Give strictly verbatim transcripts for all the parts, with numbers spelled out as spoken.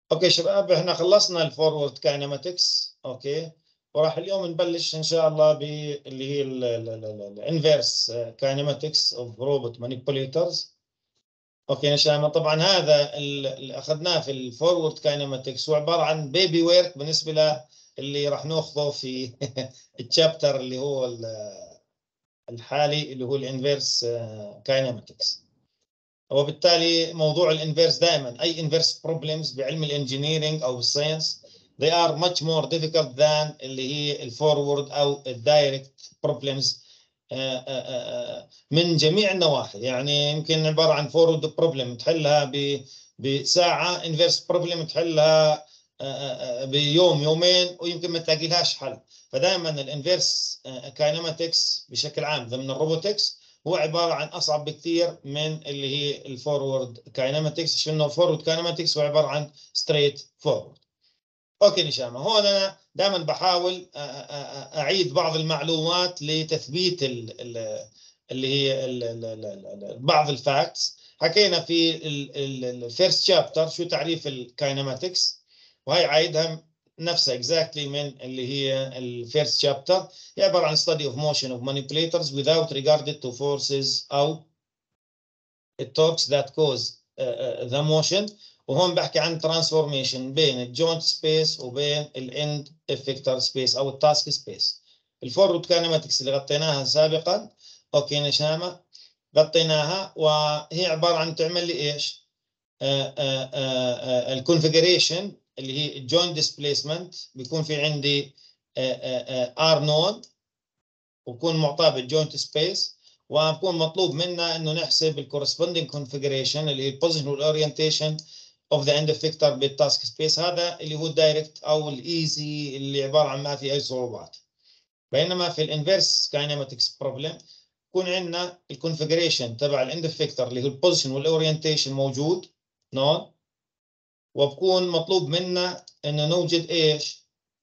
اوكي شباب، احنا خلصنا الفورورد كاينماتكس. اوكي، وراح اليوم نبلش ان شاء الله باللي هي الانفيرس كاينماتكس اوف روبوت مانيبيوليترز. اوكي يا شباب، طبعا هذا اللي اخذناه في الفورورد كاينماتكس هو عباره عن بيبي ويرك بالنسبه له اللي راح ناخذه في الشابتر اللي هو الحالي اللي هو الانفيرس كاينماتكس. وبالتالي موضوع الانفيرس دائما اي انفيرس بروبلمز بعلم الانجينيرنج او الساينس they are much more difficult than اللي هي الفورورد او الدايركت بروبلمز من جميع النواحي. يعني يمكن عباره عن فورورد بروبلم تحلها بساعه، انفيرس بروبلم تحلها بيوم يومين ويمكن ما تلاقي لهاش حل. فدائما الانفيرس كاينماتكس بشكل عام ضمن الروبوتكس هو عباره عن اصعب بكثير من اللي هي الفورورد كاينماتكس، عشان الفورورد كاينماتكس هو عباره عن ستريت فورورد. اوكي نشامه، هون انا دائما بحاول اعيد بعض المعلومات لتثبيت اللي هي بعض الفاكتس. حكينا في الفيرست شابتر شو تعريف الكاينماتكس، وهي عايدها نفسها exactly من اللي هي الفيرست شابتر. هي عباره عن study of motion of manipulators without regard to forces او torques that cause uh, the motion. وهون بحكي عن ترانسفورميشن بين الجوينت سبيس وبين الاند افكتور سبيس او التاسك سبيس. الفورورد كاينماتكس اللي غطيناها سابقا، اوكي نشامه، غطيناها وهي عباره عن تعمل لي ايش؟ الكونفيجريشن اللي هي الجوينت ديسبيسمنت بيكون في عندي ار نود وبكون معطاه بالجوينت سبيس، وبكون مطلوب منا انه نحسب الكورسبوندينج كونفيجريشن اللي هي البوزيشن والاورينتيشن اوف ذا اند افكتور بالتاسك سبيس. هذا اللي هو الدايركت او الايزي اللي عباره عن ما في اي صعوبات. بينما في الانفيرس كاينماتكس بروبلم بكون عندنا الكونفيجريشن تبع الاند افكتور اللي هو البوزيشن والاورينتيشن موجود نون، وبكون مطلوب منا انه نوجد ايش؟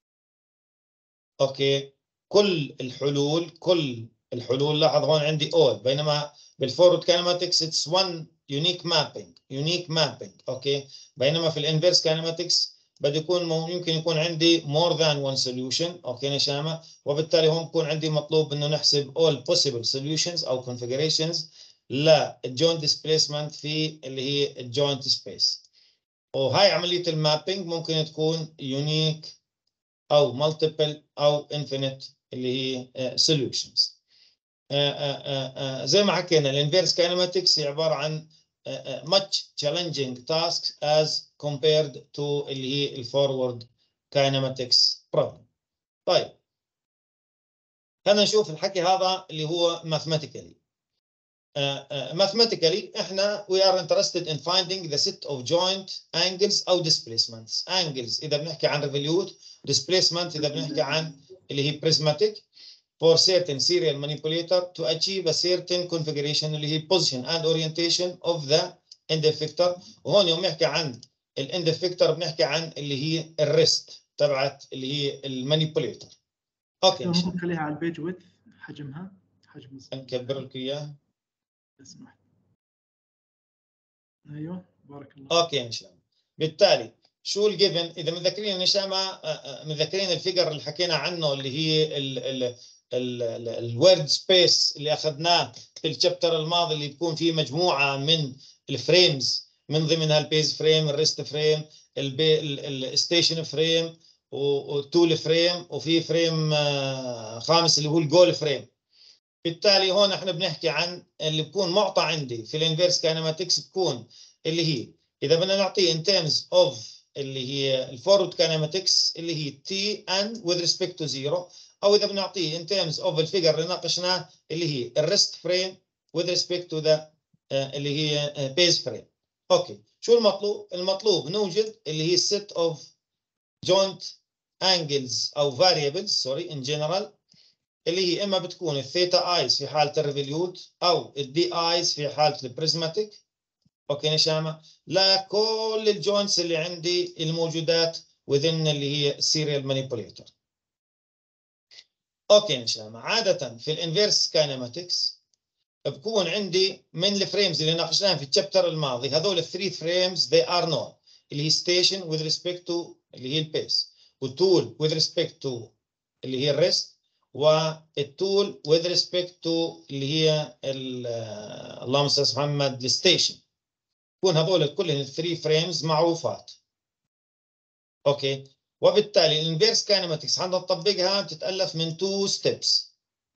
اوكي، كل الحلول كل الحلول لاحظ هون عندي all، بينما بالفورورد كاينماتكس اتس one unique mapping unique mapping. اوكي، بينما في الانفيرس كاينماتكس بده يكون يمكن يكون عندي more than one solution. اوكي نشامه، وبالتالي هون بكون عندي مطلوب انه نحسب all possible solutions او configurations للجوينت ديسبيسمنت في اللي هي الجوينت سبيس. وهاي عمليه المابينج ممكن تكون unique او multiple او infinite اللي هي solutions. زي ما حكينا الانفيرس كاينماتكس هي عباره عن much challenging tasks as compared to اللي هي الفورورد كاينماتكس problem. طيب خلينا نشوف الحكي هذا اللي هو mathematically. Uh, uh, mathematically احنا we are interested in finding the set of joint angles او displacements. angles اذا بنحكي عن revolute، displacement اذا بنحكي عن اللي هي prismatic for certain serial manipulator to achieve a certain configuration اللي هي position and orientation of the end effector. وهون يوم نحكي عن الاند effector بنحكي عن اللي هي الريست تبعت اللي هي المانيبيوليتر. اوكي ممكن نخليها على البيج ويدث حجمها حجم نكبر لك اياه. اسمح. ايوه بارك الله. اوكي ان شاء الله. بالتالي شو الجيفن؟ اذا متذكرين نشامه متذكرين الفيجر اللي حكينا عنه اللي هي الورد سبيس اللي اخذناه في الشابتر الماضي اللي بيكون فيه مجموعه من الفريمز من ضمنها البيز فريم، الريست فريم، الستيشن فريم، والتول فريم، وفي فريم خامس اللي هو الجول فريم. بالتالي هون احنا بنحكي عن اللي بكون معطى عندي في الانفيرس كاينماتكس بكون اللي هي اذا بدنا نعطيه in terms of اللي هي الفورورد كاينماتكس اللي هي t n with respect to zero، او اذا بدنا نعطيه in terms of الفيجر اللي ناقشناه اللي هي الريست فريم with respect to the uh, اللي هي بيز فريم. اوكي، شو المطلوب؟ المطلوب نوجد اللي هي set of joint angles او variables sorry in general اللي هي اما بتكون الثيتا ايز في حاله الريفوليوت او الدي ايز في حاله البريزماتيك. اوكي نشامه، لكل الجوينتس اللي عندي الموجودات within اللي هي السيريال مانيبيوليتر. اوكي نشامه، عاده في الانفيرس كاينماتكس بكون عندي من الفريمز اللي ناقشناها في الشابتر الماضي هذول الثري فريمز they are known اللي هي ستيشن with respect to اللي هي البيس، والتول with respect to اللي هي الريست، والتول with respect to اللي هي اللهم صل على محمد الستيشن. يكون هذول كلهم الثري فريمز معروفات. اوكي، وبالتالي الانفيرس كاينماتكس حتى نطبقها بتتالف من تو ستيبس.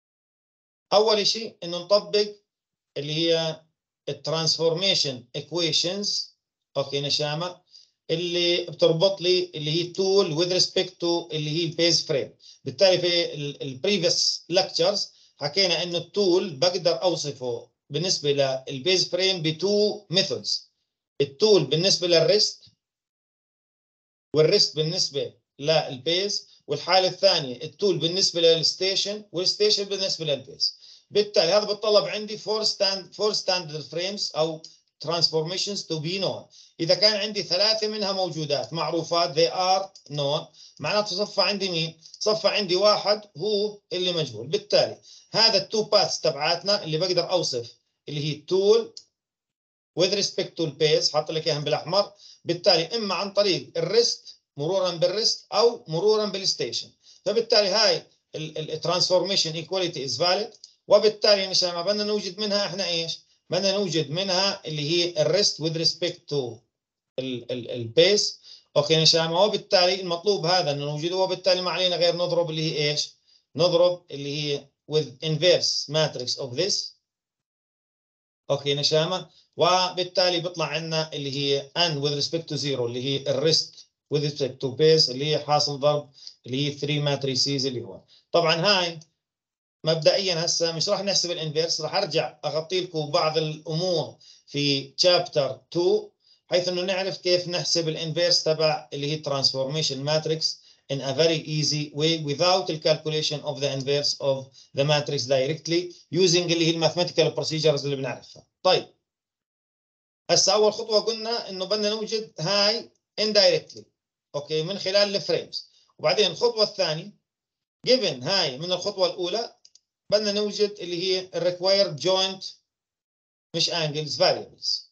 اول شيء انه نطبق اللي هي الترانسفورميشن ايكويشنز، اوكي نشامه، اللي بتربط لي اللي هي تول with respect to اللي هي البيز فريم. بالتالي في البريفيس لكتشرز حكينا انه التول بقدر اوصفه بالنسبه للبيز فريم بتو ميثودز، التول بالنسبه للريست والريست بالنسبه للبيز، والحاله الثانيه التول بالنسبه للستيشن والستيشن بالنسبه للبيز. بالتالي هذا بتطلب عندي فور ستاند فور ستاندرد فريمز او transformations to be known. إذا كان عندي ثلاثة منها موجودات معروفات they are known، معناته صفى عندي مين؟ صفى عندي واحد هو اللي مجهول. بالتالي هذا التو باثs تبعاتنا اللي بقدر أوصف اللي هي tool with respect to البيس، حاط لك إياهم بالأحمر. بالتالي إما عن طريق الريست مرورا بالريست أو مرورا بالستيشن. فبالتالي هاي الترانسفورميشن equality is valid. وبالتالي نشان ما بدنا نوجد منها احنا ايش؟ بدنا نوجد منها اللي هي الريست with respect to البيس. اوكي نشان، وبالتالي المطلوب هذا انه نوجده، وبالتالي ما علينا غير نضرب اللي هي ايش؟ نضرب اللي هي with inverse matrix of this. اوكي نشامه، وبالتالي بيطلع عندنا اللي هي n with respect to zero اللي هي الريست with respect to base اللي هي حاصل ضرب اللي هي ثري ماتريسيز اللي هو. طبعا هاي مبدئيا هسه مش راح نحسب الانفيرس، راح ارجع اغطي لكم بعض الامور في شابتر تو، حيث انه نعرف كيف نحسب الانفيرس تبع اللي هي ترانسفورميشن ماتريكس in a very easy way without the calculation of the inverse of the matrix directly using اللي هي الماثيماتيكال بروسيجرز اللي بنعرفها. طيب هسه اول خطوه قلنا انه بدنا نوجد هاي indirectly اوكي من خلال الفريمز، وبعدين الخطوه الثانيه given هاي من الخطوه الاولى بدنا نوجد اللي هي required joint مش angles variables.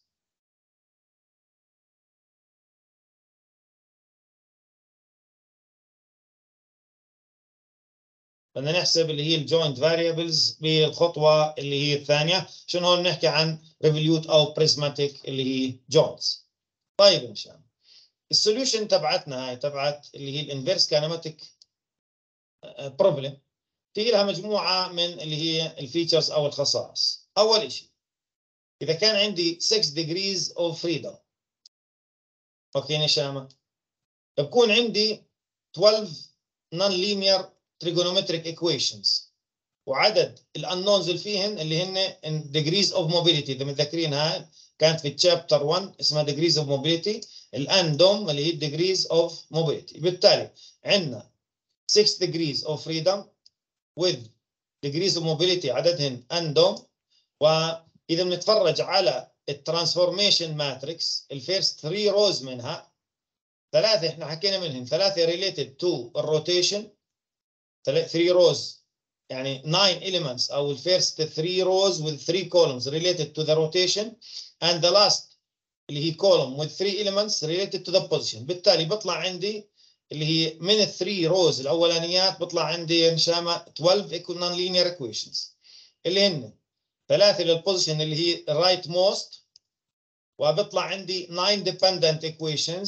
بدنا نحسب اللي هي الجوينت فاريبلز بالخطوه اللي هي الثانيه، عشان هون نحكي عن ريفوليوت او بريزماتيك اللي هي جوينتس. طيب ان شاء الله السوليوشن تبعتنا هاي تبعت اللي هي الانفيرس كاينماتيك بروبلم، في لها مجموعه من اللي هي الفيتشرز او الخصائص. اول شيء اذا كان عندي six degrees of freedom اوكي نشامه، بكون عندي twelve non-linear trigonometric equations، وعدد الانونز اللي فيهن اللي هن degrees of mobility. اذا متذكرين هاي كانت في الشابتر واحد اسمها degrees of mobility، الان دوم اللي هي degrees of mobility. بالتالي عندنا six degrees of freedom with degrees of mobility عددهن ان دوم. واذا بنتفرج على الترانسفورميشن ماتريكس الفيرست ثري روز منها ثلاثه احنا حكينا منهم ثلاثه related to الروتيشن، ثري روز يعني nine elements او الفيرست ثري روز with three columns related to the rotation and the last اللي هي column with three elements related to the position. بالتالي بطلع عندي اللي هي من الثري روز الاولانيات بطلع عندي نشامه twelve non-linear equations اللي هن ثلاثه للبوزيشن اللي هي right most، وبطلع عندي nine dependent equations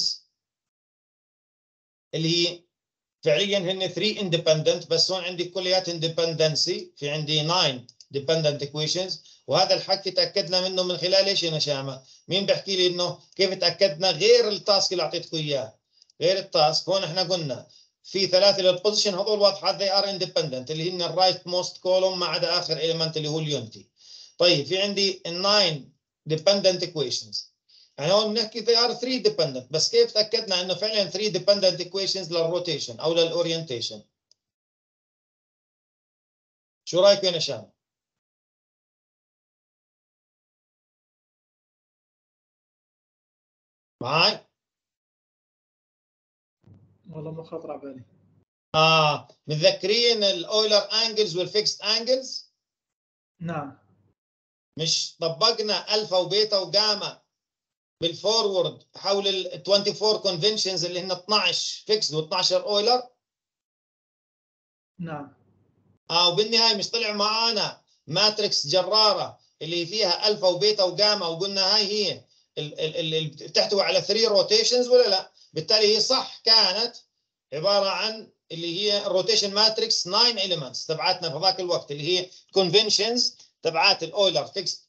اللي هي فعليا هن three independent، بس هون عندي كلياتهم dependency، في عندي nine dependent equations. وهذا الحكي تاكدنا منه من خلال ايش يا نشامه؟ مين بيحكي لي انه كيف تاكدنا غير التاسك اللي اعطيتكم اياه؟ غير التاسك هون احنا قلنا في ثلاثه للبوزيشن هذول واضحات they are independent اللي هن الرايت موست كولوم ما عدا اخر element اللي هو اليونتي. طيب في عندي nine dependent equations، يعني هون بنحكي they are three dependent، بس كيف تأكدنا انه فعلا three dependent equations للروتيشن او للاورينتيشن؟ شو رايك يا نشام؟ معاي؟ والله ما خاطر على بالي. اه متذكرين الاويلر انجلز والفيكست انجلز؟ نعم. مش طبقنا الفا وبيتا وجاما بالفورورد حول ال أربعة وعشرين كونفنشنز اللي هن اثنعش فيكسد و12 اويلر. نعم. اه وبالنهايه مش طلع معانا ماتريكس جراره اللي فيها الفا وبيتا وجاما، وقلنا هاي هي اللي بتحتوي على ثلاثة روتيشنز ولا لا؟ بالتالي هي صح كانت عباره عن اللي هي الروتيشن ماتريكس تسعة اليمنتس تبعتنا في ذاك الوقت، اللي هي كونفنشنز تبعات الاويلر فيكسد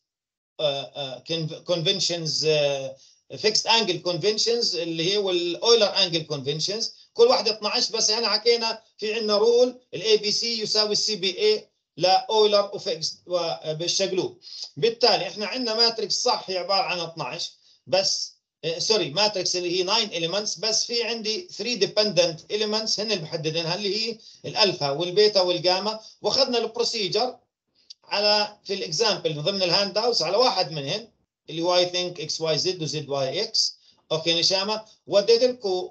كونفنشنز فيكسد انجل كونفنشنز اللي هي والاويلر انجل كونفنشنز، كل واحده اثنعش. بس احنا حكينا في عندنا رول الاي بي سي يساوي السي بي اي لاويلر وفيكسد بالشقلوب. بالتالي احنا عندنا ماتريكس صح هي عباره عن اثنعش بس سوري ماتريكس اللي هي تسعة اليمنتس، بس في عندي ثلاثة ديبندنت اليمنتس هن اللي بحددنها اللي هي الالفا والبيتا والجاما، واخذنا البروسيجر على في الاكزامبل ضمن الهاند اوتس على واحد منهم اللي هو اي ثينك اكس واي زد وزد واي اكس. اوكي نشامه وديت لكم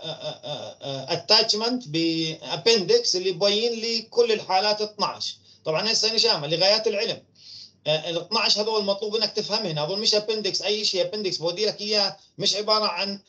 اتاتشمنت بابندكس اللي ببين لي كل الحالات اثنعش. طبعا هسه نشامه لغايات العلم ال اثنعش هذول المطلوب انك تفهمهم، هذول مش ابندكس اي شيء، ابندكس بودي لك اياه مش عباره عن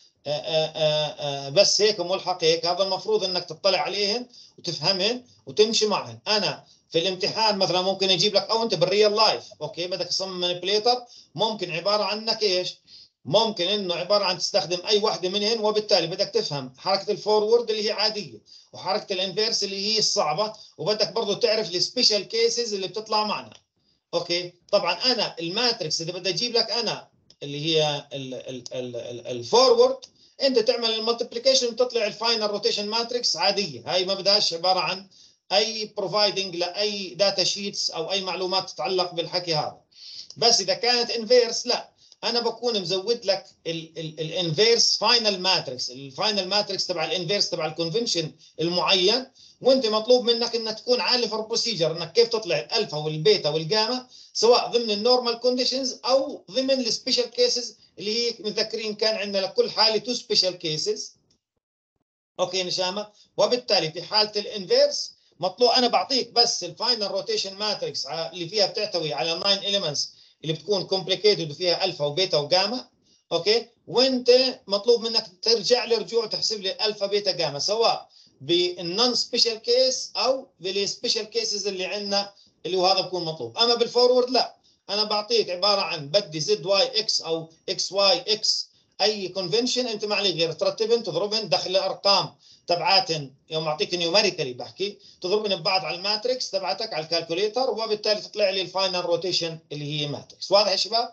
بس هيك ملحق هيك، هذا المفروض انك تطلع عليهم وتفهمهم وتمشي معهم. انا في الامتحان مثلا ممكن اجيب لك او انت بالريال لايف اوكي بدك تصمم مانيبيليتر، ممكن عباره عنك ايش؟ ممكن انه عباره عن تستخدم اي واحده منهن، وبالتالي بدك تفهم حركه الفورورد اللي هي عاديه وحركه الانفيرس اللي هي الصعبه، وبدك برضه تعرف السبيشال كيسز اللي بتطلع معنا. اوكي طبعا انا الماتريكس اللي بدي اجيب لك انا اللي هي الفورورد انت تعمل الملتيبليكيشن تطلع الفاينل روتيشن ماتريكس عاديه، هاي ما بدهاش عباره عن اي بروفايدنج لاي داتا شيتس او اي معلومات تتعلق بالحكي هذا. بس اذا كانت انفيرس لا، انا بكون مزود لك الانفيرس فاينل ماتريكس، الفاينل ماتريكس تبع الانفيرس تبع الكونفنشن المعين، وانت مطلوب منك انك تكون عارف البروسيجر انك كيف تطلع الالفا والبيتا والجاما سواء ضمن النورمال كونديشنز او ضمن السبيشال كيسز اللي هي متذكرين كان عندنا لكل حاله تو سبيشال كيسز. اوكي نشامه. وبالتالي في حاله الانفيرس مطلوب انا بعطيك بس الفاينل روتيشن ماتريكس اللي فيها بتحتوي على تسعة اليمنتس اللي بتكون كومبليكيتد وفيها الفا وبيتا وجاما. اوكي وانت مطلوب منك ترجع لي رجوع وتحسب لي الالفا بيتا جاما سواء بالنون سبيشال كيس او بالسبيشال كيسز اللي عندنا اللي هو هذا بكون مطلوب. اما بالفورورد لا، انا بعطيك عباره عن بدي زد واي اكس او اكس واي اكس اي كونفنشن انت ما عليك غير ترتبهم تضربهم داخل الارقام تبعاتن، يوم اعطيك نيوميريكالي بحكي تضربهم ببعض على الماتريكس تبعتك على الكالكوليتر، وبالتالي تطلع لي الفاينل روتيشن اللي هي ماتريكس. واضح يا شباب؟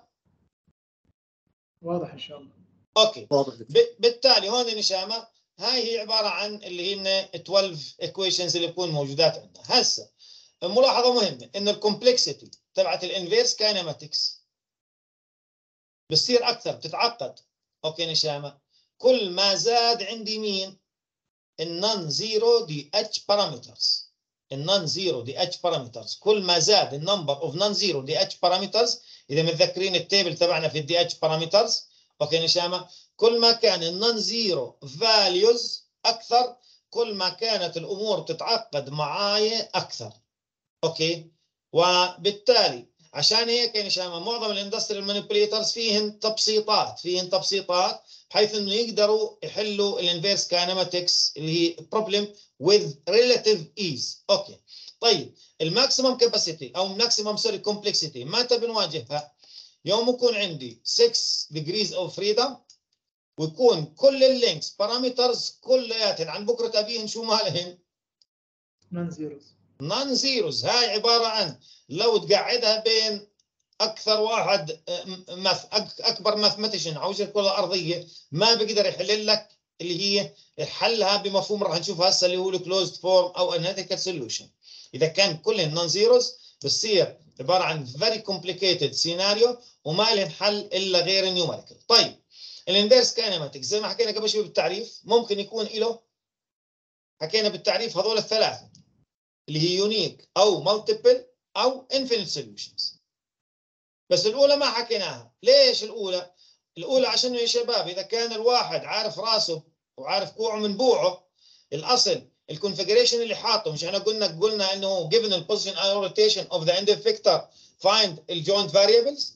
واضح ان شاء الله. اوكي بالتالي هون نشامه هاي هي عباره عن اللي هن اثناشر ايكويشنز اللي بكون موجودات عندنا. هسه ملاحظه مهمه انه الكومبلكسيتي تبعت الانفيرس كاينماتكس بتصير اكثر بتتعقد. اوكي نشامه كل ما زاد عندي مين؟ النون زيرو دي اتش بارامترز. النون زيرو دي اتش بارامترز كل ما زاد النمبر اوف نون زيرو دي اتش بارامترز، اذا متذكرين التيبل تبعنا في الدي اتش بارامترز اوكي نشامه كل ما كان النون زيرو فاليوز اكثر كل ما كانت الامور تتعقد معايا اكثر. اوكي وبالتالي عشان هيك يا نشامه معظم الاندستريال مانيبيوليترز فيهن تبسيطات فيهن تبسيطات بحيث انه يقدروا يحلوا الانفيرس كاينماتكس اللي هي بروبلم with relative ease. اوكي طيب الماكسيمم كاباسيتي او ماكسيمم سوري كومبلكسيتي متى بنواجهها؟ يوم يكون عندي ستة degrees of freedom ويكون كل اللينكس بارامترز كلياتهم عن بكره ابيهن شو مالهن؟ نون زيروز. نون زيروز. هاي عباره عن لو تقعدها بين اكثر واحد ماث اكبر ماثماتيشن على وجه الكره الارضيه ما بيقدر يحل لك اللي هي حلها بمفهوم راح نشوفها هسه اللي هو الكلوزد فورم او اناليتيكال سوليوشن. اذا كان كلهم نون زيروز بتصير عباره عن فيري كومبليكيتد سيناريو وما لهم حل الا غير النيوميريكال. طيب الانفيرس كاينماتكس زي ما حكينا قبل شوي بالتعريف ممكن يكون له حكينا بالتعريف هذول الثلاثه اللي هي يونيك او مالتيبل او انفينيت سوليوشنز. بس الاولى ما حكيناها. ليش الاولى؟ الاولى عشان يا شباب اذا كان الواحد عارف راسه وعارف كوعه من بوعه الاصل الكونفيجريشن اللي حاطه، مش احنا قلنا قلنا انه given the position and rotation of the end effector find the joint variables.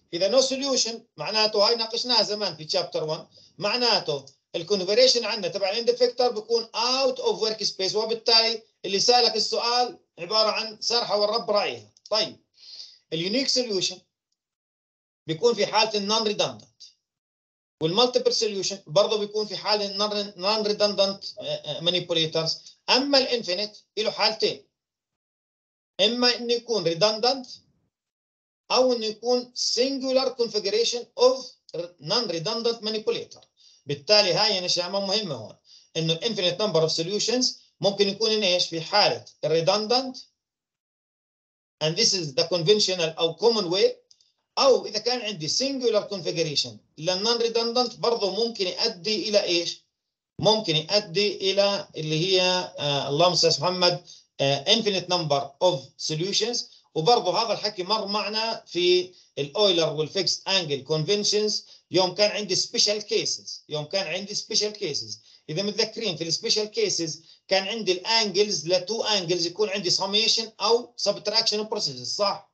اذا نو سوليوشن معناته هاي ناقشناها زمان في تشابتر واحد، معناته الكونفريشن عندنا تبع الاند افكتور بيكون اوت اوف ورك سبيس، وبالتالي اللي سالك السؤال عباره عن سرحه والرب راعيها. طيب اليونيك سوليوشن بيكون في حاله النون ريدندنت، والمالتيبل سوليوشن برضه بيكون في حاله النون ريدندنت مانيبيوليترز. اما الانفينيت له حالتين، اما انه يكون ريدندنت او انه يكون singular configuration of non-redundant manipulator. بالتالي هاي يا نشامة مهمة هون، انه الانفينيت نمبر اوف سوليوشنز ممكن يكون إن ايش في حالة redundant and this is the conventional او common way، او اذا كان عندي singular configuration للنون redundant برضه ممكن يؤدي الى ايش؟ ممكن يؤدي الى اللي هي آه اللهم صل على محمد آه infinite number of solutions. وبرضه هذا الحكي مر معنا في الاويلر والفيكس انجل كونفنشنز يوم كان عندي سبيشال كيسز، يوم كان عندي سبيشال كيسز اذا متذكرين في السبيشال كيسز كان عندي الانجلز لتو انجلز يكون عندي سميشن او سبتراكشن بروسيس، صح؟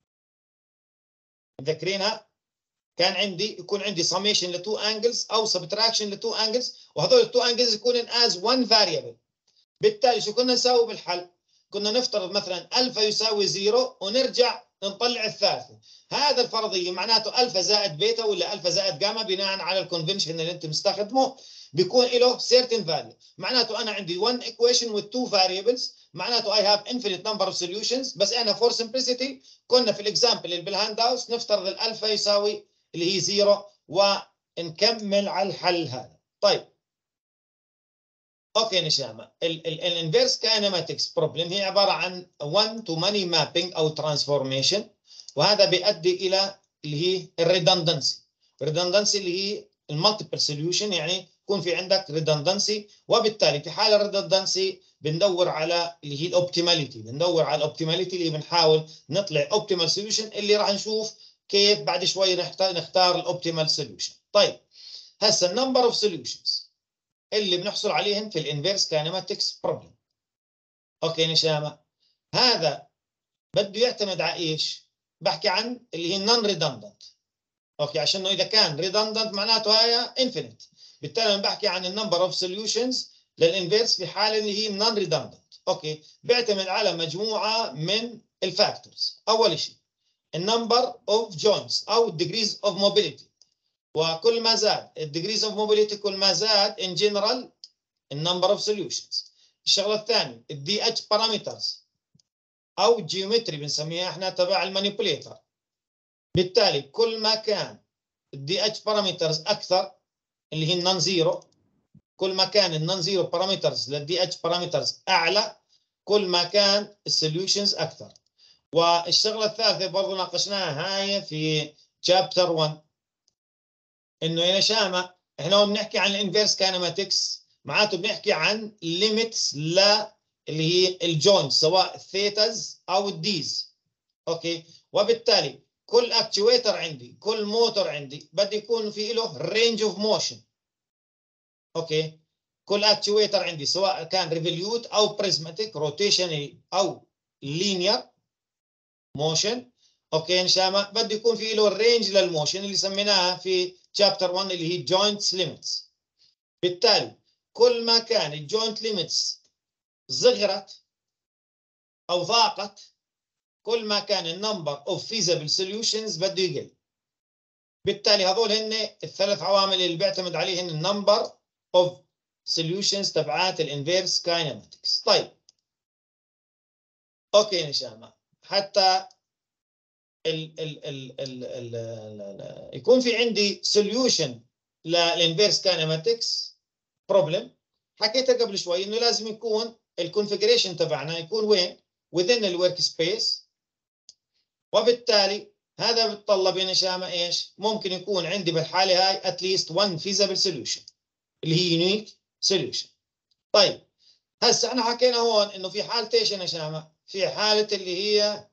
متذكرينها؟ كان عندي يكون عندي سميشن لتو انجلز او سبتراكشن لتو انجلز، وهذول التو انجلز يكونوا از وان فاريبل. بالتالي شو كنا نسوي بالحل؟ كنا نفترض مثلا الفا يساوي زيرو ونرجع نطلع الثالثه. هذا الفرضيه معناته الفا زائد بيتا ولا الفا زائد جاما بناء على الكونفنشن اللي انت مستخدمه بيكون له certain value. معناته انا عندي one equation with two variables، معناته I have infinite number of solutions. بس انا for simplicity كنا في الاكزامبل اللي بالهاند اوت نفترض الالفا يساوي اللي هي زيرو ونكمل على الحل هذا. طيب اوكي نشامه، الانفيرس كاينماتكس بروبلم هي عباره عن one to many mapping او transformation، وهذا بيؤدي الى اللي هي الريدندنسي. الريدندنسي اللي هي المالتيبل سوليوشن، يعني يكون في عندك ريدندنسي، وبالتالي في حال الريدندنسي بندور على اللي هي الاوبتيماليتي، بندور على الاوبتيماليتي اللي بنحاول نطلع اوبتيمال سوليوشن اللي راح نشوف كيف بعد شوي نختار الاوبتيمال سوليوشن. طيب هسه النمبر اوف سوليوشنز اللي بنحصل عليهم في الانفيرس كاينماتكس بروبلم. اوكي نشامه، هذا بده يعتمد على ايش؟ بحكي عن اللي هي النون ريدندنت. اوكي عشان انه اذا كان ريدندنت معناته هي انفينيت، بالتالي انا بحكي عن النمبر اوف سوليوشنز للانفيرس في حاله اللي هي نون ريدندنت. اوكي بيعتمد على مجموعه من الفاكتورز. اول شيء النمبر اوف جوينتس او الديجريز اوف موبيليتي، وكل ما زاد الديجريز اوف موبيليتي كل ما زاد ان جنرال النمبر اوف سوليوشنز. الشغله الثانيه الدي اتش بارامترز او الجيومتري بنسميها احنا تبع المانيبوليتر. بالتالي كل ما كان الدي اتش بارامترز اكثر اللي هي النون زيرو، كل ما كان النون زيرو بارامترز للدي اتش بارامترز اعلى كل ما كان السوليوشنز اكثر. والشغله الثالثه برضه ناقشناها هاي في شابتر واحد، انه يا نشامه احنا بنحكي عن الانفيرس كاينماتكس معناته بنحكي عن ليميتس ل اللي هي الجوينت سواء الثيتاز او الديز. اوكي وبالتالي كل اكتويتر عندي كل موتور عندي بده يكون في له رينج اوف موشن. اوكي كل اكتويتر عندي سواء كان ريفوليوت او بريزماتيك روتيشنال او لينير موشن. اوكي نشامه بده يكون في له الرينج للموشن اللي سميناها في شابتر واحد اللي هي جوينتس ليميتس. بالتالي كل ما كان الجوينت ليميتس صغرت او ضاقت كل ما كان النمبر اوف فيزبل سوليوشنز بده يقل. بالتالي هذول هن الثلاث عوامل اللي بيعتمد عليهن النمبر اوف سوليوشنز تبعات الانفيرس كاينماتكس. طيب اوكي نشامه، حتى ال ال ال ال ال ال يكون في عندي سوليوشن للانفيرس كاينماتكس بروبلم، حكيتها قبل شوي انه لازم يكون الكونفيجريشن تبعنا يكون وين؟ within الورك سبيس. وبالتالي هذا بتطلب يا نشامه ايش؟ ممكن يكون عندي بالحاله هاي at least one feasible solution اللي هي unique solution. طيب هسه احنا حكينا هون انه في حالة ايش يا نشامه؟ في حالة اللي هي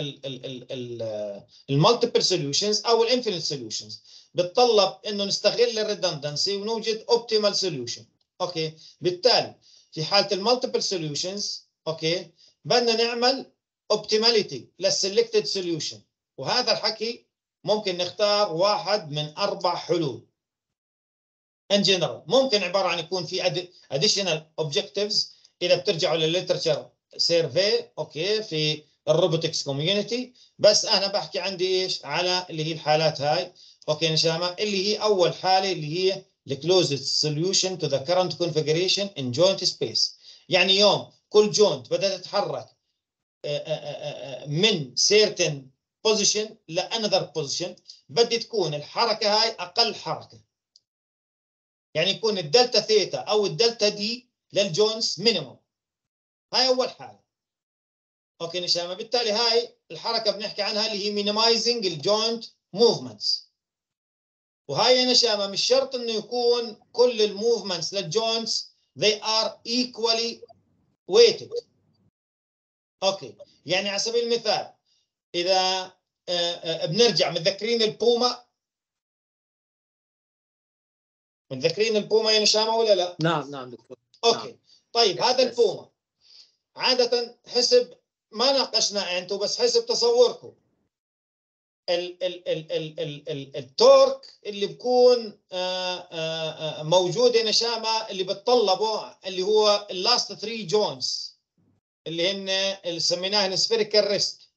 المالتيبل سوليوشنز او الانفينيت سوليوشنز بتطلب انه نستغل الريدندنسي ونوجد اوبتيمال سوليوشن. اوكي بالتالي في حالة المالتيبل سوليوشنز اوكي بدنا نعمل اوبتيماليتي للسلكتد سوليوشن، وهذا الحكي ممكن نختار واحد من اربع حلول ان جنرال. ممكن عباره عن يكون في additional objectives اذا بترجعوا للليترشر سيرفي اوكي في الروبوتكس كوميونتي، بس انا بحكي عندي ايش على اللي هي الحالات هاي اوكي نشامه، اللي هي اول حاله اللي هي الكلوزد سوليوشن تو ذا كرنت كونفيجريشن ان جوينت سبيس. يعني يوم كل جوينت بدها تتحرك من certain position ل another position بدي تكون الحركه هاي اقل حركه، يعني يكون الدلتا ثيتا او الدلتا دي للجوينتس مينيموم. هاي اول حاله اوكي نشامه. بالتالي هاي الحركه بنحكي عنها اللي هي minimizing الجوينت موفمنتس. وهاي يا نشامه مش شرط انه يكون كل الموفمنتس للجوينتس they are equally weighted. اوكي يعني على سبيل المثال اذا بنرجع متذكرين البوما، متذكرين البوما يا نشامه ولا لا؟ نعم نعم دكتور. اوكي نعم. طيب هذا البوما عاده حسب ما ناقشنا انتم بس حسب تصوركم ال ال ال ال ال ال التورك اللي بكون موجود يا نشامه اللي بتطلبه اللي هو اللاست ثري جوينتس اللي هن اللي سميناها السفيريكال ريست.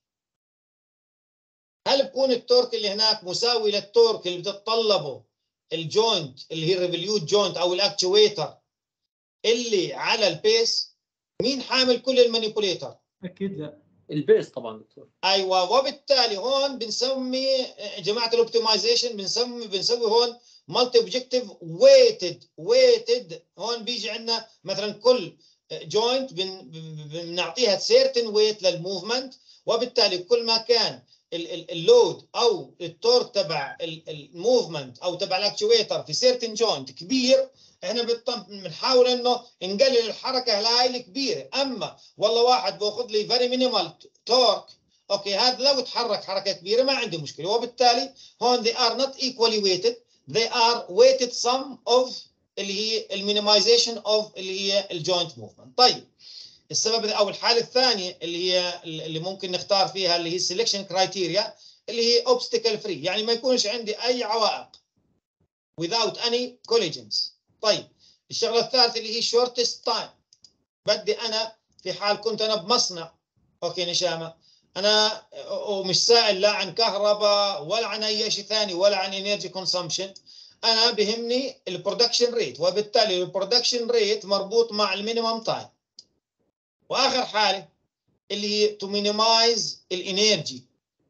هل بكون التورك اللي هناك مساوي للتورك اللي بتتطلبه الجوينت اللي هي الريفوليوت جوينت او الاكتويتر اللي على البيس؟ مين حامل كل المانيبوليتر؟ اكيد لا البيس طبعا دكتور. ايوه. وبالتالي هون بنسمي جماعه الاوبتمايزيشن بنسمي بنسوي هون مالتي اوبجكتيف ويتد ويتد. هون بيجي عندنا مثلا كل جوينت بنعطيها سيرتن ويت للموفمنت، وبالتالي كل ما كان اللود او التورك تبع الموفمنت او تبع الاكتويتر في سيرتن جوينت كبير، احنا بنحاول انه نقلل الحركه هاي الكبيره. اما والله واحد باخذ لي فيري مينيمال تورك اوكي هذا لو تحرك حركه كبيره ما عندي مشكله. وبالتالي هون they are not equally weighted they are weighted sum of اللي هي المينيمايزيشن اوف اللي هي الجوينت موفمنت. طيب السبب او الحاله الثانيه اللي هي اللي ممكن نختار فيها اللي هي السلكشن كرايتيريا اللي هي اوبستيكل فري، يعني ما يكونش عندي اي عوائق without any collisions. طيب الشغله الثالثه اللي هي shortest time. بدي انا في حال كنت انا بمصنع اوكي نشامه انا ومش سائل لا عن كهرباء ولا عن اي شيء ثاني ولا عن انرجي كونسامشن، انا بهمني البرودكشن ريت، وبالتالي البرودكشن ريت مربوط مع المينيمم تايم. واخر حاله اللي هي تو مينيمايز الانرجي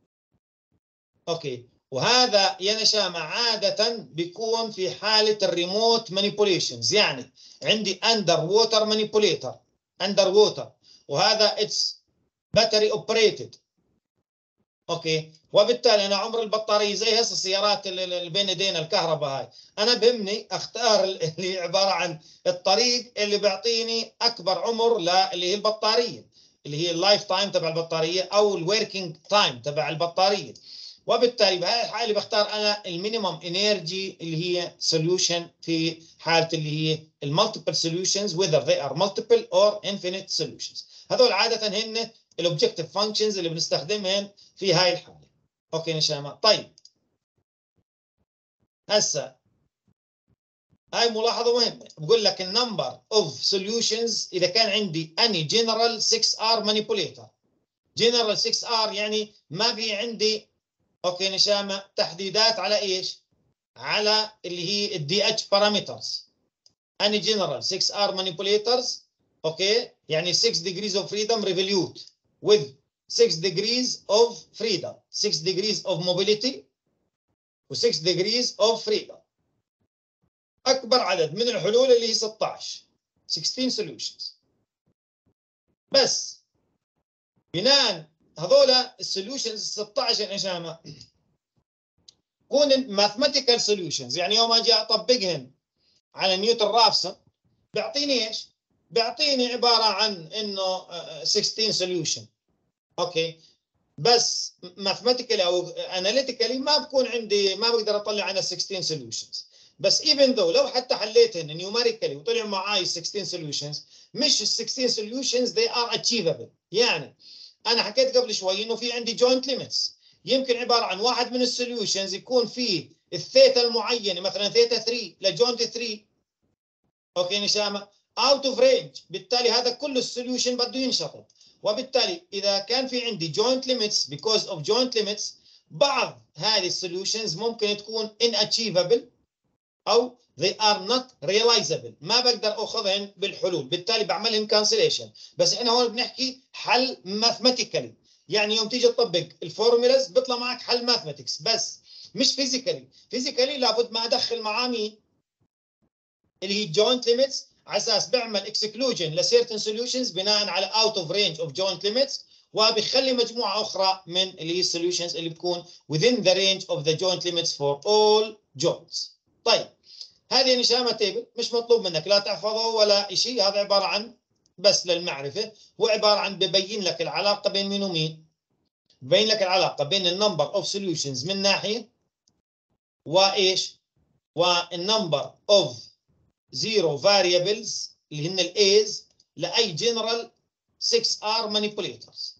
اوكي. وهذا يا نشامه عاده بيكون في حاله الريموت مانيبوليشنز، يعني عندي اندر ووتر مانيبوليتر اندر ووتر وهذا اتس باتري اوبريتد اوكي. وبالتالي انا عمر البطاريه زي هسه السيارات اللي بين ايدينا الكهرباء هاي، انا بهمني اختار اللي عباره عن الطريق اللي بيعطيني اكبر عمر اللي هي البطاريه اللي هي اللايف تايم تبع البطاريه او الوركينج تايم تبع البطاريه. وبالتالي بهاي الحاله بختار انا المينيمم انرجي اللي هي سوليوشن في حاله اللي هي المالتيبل سوليوشنز whether they are multiple or infinite solutions. هذول عاده هن الاوبجكتيف فانكشنز اللي بنستخدمهم في هاي الحاله اوكي نشامه. طيب هسه هاي ملاحظه مهمه بقول لك النمبر اوف سوليوشنز اذا كان عندي اني جنرال سكس ار مانيبوليتر. جنرال سكس ار يعني ما في عندي اوكي نشامه تحديدات على ايش؟ على اللي هي الدي اتش بارامترز. اني جنرال سكس ار مانيبوليترز اوكي يعني six degrees of freedom revolute with six degrees of freedom, six degrees of mobility و six degrees of freedom. اكبر عدد من الحلول اللي هي ستة عشر sixteen solutions. بس بناء هذول السوليوشنز ستة عشر نشامه كون ماثيماتيكال سوليوشنز، يعني يوم اجي اطبقهم على نيوتن رافسون بيعطيني ايش؟ بيعطيني عباره عن انه sixteen solution اوكي. بس ماثيماتيكالي او اناليتيكالي ما بكون عندي ما بقدر اطلع عنها sixteen solutions. بس even though لو حتى حليتهن نيوميريكالي وطلع معي sixteen solutions مش ال sixteen solutions they are achievable. يعني انا حكيت قبل شوي انه في عندي joint limits، يمكن عباره عن واحد من السوليوشنز يكون فيه الثيتا المعينه مثلا ثيتا ثلاثة لجوينت ثلاثة، اوكي نشامه اوت اوف رينج، بالتالي هذا كل السوليوشن بده ينشطب. وبالتالي اذا كان في عندي جوينت ليميتس because of joint limits، بعض هذه السوليوشنز ممكن تكون inachievable او they are not realizable، ما بقدر اخذهن بالحلول، بالتالي بعملهم cancellation. بس احنا هون بنحكي حل ماثماتيكالي، يعني يوم تيجي تطبق الفورمولاز بيطلع معك حل ماثماتكس بس مش فيزيكالي. فيزيكالي لابد ما ادخل معاه مين اللي هي joint limits على اساس بعمل exclusion لcertain solutions بناء على out of range of joint limits، وبخلي مجموعه اخرى من اللي هي solutions اللي بتكون within the range of the joint limits for all joints. طيب هذه نشامه تيبل مش مطلوب منك لا تحفظه ولا شيء، هذا عباره عن بس للمعرفه، هو عباره عن ببين لك العلاقه بين مين ومين، ببين لك العلاقه بين النمبر اوف solutions من ناحيه وايش والنمبر اوف zero variables اللي هن الايز لاي general six R manipulators.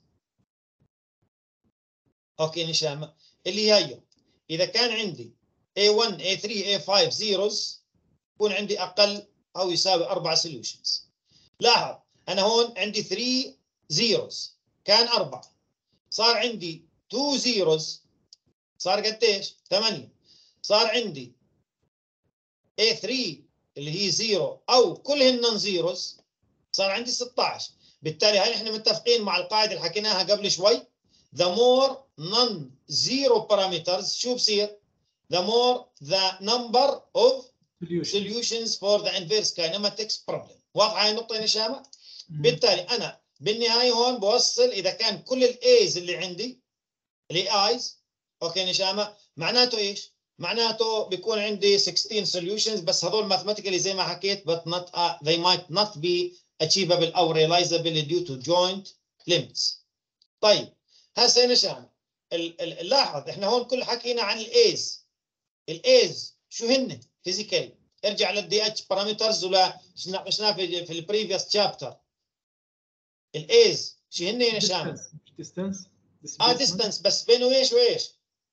اوكي نشامه اللي هي اذا كان عندي إيه واحد إيه ثلاثة إيه خمسة zeros يكون عندي اقل او يساوي اربع solutions. لاحظ انا هون عندي ثلاثة zeros كان أربعة، صار عندي اثنين zeros صار قديش؟ ثمانية، صار عندي إيه ثلاثة اللي هي زيرو او كلهن نون زيروز صار عندي ستة عشر. بالتالي هل احنا متفقين مع القاعده اللي حكيناها قبل شوي؟ the more non zero parameters شو بصير؟ the more the number of solutions for the inverse kinematics problem. واضحه هاي النقطه يا نشامه؟ بالتالي انا بالنهايه هون بوصل اذا كان كل الايز اللي عندي اللي ايز اوكي نشامه معناته ايش؟ معناته بيكون عندي ستة عشر solutions بس هذول mathematically زي ما حكيت but not uh, they might not be achievable او realizable due to joint limits. طيب هسه نشان لاحظ احنا هون كل حكينا عن الايز. الايز شو هن فيزيكالي؟ ارجع للدي اتش بارامترز ولا ناقشناه في في البريفيوس تشابتر. الايز شو هن يا نشان؟ ديستانس اه ديستانس بس بينه ايش وايش؟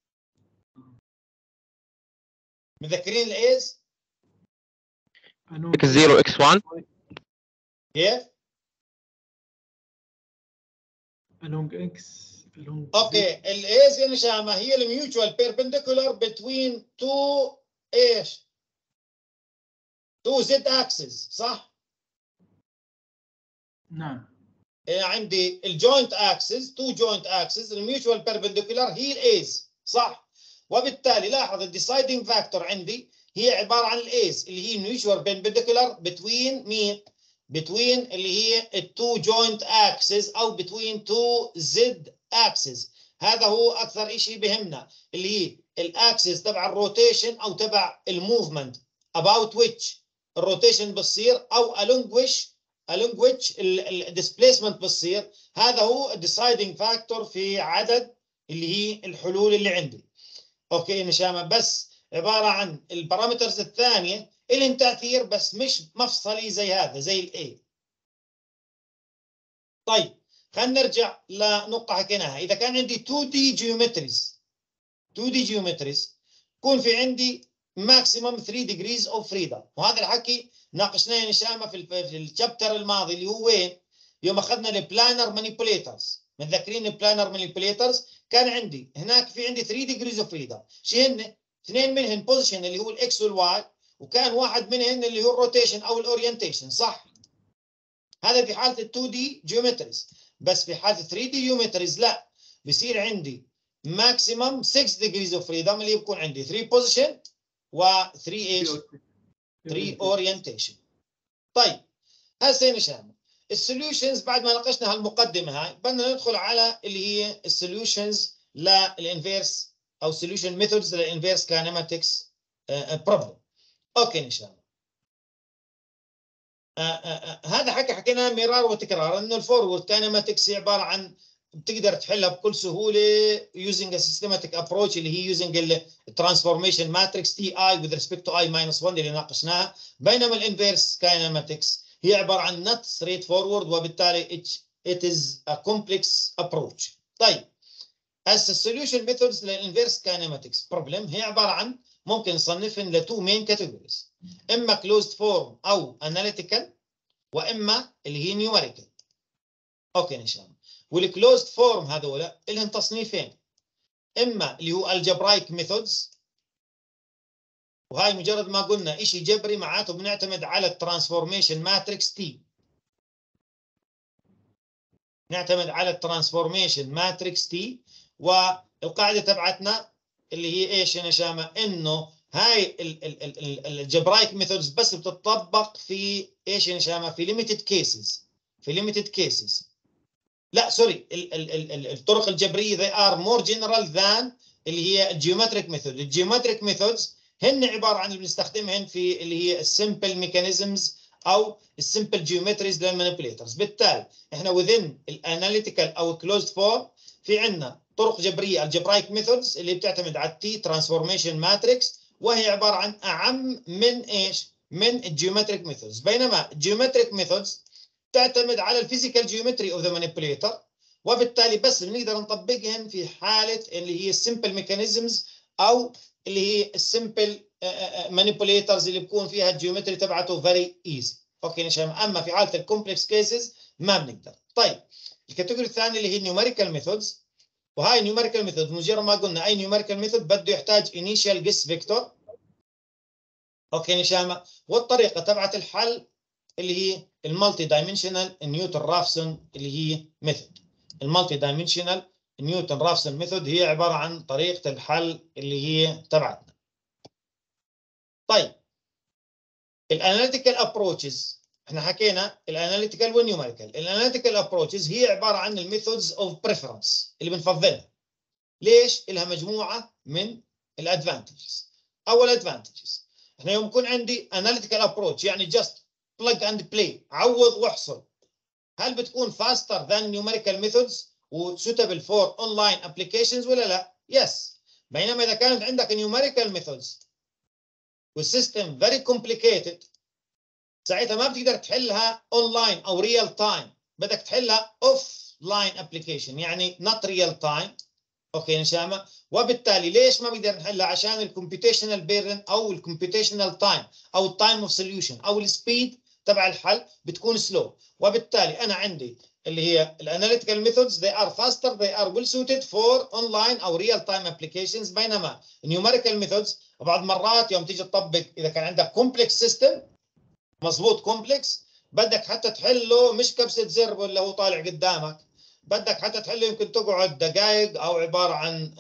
متذكرين الايز؟ اكس صفر اكس واحد كيف؟ along x along اوكي الايز يا نشامه هي الميوتشوال بيربنديكولار بتوين تو ايش؟ تو زد اكسس صح؟ نعم عندي الجوينت اكسس تو جوينت اكسس الميوتشوال بيربنديكولار هي الايز صح؟ وبالتالي لاحظ الديسايدنج فاكتور عندي هي عباره عن الايز اللي هي الميوتشوال بيربنديكولار بتوين مين؟ بتوين اللي هي التو جوينت اكسس او بتوين تو زد اكسس. هذا هو اكثر شيء بهمنا اللي هي الاكسس تبع الروتيشن او تبع الموفمنت about which الروتيشن بتصير او along which along which الديسبيسمنت بتصير. هذا هو الديسايدنج فاكتور في عدد اللي هي الحلول اللي عندي. اوكي نشامه بس عباره عن البارامترز الثانيه لهم تاثير بس مش مفصلي زي هذا زي الاي. طيب خلينا نرجع لنقطه حكيناها. اذا كان عندي تو دي جيومتريز تو دي جيومتريز يكون في عندي ماكسيمم ثلاثة degrees of freedom، وهذا الحكي ناقشناه يا نشامه في في الشابتر الماضي اللي هو وين؟ يوم اخذنا البلانر مانيبيوليترز. متذكرين البلانر مانيبيوليترز؟ كان عندي هناك في عندي ثلاثة degrees of freedom. شو هن؟ اثنين منهن بوزيشن اللي هو الاكس والواي، وكان واحد منهن اللي هو الروتيشن او الاورينتيشن صح؟ هذا في حاله ال تو دي جيومتريز. بس في حاله ثري دي جيومتريز لا، بصير عندي ماكسيمم ستة degrees of freedom اللي يكون عندي ثلاثة بوزيشن و ثلاثة ايش؟ ثلاثة اورينتيشن. طيب هسه نشام السوليوشنز بعد ما ناقشنا هالمقدمه هاي بدنا ندخل على اللي هي السوليوشنز للانفيرس او سوليوشن ميثودز للانفيرس كاينماتكس بروبلم. اوكي نشام هذا حكي حكينا مرار وتكرار انه الفورورد كاينماتكس هي عباره عن بتقدر تحلها بكل سهوله using a systematic approach اللي هي using الترانسفورميشن ماتريكس تي اي with respect to i minus واحد اللي ناقشناها. بينما الانفيرس كاينماتكس هي عباره عن not straight forward وبالتالي it, it is a complex approach. طيب هسه السوليوشن ميثودز للانفيرس كاينماتكس بروبلم هي عباره عن ممكن نصنفهم لتو مين كاتيجوريز، اما كلوزد فورم او اناليتيكال، واما اللي هي نيوميريكال. اوكي نشام. والكلوزد فورم هذول لهم تصنيفين، اما اللي هو الجبرايك ميثودز، وهاي مجرد ما قلنا شيء جبري معناته بنعتمد على الترانسفورميشن ماتريكس تي، نعتمد على الترانسفورميشن ماتريكس تي. والقاعده تبعتنا اللي هي ايش يا نشامه؟ انه هاي الجبرايك ميثودز بس بتطبق في ايش يا نشامه؟ في ليميتد كيسز، في ليميتد كيسز. لا سوري، الطرق الجبريه they are more general than اللي هي الجيومتريك ميثود. الجيومتريك ميثودز هن عباره عن اللي بنستخدمهن في اللي هي السمبل ميكانيزمز او السمبل جيومتريز للمانيبيوليترز. بالتالي احنا within الاناليتيكال او كلوزد فورم في عندنا طرق جبريه الجبرايك ميثودز اللي بتعتمد على التي ترانسفورميشن ماتريكس، وهي عباره عن اعم من ايش؟ من الجيومتريك ميثودز. بينما الجيومتريك ميثودز تعتمد على الفيزيكال جيومتري اوف ذا مانيبيوليتر، وبالتالي بس بنقدر نطبقهن في حاله اللي هي السمبل ميكانيزمز او اللي هي السمبل مانيبيوليترز اللي بكون فيها الجيومتري تبعته فيري ايزي. اوكي نشام. اما في حاله الكومبلكس كيسز ما بنقدر. طيب الكاتيجوري الثاني اللي هي النيوميريكال ميثودز، وهاي نيوميريكال ميثود مجرد ما قلنا اي نيوميريكال ميثود بده يحتاج انيشال جيس فيكتور. اوكي نشامه. والطريقه تبعت الحل اللي هي المالتي دايمنشنال نيوتن رافسون اللي هي ميثود. المالتي دايمنشنال نيوتن رافسون ميثود هي عباره عن طريقه الحل اللي هي تبعتنا. طيب الاناليتيكال ابروتشز، احنا حكينا الاناليتيكال والنيوميريكال. الاناليتيكال ابروتشز هي عباره عن الميثودز اوف بريفرنس اللي بنفضلها. ليش؟ لها مجموعه من الادفانتجز. اول ادفانتجز، احنا يوم يكون عندي اناليتيكال ابروتش يعني جاست بلاج اند بلاي، عوض واحصل، هل بتكون faster than numerical methods و suitable for online applications ولا لا؟ يس. بينما اذا كانت عندك numerical methods والسيستم very complicated، ساعتها ما بتقدر تحلها اونلاين او ريال تايم، بدك تحلها اوف لاين ابلكيشن يعني not real time. اوكي نشامه. وبالتالي ليش ما بقدر نحلها؟ عشان الكمبيوتيشنال بيرن او الكمبيوتيشنال تايم او التايم اوف سوليوشن او السبيد تبع الحل بتكون سلو. وبالتالي انا عندي اللي هي الاناليتيكال ميثودز they are faster they are well suited for online او real time applications. بينما النيوميريكال ميثودز بعض مرات يوم تيجي تطبق اذا كان عندك كومبلكس سيستم مضبوط كومبلكس، بدك حتى تحله مش كبسه زر ولا هو طالع قدامك، بدك حتى تحله يمكن تقعد دقائق او عباره عن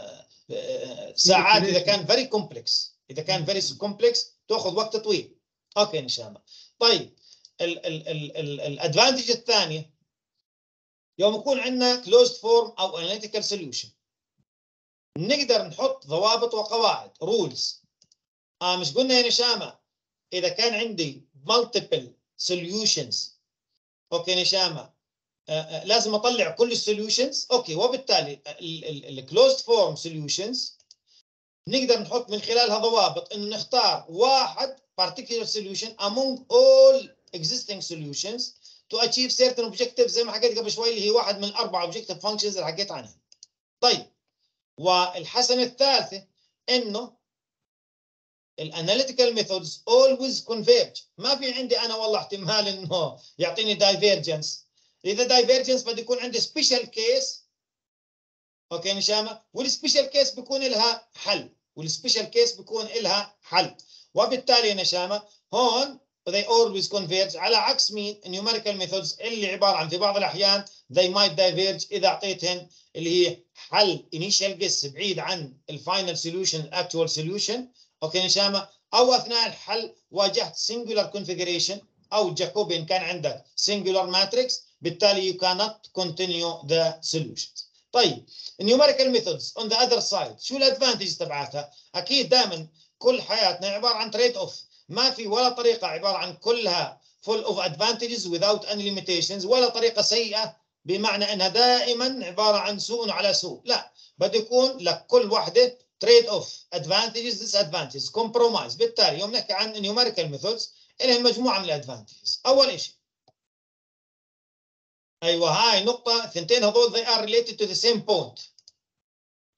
ساعات اذا كان فيري كومبلكس. اذا كان فيري كومبلكس تاخذ وقت طويل. اوكي ان شاء الله. طيب الادفانتج الثانيه يوم يكون عندنا كلوزد فورم او اناليتيكال سوليوشن نقدر نحط ضوابط وقواعد رولز. اه مش قلنا يا نشامه اذا كان عندي multiple solutions اوكي نشامه آه آه لازم اطلع كل السوليوشنز. اوكي. وبالتالي الكلوزد فورم سوليوشنز نقدر نحط من خلالها ضوابط انه نختار واحد particular solution among all existing solutions to achieve certain objectives زي ما حكيت قبل شوي اللي هي واحد من الاربع objective functions اللي حكيت عنها. طيب والحسنه الثالثه انه الاناليتيكال ميثودز always converge. ما في عندي انا والله احتمال انه يعطيني دايفيرجنس. اذا دايفيرجنس بده يكون عندي سبيشال كيس. اوكي نشامه. والسبيشال كيس بيكون لها حل والسبيشال كيس بيكون لها حل. وبالتالي نشامه هون they always converge على عكس مين؟ numerical methods اللي عباره عن في بعض الاحيان they might diverge اذا اعطيتهن اللي هي حل initial guess بعيد عن الفاينل سوليوشن actual solution. اوكي نشامه. او اثناء الحل واجهت singular configuration او جاكوبين كان عندك singular matrix، بالتالي you cannot continue the solutions. طيب النيوميريكال ميثودز اون ذا اذر سايد شو الادفانتجز تبعتها؟ اكيد دائما كل حياتنا عباره عن تريد اوف، ما في ولا طريقه عباره عن كلها full of advantages without any limitations، ولا طريقه سيئه بمعنى انها دائما عباره عن سوء على سوء، لا بده يكون لك كل وحده تريد اوف advantages disadvantages compromise. بالتالي يوم نحكي عن numerical methods لها مجموعه من الادفانتجز. اول شيء ايوه هاي نقطه ثنتين هذول they are related to the same point.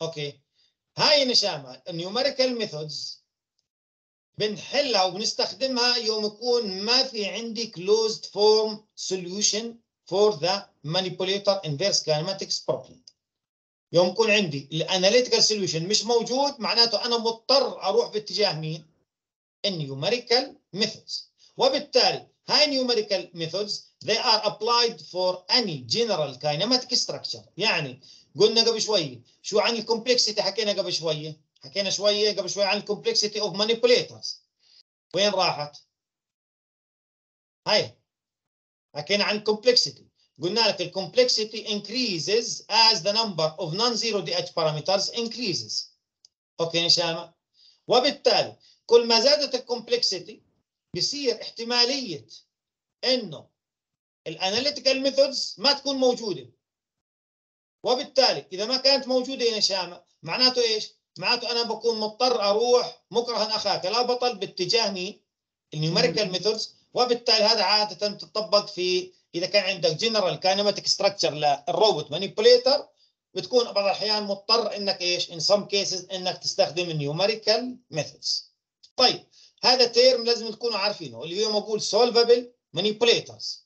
اوكي، هاي نشامة النيوميريكال ميثودز بنحلها وبنستخدمها يوم يكون ما في عندي closed form solution for the manipulator inverse kinematics problem. يوم يكون عندي الاناليتيكال سوليوشن مش موجود، معناته انا مضطر اروح باتجاه مين؟ النيوميريكال ميثودز. وبالتالي هاي نيوميريكال ميثودز they are applied for any general kinematic structure. يعني قلنا قبل شويه شو عن الكومبلكسيتي، حكينا قبل شويه حكينا شويه قبل شويه عن الكومبلكسيتي اوف مانيبيوليترز. وين راحت؟ هاي حكينا عن الكومبلكسيتي، قلنا لك الكومبلكسيتي increases as the number of non-zero دي اتش parameters increases. اوكي نشامة؟ وبالتالي كل ما زادت الكومبلكسيتي بصير احتماليه انه الاناليتيكال ميثودز ما تكون موجوده. وبالتالي اذا ما كانت موجوده يا نشامه معناته ايش؟ معناته انا بكون مضطر اروح مكرها اخاك لا بطل باتجاه مين؟ النيوميريكال ميثودز. وبالتالي هذا عاده تطبق في اذا كان عندك جنرال كاينماتيك ستراكشر للروبوت مانيبيوليتر، بتكون بعض الاحيان مضطر انك ايش؟ ان سم كيسز انك تستخدم النيوميريكال ميثودز. طيب هذا تيرم لازم تكونوا عارفينه اللي هو بقول solvable manipulators.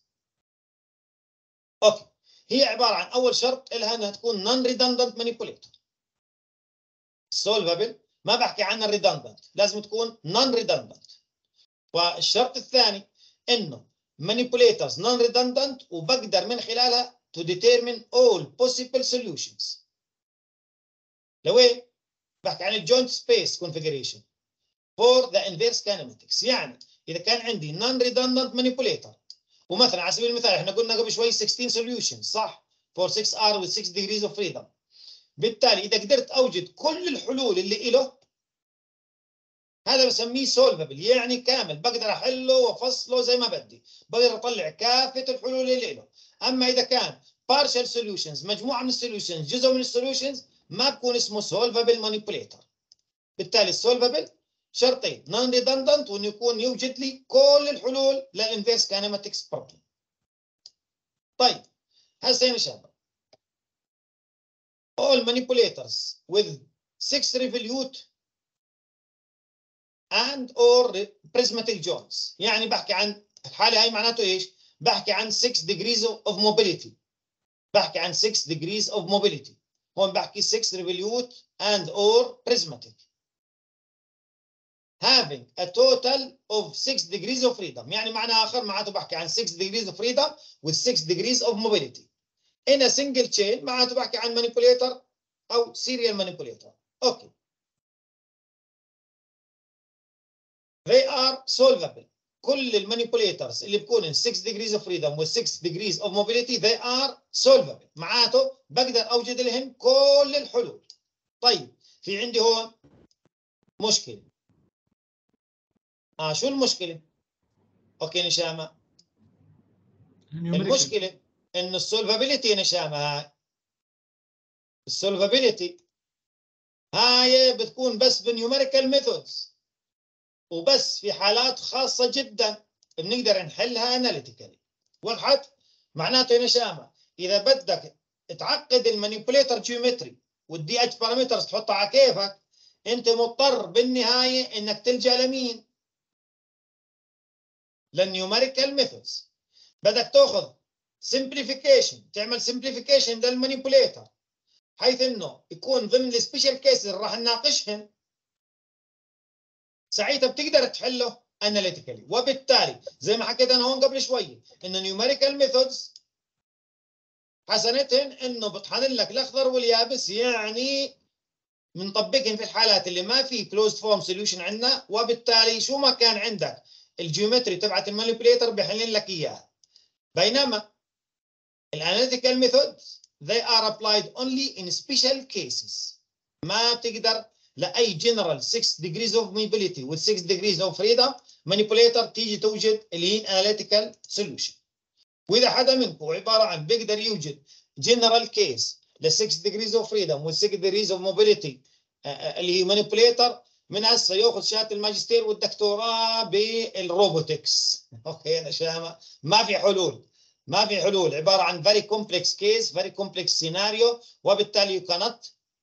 اوكي، هي عباره عن اول شرط لها انها تكون non redundant manipulator. solvable ما بحكي عنها redundant، لازم تكون non redundant. والشرط الثاني انه manipulators non redundant وبقدر من خلالها to determine all possible solutions. لو ايه؟ بحكي عن الجوينت سبيس configuration for the inverse kinematics. يعني اذا كان عندي non redundant manipulator ومثلا على سبيل المثال احنا قلنا قبل شوي ستة عشر solutions صح؟ for six R with six degrees of freedom. بالتالي اذا قدرت اوجد كل الحلول اللي له هذا بسميه solvable، يعني كامل بقدر احله وافصله زي ما بدي، بقدر اطلع كافه الحلول اللي له. اما اذا كان partial solutions مجموعه من السوليوشنز جزء من السوليوشنز ما بكون اسمه solvable manipulator. بالتالي solvable شرطين non redundant وانه يكون يوجد لي كل الحلول للانفيرس كاينماتكس بروبلم. طيب هسه يا شباب all manipulators with six revolute and or prismatic joints. يعني بحكي عن الحاله هاي معناته ايش؟ بحكي عن six degrees of mobility، بحكي عن six degrees of mobility. هون بحكي six revolute and or prismatic having a total of six degrees of freedom. يعني معنى آخر معناته بحكي عن six degrees of freedom with six degrees of mobility in a single chain. معناته بحكي عن manipulator أو serial manipulator. أوكي. They are solvable. كل المانيبوليترز اللي بكون six degrees of freedom with six degrees of mobility they are solvable. معناته بقدر أوجد لهم كل الحلول. طيب في عندي هون مشكلة. اه شو المشكلة؟ اوكي نشامة. المشكلة انه السولفابيلتي نشامة هاي السولفابيلتي هاي بتكون بس بالنيوميريكال ميثودز وبس في حالات خاصة جدا بنقدر نحلها اناليتيكالي. وضحت؟ معناته نشامة اذا بدك تعقد المانيبوليتر جيومتري والدي اتش بارامترز تحطها على كيفك، انت مضطر بالنهاية انك تلجأ لمين؟ للنيوميريكال ميثودز. بدك تاخذ سمبليفيكيشن، تعمل سمبليفيكيشن للمانيبوليتر حيث انه يكون ضمن السبيشال كيسز اللي راح نناقشهم، ساعتها بتقدر تحله اناليتيكالي. وبالتالي زي ما حكيت انا هون قبل شوي انه نيوميريكال ميثودز حسنتهن انه بطحن لك الاخضر واليابس، يعني بنطبقهم في الحالات اللي ما في كلوزد فورم سوليوشن عندنا. وبالتالي شو ما كان عندك الجيومتري تبعت المانيبيوليتر بيحل لك اياها. بينما الاناليتيكال ميثودز they are applied only in special cases. ما بتقدر لاي general six degrees of mobility with six degrees of freedom manipulator تيجي توجد اللي هي analytical solution. واذا حدا منكم عباره عن بيقدر يوجد general case ل six degrees of freedom with six degrees of mobility اللي هي manipulator، من هسه ياخذ شهاده الماجستير والدكتوراه بالروبوتكس. اوكي انا شامه ما في حلول، ما في حلول، عباره عن very complex case very complex scenario. وبالتالي you cannot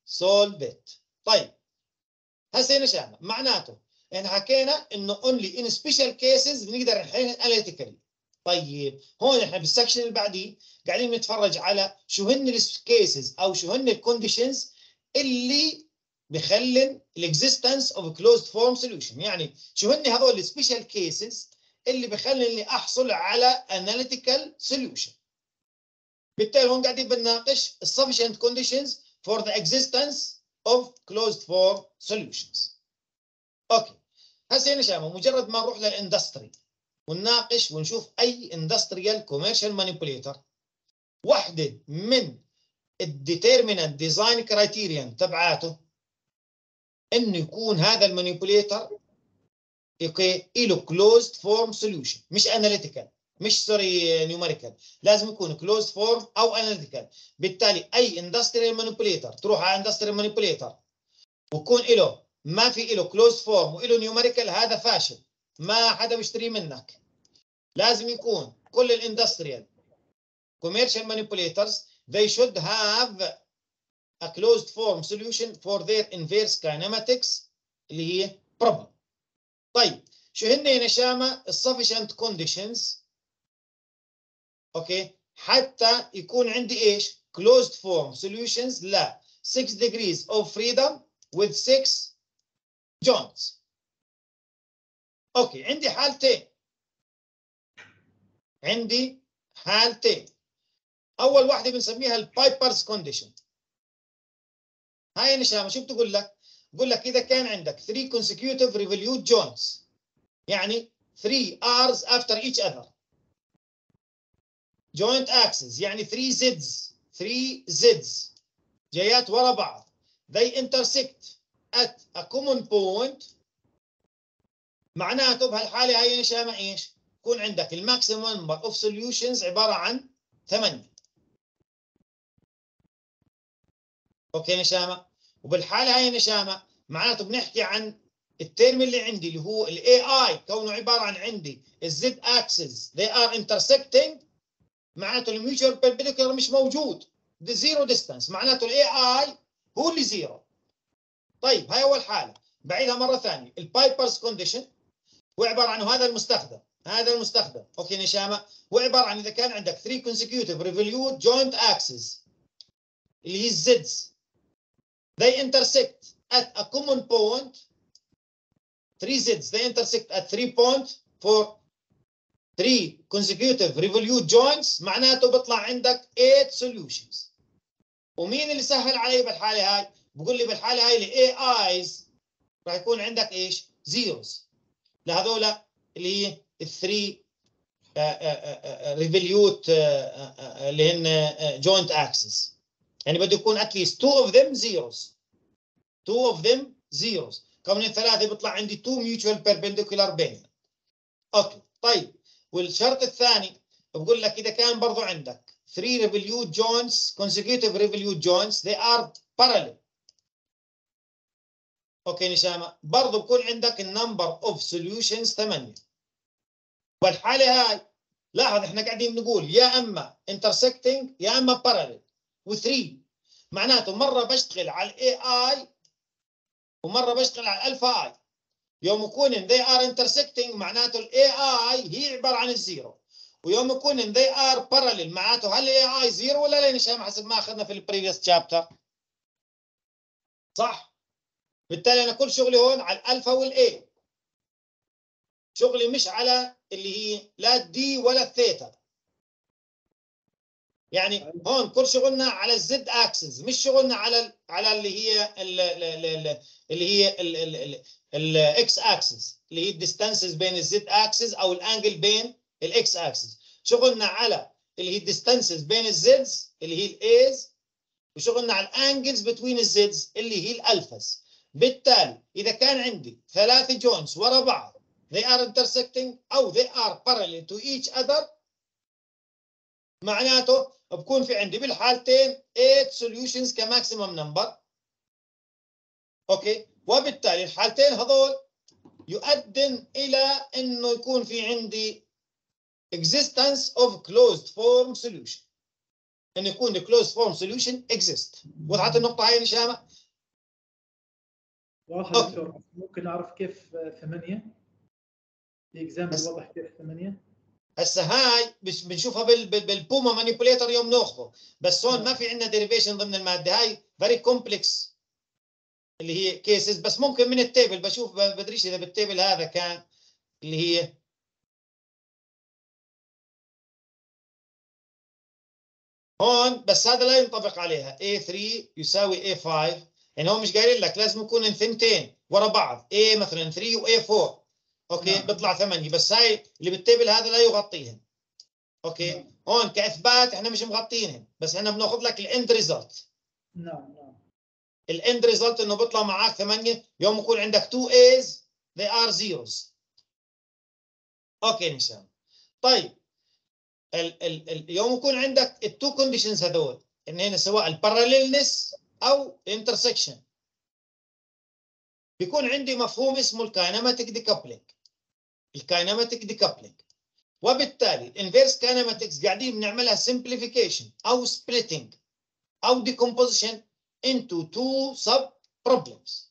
solve it. طيب هسه هنا شامل معناته احنا حكينا انه only in special cases بنقدر نحل analytically. طيب هون احنا بالسكشن اللي بعديه قاعدين نتفرج على شو هن الكيسز او شو هن الكونديشنز اللي بخلن الاكزيستنس اوف كلوزد فورم سوليوشن، يعني شو هن هذول السبيشال كيسز اللي بخلني احصل على اناليتيكال سوليوشن. بالتالي هون قاعدين بنناقش sufficient conditions for the existence of closed form solutions. اوكي هسه هنا شامل مجرد ما نروح للاندستري ونناقش ونشوف اي اندستريال كوميرشال مانيبيوليتر، واحده من الديترمينانت ديزاين كرايتيريان تبعاته انه يكون هذا المانيبيوليتر اوكي له كلوزد فورم سوليوشن، مش اناليتيكال، مش سوري نيوميريكال، لازم يكون كلوزد فورم او اناليتيكال. بالتالي اي اندستريال مانيبيوليتر تروح على اندستريال مانيبيوليتر ويكون له ما في له كلوزد فورم وله نيوميريكال، هذا فاشل، ما حدا بيشتري منك. لازم يكون كل الاندستريال commercial manipulators they should have a closed form solution for their inverse kinematics اللي هي problem. طيب شو هن هنا شامة sufficient conditions اوكي حتى يكون عندي ايش closed form solutions لا six degrees of freedom with six joints. اوكي عندي حالتين، عندي حالتين. اول واحده بنسميها البايبرز كونديشن. هاي نشامه شو بتقول لك؟ بقول لك اذا كان عندك three consecutive revolute joints يعني three R's after each other joint axes يعني three Z's three Z's جايات ورا بعض they intersect at a common point، معناته بهالحاله هاي نشامه ايش؟ يكون عندك الماكسيمم نمبر اوف سوليوشنز عباره عن ثمانية. اوكي نشامه، وبالحاله هاي نشامه معناته بنحكي عن الترم اللي عندي اللي هو الاي اي كونه عباره عن عندي الزد اكسس they are intersecting، معناته الميوتشوال بيربنديكولار مش موجود، the zero distance، معناته الاي اي هو اللي زيرو. طيب هاي اول حاله. بعيدها مره ثانيه البايبرز كونديشن هو عباره عن هذا المستخدم هذا المستخدم اوكي نشامه هو عباره عن اذا كان عندك three consecutive revolute joint axes اللي هي الزدز they intersect at a common point three Z's they intersect at three points for three consecutive revolute joints، معناته بيطلع عندك eight solutions. ومين اللي سهل علي بالحاله هاي؟ بقول لي بالحاله هاي الاي ايز راح يكون عندك ايش؟ زيروز لهذول اللي هي الثري ريفوليوت اللي هن جوينت اكسس، يعني بده يكون اتليست two of them zeros two of them zeros كون الثلاثه بيطلع عندي two mutual perpendicular بينهم. اوكي طيب والشرط الثاني بقول لك اذا كان برضو عندك three revolute joints consecutive revolute joints they are parallel. اوكي نشامه برضو بكون عندك النمبر اوف سوليوشنز ثمانية. والحاله هاي لاحظ احنا قاعدين نقول يا اما intersecting يا اما parallel و3، معناته مره بشتغل على الاي اي ومره بشتغل على الالفا اي. يوم يكون they are intersecting معناته الاي اي هي عباره عن الزيرو، ويوم يكون they are parallel معناته هل الاي اي زيرو ولا لا نشام حسب ما اخذنا في البريفيوس شابتر صح؟ بالتالي انا كل شغلي هون على الالفا والاي، شغلي مش على اللي هي لا الدي ولا الثيتا. يعني هون كل شغلنا على الزد اكسس، مش شغلنا على على اللي هي اللي هي الاكس اكسس اللي هي الديستانسز بين الزد اكسس او الانجل بين الاكس اكسس. شغلنا على اللي هي الديستانسز بين الزدز اللي هي الايز، وشغلنا على الانجلز بتوين الزدز اللي هي الالفاز. بالتالي اذا كان عندي ثلاثه جوينتس ورا بعض they are intersecting او they are parallel to each other، معناته بكون في عندي بالحالتين eight solutions كماكسيمم نمبر. اوكي وبالتالي الحالتين هذول يؤدن الى انه يكون في عندي existence of closed form solution. ان يكون closed form solution exist. وضحت النقطه هاي يا نشامه؟ واضح يا دكتور. ممكن اعرف كيف ثمانية الاكزامبل بس- واضح كيف ثمانية. هسه هاي بس بنشوفها بال بال- بالبوما مانيبيوليتر يوم ناخذه، بس هون نعم. ما في عندنا ديريفيشن ضمن الماده هاي، فيري كومبلكس اللي هي كيسز. بس ممكن من التيبل بشوف، ب- بدريش اذا بالتيبل هذا كان اللي هي هون، بس هذا لا ينطبق عليها. إيه ثري يساوي إيه فايف، يعني هو مش قايل لك لازم يكون الثنتين ورا بعض، A مثلا ثري و إيه فور، اوكي نعم. بيطلع ثمانية. بس هاي اللي بالتيبل هذا لا يغطيهن، اوكي. نعم. هون كاثبات احنا مش مغطينهن، بس احنا بناخذ لك الاند ريزلت. نعم نعم. الاند ريزلت انه بيطلع معك ثمانية يوم يكون عندك تو A's they are zeros. اوكي نسام. طيب ال ال ال يوم يكون عندك التو كونديشنز هذول، ان هنا سواء الباراليلنس او انترسكشن، بيكون عندي مفهوم اسمه الكاينماتيك ديكابلينج. الكاينماتيك ديكابلينج، وبالتالي الانفيرس كاينماتكس قاعدين بنعملها simplification او splitting او decomposition into two sub problems.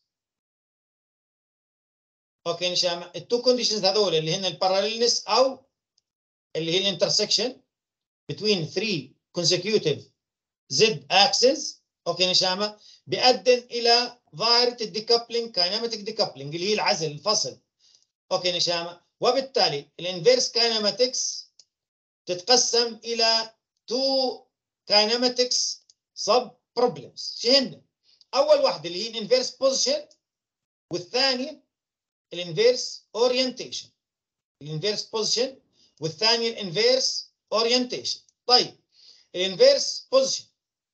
اوكي نشامة، التو كونديشنز هذول اللي هن الباراليلنس او اللي هي الانترسكشن between three consecutive z axes، اوكي نشامة، بيؤدي الى ظاهرة الديكابلينج، كاينماتيك ديكابلينج اللي هي العزل الفصل. اوكي نشامة، وبالتالي الانفيرس كاينماتكس تتقسم الى تو كاينماتكس سب بروبلمز. شو هن؟ اول واحده اللي هي الانفيرس بوزيشن، والثانيه الانفيرس اورينتيشن. الانفيرس بوزيشن والثانيه الانفيرس اورينتيشن. طيب الانفيرس بوزيشن،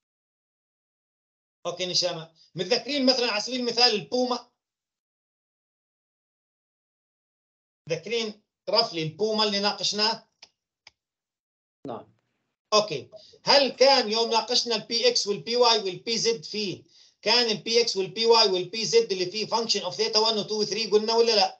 اوكي نشامه، متذكرين مثلا على سبيل المثال البوما؟ متذكرين رفلي البوما اللي ناقشناه؟ نعم. اوكي، هل كان يوم ناقشنا البي اكس والبي واي والبي زد فيه كان البي اكس والبي واي والبي زد اللي فيه فانكشن اوف ثيتا واحد و اثنين و ثلاثة قلنا ولا لا؟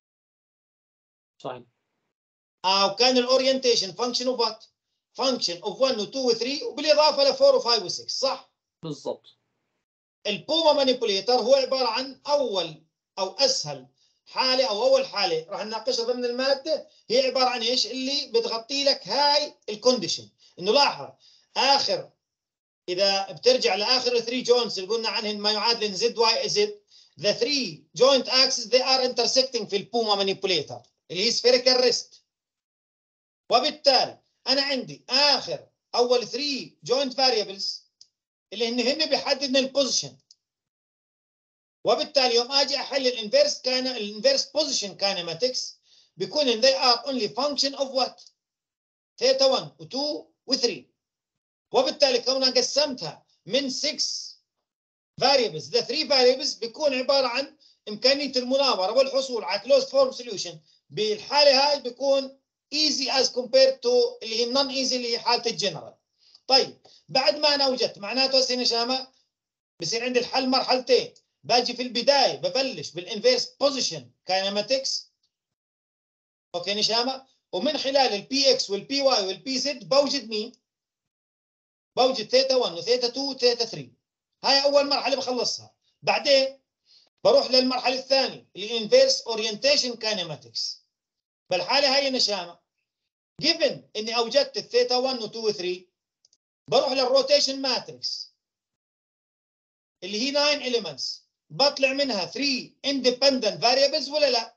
صحيح. او كان الاورينتيشن فانكشن اوف وات؟ فانكشن اوف واحد و اثنين و ثلاثة وبالاضافه ل أربعة و خمسة و ستة، صح؟ بالضبط. البوما مانيبوليتر هو عباره عن اول او اسهل حاله او اول حاله راح نناقشها ضمن الماده، هي عباره عن ايش؟ اللي بتغطي لك هاي الكونديشن. انه لاحظ اخر، اذا بترجع لاخر ثلاثة جوينتس اللي قلنا عنهن ما يعادل زد واي زد، the three joint axes they are intersecting في البوما مانيبوليتر اللي هي spherical wrist. وبالتالي انا عندي اخر اول ثلاثة joint variables اللي هن هن بيحددن البوزيشن. وبالتالي يوم اجي احل الانفيرس كان الانفيرس بوزيشن كاينماتكس بيكون they are only function of what؟ ثيتا واحد و اثنين و ثلاثة. وبالتالي كونها قسمتها من ستة variables the three variables بيكون عباره عن امكانيه المناظره والحصول على closed form solution. بالحاله هاي بيكون easy as compared to اللي هي non easy اللي هي حاله الجنرال. طيب بعد ما انا وجدت، معناته هسه نشامه بصير عندي الحل مرحلتين. باجي في البدايه ببلش بالانفيرس بوزيشن كاينماتكس، اوكي نشامه، ومن خلال البي اكس والبي واي والبي زد بوجد مين؟ بوجد ثيتا واحد وثيتا اثنين وثيتا ثلاثة. هاي اول مرحله بخلصها. بعدين بروح للمرحله الثانيه اللي انفيرس اورينتيشن كاينماتكس. بالحاله هاي نشامه، given اني اوجدت الثيتا واحد و اثنين و ثلاثة، بروح للروتيشن ماتريكس اللي هي تسعة elements، بطلع منها ثلاثة independent variables ولا لا؟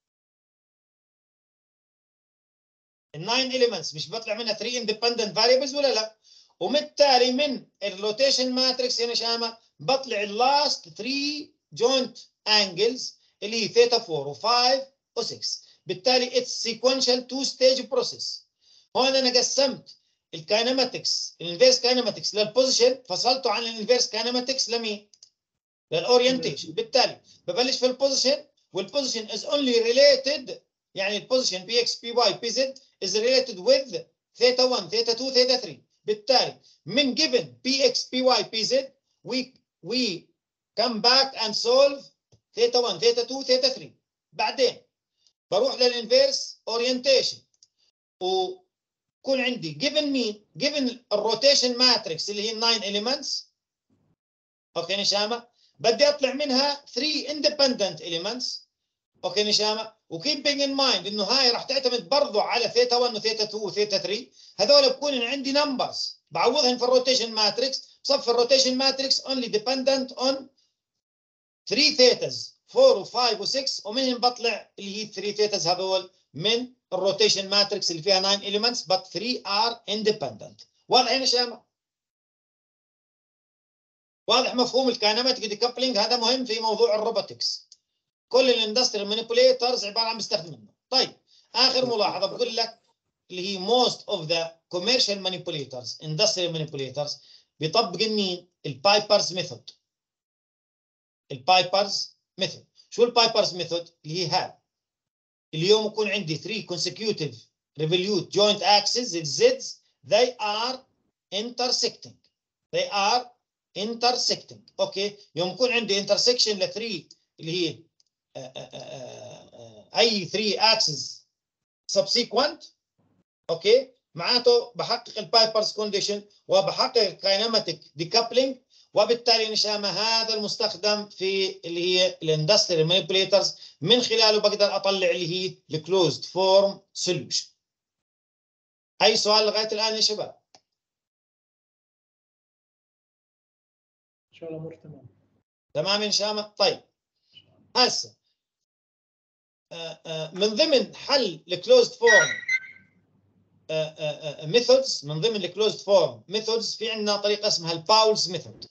ال تسعة elements مش بطلع منها ثلاثة independent variables ولا لا؟ وبالتالي من الروتيشن ماتريكس يا نشامه بطلع اللاست ثلاثة joint angles اللي هي ثيتا أربعة و خمسة و ستة. بالتالي it's sequential two stage process. هون انا قسمت الكاينماتكس الانفيرس كاينماتكس للبوزيشن، فصلته عن الانفيرس كاينماتكس لمين؟ للاورينتيشن. بالتالي ببلش في البوزيشن، والبوزيشن is only related، يعني البوزيشن بي اكس بي واي بي زد is related with ثيتا واحد ثيتا اثنين ثيتا ثلاثة. بالتالي من given بي اكس بي واي بي زد we we come back and solve ثيتا واحد ثيتا اثنين ثيتا ثلاثة. بعدين بروح للانفيرس اورينتيشن، و يكون عندي given مين؟ given الروتيشن ماتريكس اللي هي nine elements. اوكي نشامه. بدي اطلع منها three independent elements. اوكي نشامه. وكيبينج ان مايند انه هاي راح تعتمد برضه على ثيتا واحد وثيتا اثنين وثيتا ثلاثة. هذول بكون عندي نمبرز بعوضهم في الروتيشن ماتريكس. بصفي الروتيشن ماتريكس only dependent on three ثيتاز four و5 و6 ومنهم بطلع اللي هي three ثيتاز هذول من الروتيشن ماتريكس اللي فيها nine elements but three are independent. واضح يا نشامه؟ واضح مفهوم الكاينماتيك ديكابلينج؟ هذا مهم في موضوع الروبوتكس. كل الاندستريال مانيبيوليترز عباره عن بيستخدمونه. طيب اخر ملاحظه بقول لك اللي هي most of the commercial manipulators industrial manipulators بيطبق مين؟ البايبرز ميثود. البايبرز ميثود. شو البايبرز ميثود؟ اللي هي هاي. اليوم يكون عندي three consecutive revolute joint axes الزدز they are intersecting. they are intersecting. اوكي يوم يكون عندي intersection ل three اللي هي آآ آآ اي three axes subsequent. اوكي معناته بحقق البايبرز كونديشن وبحقق الكاينماتيك ديكابلينج وبالتالي نشامه هذا المستخدم في اللي هي الاندستريال مانيبيوليترز من خلاله بقدر اطلع اللي هي الكلوزد فورم سوليوشن. اي سؤال لغايه الان يا شباب؟ ان شاء الله امور تمام. تمام يا نشامه. طيب هسه من ضمن حل الكلوزد فورم ميثودز من ضمن الكلوزد فورم ميثودز في عندنا طريقه اسمها الباولز ميثود.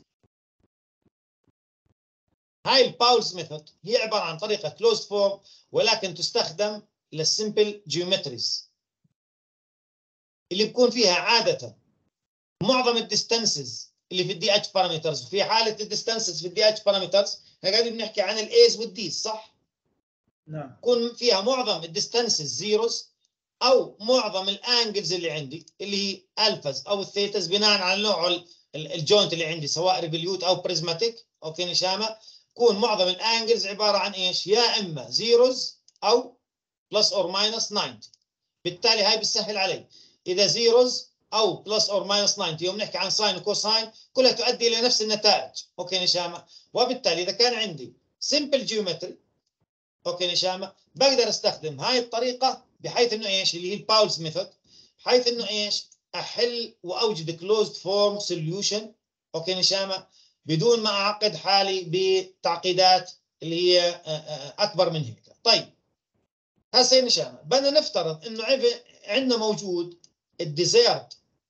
هاي الباولز ميثود هي عباره عن طريقه كلوزد فورم ولكن تستخدم للسمبل جيومتريز اللي بيكون فيها عاده معظم الديستانسز اللي في الدي اتش بارامترز. في حاله الديستانسز في الدي اتش بارامترز احنا قاعدين بنحكي عن الايز والديز صح؟ نعم. يكون فيها معظم الديستانسز زيروز او معظم الانجلز اللي عندي اللي هي الفاز او الثيتاز بناء على نوع الجوينت اللي عندي سواء ريفوليوت او بريزماتيك. اوكي نشامه. يكون معظم الانجلز عباره عن ايش؟ يا اما زيروز او بلس اور ماينس تسعين. بالتالي هاي بتسهل علي اذا زيروز او بلس اور ماينس تسعين يوم نحكي عن ساين وكوساين كلها تؤدي الى نفس النتائج. اوكي نشامه. وبالتالي اذا كان عندي سمبل جيومتري اوكي نشامه بقدر استخدم هاي الطريقه بحيث انه ايش اللي هي الباولز ميثود بحيث انه ايش احل واوجد كلوزد فورم سوليوشن. اوكي نشامه بدون ما اعقد حالي بتعقيدات اللي هي اكبر من هيك. طيب هسه نشامه بدنا نفترض انه عندنا موجود الديزيرد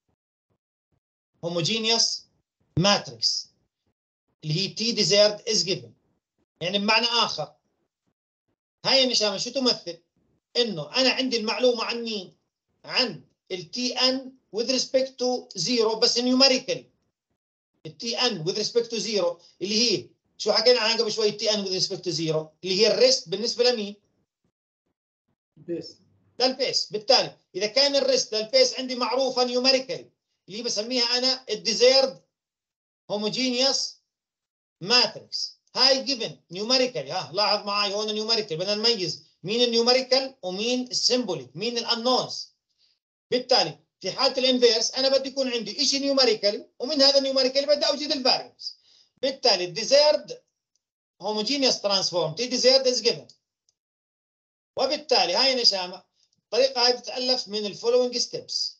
هوموجينيوس ماتريكس اللي هي تي ديزيرد از جيفن. يعني بمعنى اخر هاي نشامه شو تمثل؟ انه انا عندي المعلومه عن مين؟ عن التي ان with respect to zero بس numerical. التي ان with respect to zero اللي هي شو حكينا عنها قبل شوي التي ان with respect to zero اللي هي الريست بالنسبه لمين؟ البيس. للبيس. بالتالي اذا كان الريست للبيس عندي معروفه numerical اللي بسميها انا الديزيرد هوموجينيوس ماتريكس. هاي جيفن نيوميريكال. ها لاحظ معي هون نيوميريكال بدنا نميز مين النيوميريكال ومين السيمبوليك مين الانونز. بالتالي في حاله الانفيرس انا بدي يكون عندي شيء نيوميريكال ومن هذا النيوميريكال بدي اوجد الفاريبلز. بالتالي الديزيرد هوموجينيوس ترانسفورم تي ديزيرد از جيفن. وبالتالي هاي نشامه الطريقه هاي بتتالف من الفولوينج ستيبس.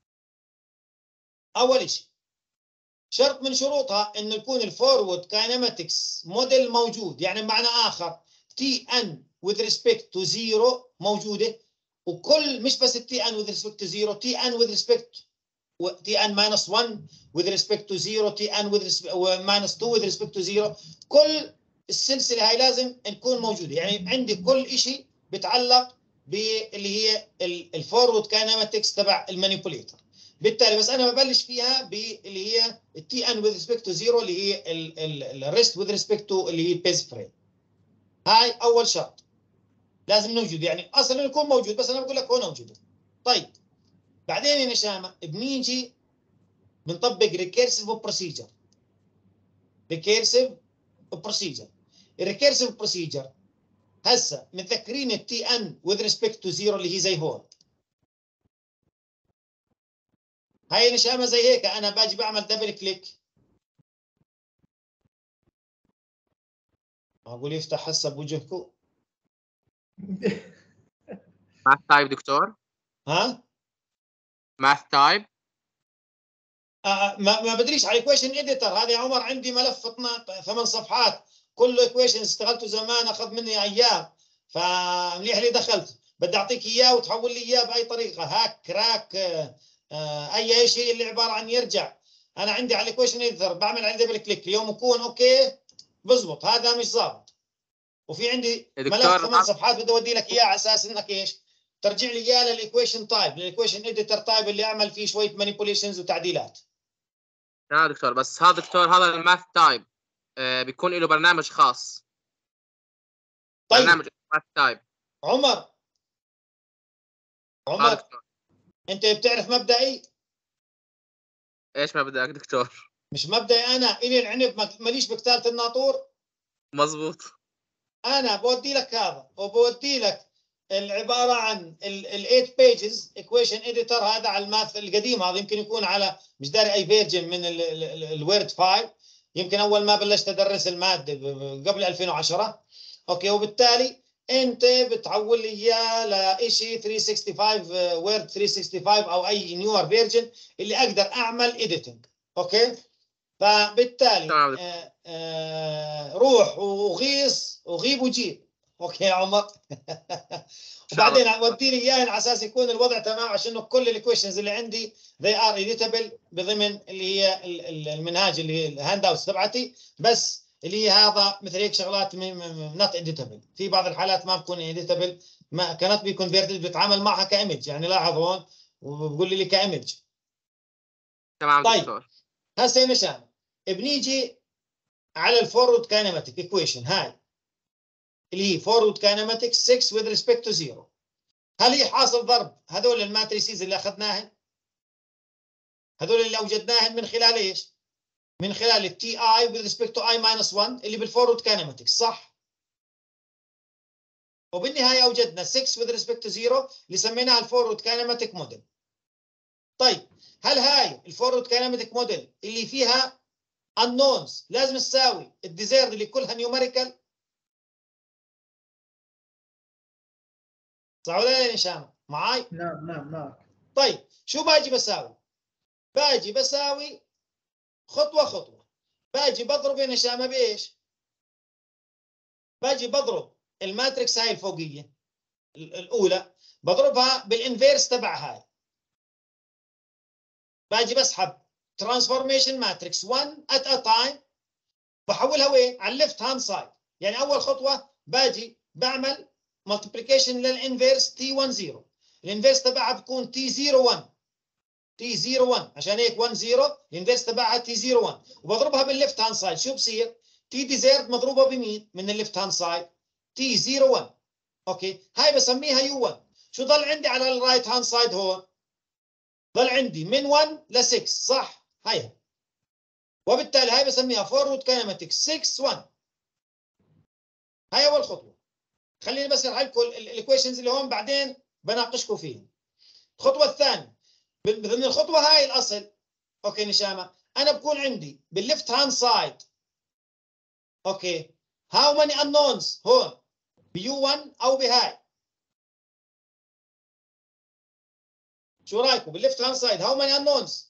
اول شيء شرط من شروطها انه يكون الفورورد كاينماتكس موديل موجود. يعني بمعنى اخر تي ان with respect to zero موجوده وكل مش بس التي ان with respect to zero تي ان with respect تي ان minus one with respect to zero تي ان with respect minus two with respect to zero كل السلسله هاي لازم تكون موجوده. يعني عندي كل شيء بيتعلق باللي هي الفورورد كاينماتكس تبع المانيبيوليتر. بالتالي بس انا ببلش فيها باللي هي التي ان with respect to zero اللي هي الريست with respect to اللي هي البيز فريم. هاي اول شرط لازم نوجد. يعني اصلا يكون موجود بس انا بقول لك هون موجود. طيب بعدين يا نشامه بنيجي بنطبق ريكيرسيف بروسيجر. ريكيرسيف بروسيجر الريكيرسيف بروسيجر هسه متذكرين التي ان with respect to zero اللي هي زي هون هاي نشامة زي هيك، انا باجي بعمل دبل كليك، اقول يفتح هسه بوجهكم. ماث تايب دكتور، ها ماث تايب. آه ما ما بدريش على ايكويشن اديتر. هذا يا عمر عندي ملف ثمان صفحات كله ايكويشن، اشتغلته زمان اخذ مني ايام، فمليح لي دخلت. بدي اعطيك اياه وتحول لي اياه باي طريقه، هاك كراك آه آه اي شيء اللي عباره عن يرجع. انا عندي على الايكويشن اديتر بعمل عليه دبل كليك، اليوم يكون اوكي بزبط، هذا مش ظابط. وفي عندي ملف ثمان صفحات بدي اودي لك اياه على اساس انك ايش ترجع لي اياه للايكويشن تايب، للايكويشن اديتر تايب اللي اعمل فيه شويه مانيبيوليشنز وتعديلات. لا دكتور، بس هذا دكتور هذا الماث تايب آه بيكون له برنامج خاص. طيب برنامج ماث تايب. عمر عمر انت بتعرف مبدئي؟ ايش ما بدك دكتور؟ مش مبدئي، انا الي العنب ماليش بكتالة الناطور. مزبوط. انا بودي لك هذا وبودي لك العباره عن ال8 بيجز ايكويشن اديتور، هذا على الماث القديم، هذا يمكن يكون على مش داري اي فيرجن من الوورد فايل، يمكن اول ما بلشت ادرس الماده قبل ألفين وعشرة. اوكي، وبالتالي انت بتحول لي اياه لشيء ثلاثمية وخمسة وستين وورد ثلاثمية وخمسة وستين او اي نيور فيرجن اللي اقدر اعمل اديتنج. اوكي، فبالتالي آه آه روح وغيص وغيب وجيب. اوكي يا عمر. وبعدين اودي لي اياه على اساس يكون الوضع تمام، عشان كل الايكويشنز اللي عندي they are editable بضمن اللي هي المنهاج اللي هي الهاند اوتس تبعتي، بس اللي هي هذا مثل هيك شغلات نوت اديتابل. في بعض الحالات ما بكون اديتابل، ما كانت بي كونفيرتد، بتعامل معها كايمج، يعني لاحظ هون وبقول لي كايمج. تمام طيب دكتور. هسه يا نشان بنيجي على الفورورد كاينماتيك ايكويشن، هاي اللي هي فورورد كاينماتيك ستة with respect to zero. هل هي حاصل ضرب هذول الماتريسيز اللي اخذناهن، هذول اللي اوجدناهن من خلال ايش؟ من خلال التي اي with respect to i minus واحد اللي بالفورورد كاينماتيك، صح؟ وبالنهايه اوجدنا ستة with respect to zero اللي سميناها الفورورد كاينماتيك موديل. طيب هل هاي الفورورد كاينماتيك موديل اللي فيها unknowns لازم تساوي الديزيرد اللي كلها نيوميريكال؟ صح ولا لا يا هشام؟ معاي؟ نعم نعم معك. طيب شو باجي بساوي؟ باجي بساوي خطوه خطوه، باجي بضرب يا هشام بايش؟ باجي بضرب الماتريكس هاي الفوقيه الاولى، بضربها بالانفيرس تبع هاي، باجي بسحب ترانسفورميشن ماتريكس واحد ات ا تايم، بحولها وين؟ على الليفت هاند سايد. يعني اول خطوه باجي بعمل ملتبليكيشن للانفيرس تي واحد صفر، الانفيرس تبعها بكون تي صفر واحد، تي صفر واحد، عشان هيك واحد صفر، الانفيرس تبعها تي صفر واحد، وبضربها بالليفت هاند سايد. شو بصير؟ تي ديزيرد مضروبه بمين من الليفت هاند سايد؟ تي صفر واحد. اوكي، هاي بسميها يو واحد. شو ضل عندي على الرايت هاند سايد هون؟ ضل عندي من واحد ل ستة، صح؟ هاي، وبالتالي هاي بسميها فورورد كاينماتيك ستة واحد. هاي اول خطوه. خليني بس اشرح لكم الايكويشنز اللي هون، بعدين بناقشكم فيهم. الخطوه الثانيه ضمن الخطوه هاي الاصل، اوكي نشامه، انا بكون عندي بالليفت هاند سايد، اوكي، هاو ماني انونز هون بيو واحد او بهاي. شو رايكم بالليفت هاند سايد هاو ماني انونز؟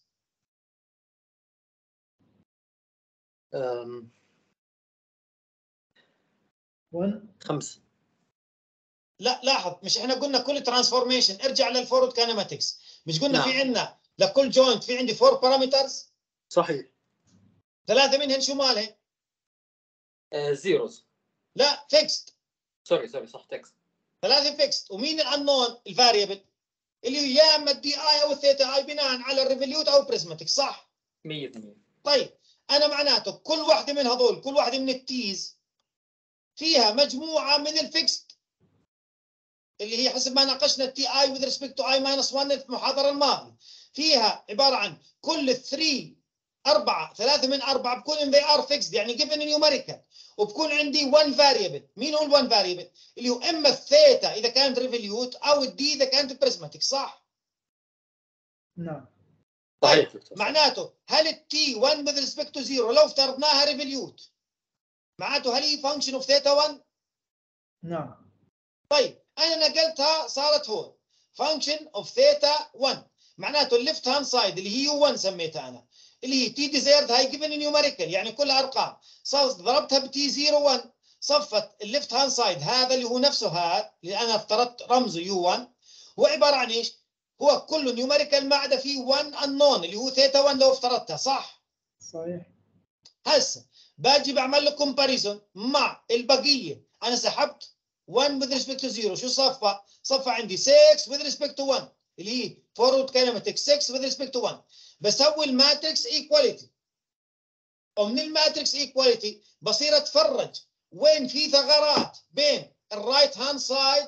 خمسة. لا لاحظ، مش احنا قلنا كل ترانسفورميشن ارجع للفورورد كاينماتكس، مش قلنا نعم. في عندنا لكل جوينت في عندي فور بارامترز، صحيح. ثلاثه منهن شو مالهن؟ زيروز. uh, لا فيكست. سوري سوري صح، تكست. ثلاثه فيكست، ومين الانون الفاريبل اللي هو يا اما الدي اي او الثيتا اي بناء على الريفوليوت او بريزماتيك، صح؟ مية بالمية. طيب انا معناته كل واحده من هذول، كل واحده من التيز فيها مجموعه من الفيكست اللي هي حسب ما ناقشنا التي اي with respect to i minus واحد في المحاضره الماضيه، فيها عباره عن كل ثلاثة أربعة ثلاثة من أربعة بكون in they are fixed يعني given numerical، وبكون عندي one variable. مين هو ال one variable؟ اللي هو اما الثيتا اذا كانت ريفوليوت او الدي اذا كانت بريزماتيك، صح؟ نعم. صحيح دكتور. معناته هل التي واحد with respect to zero لو افترضناها ريفوليوت معناته هل هي function of theta واحد؟ نعم. طيب انا نقلتها صارت هون function of theta واحد معناته الليفت هاند سايد اللي هي يو واحد سميتها انا اللي هي تي ديزيرد هاي جيفن نيوميريكال يعني كلها ارقام صارت ضربتها بتي صفر واحد صفت الليفت هاند سايد هذا اللي هو نفسه هذا اللي انا افترضت رمزه يو واحد هو عباره عن ايش؟ هو كله نيوميريكال ما عدا فيه واحد انون اللي هو ثيتا واحد لو افترضتها صح؟ صحيح. هسه باجي بعمل له كومباريزون مع البقيه انا سحبت واحد with respect to zero شو صفى؟ صفى عندي ستة with respect to واحد اللي هي فورورد كينيماتيك ستة with respect to واحد بسوي الماتريكس ايكواليتي ومن الماتريكس ايكواليتي بصير اتفرج وين في ثغرات بين الرايت هاند سايد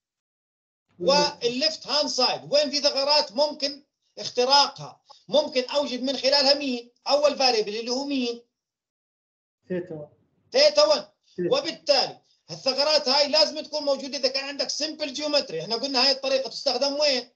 والليفت هاند سايد وين في ثغرات ممكن اختراقها ممكن اوجد من خلالها مين اول فاريبل اللي هو مين ثيتا واحد. ثيتا واحد وبالتالي الثغرات هاي لازم تكون موجوده اذا كان عندك سمبل جيومتري احنا قلنا هاي الطريقه تستخدم وين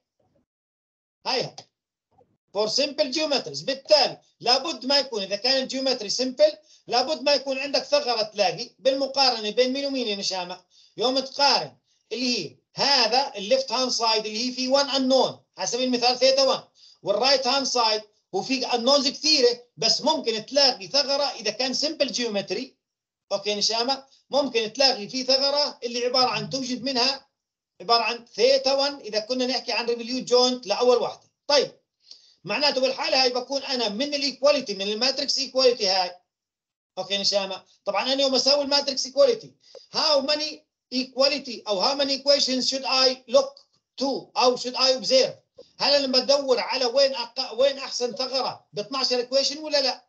هاي فور سمبل جيومتريز بالتالي لابد ما يكون اذا كان الجيومتري سمبل لابد ما يكون عندك ثغره تلاقي بالمقارنه بين مين ومين يا نشامه يوم تقارن اللي هي هذا الليفت هاند سايد اللي هي في واحد انون على سبيل المثال ثيتا واحد والرايت هاند سايد وفي انونز كثيره بس ممكن تلاقي ثغره اذا كان سمبل جيومتري اوكي نشامه ممكن تلاقي في ثغره اللي عباره عن توجد منها عباره عن ثيتا واحد اذا كنا نحكي عن ريفوليوت جوينت لاول واحده طيب معناته بالحاله هاي بكون انا من الايكواليتي من الماتريكس ايكواليتي هاي اوكي نشامه طبعا انا يوم اسوي الماتريكس ايكواليتي هاو ماني equality او how many equations should I look to او should I observe هل انا بدور على وين أق... وين احسن ثغره ب اثناشر equation ولا لا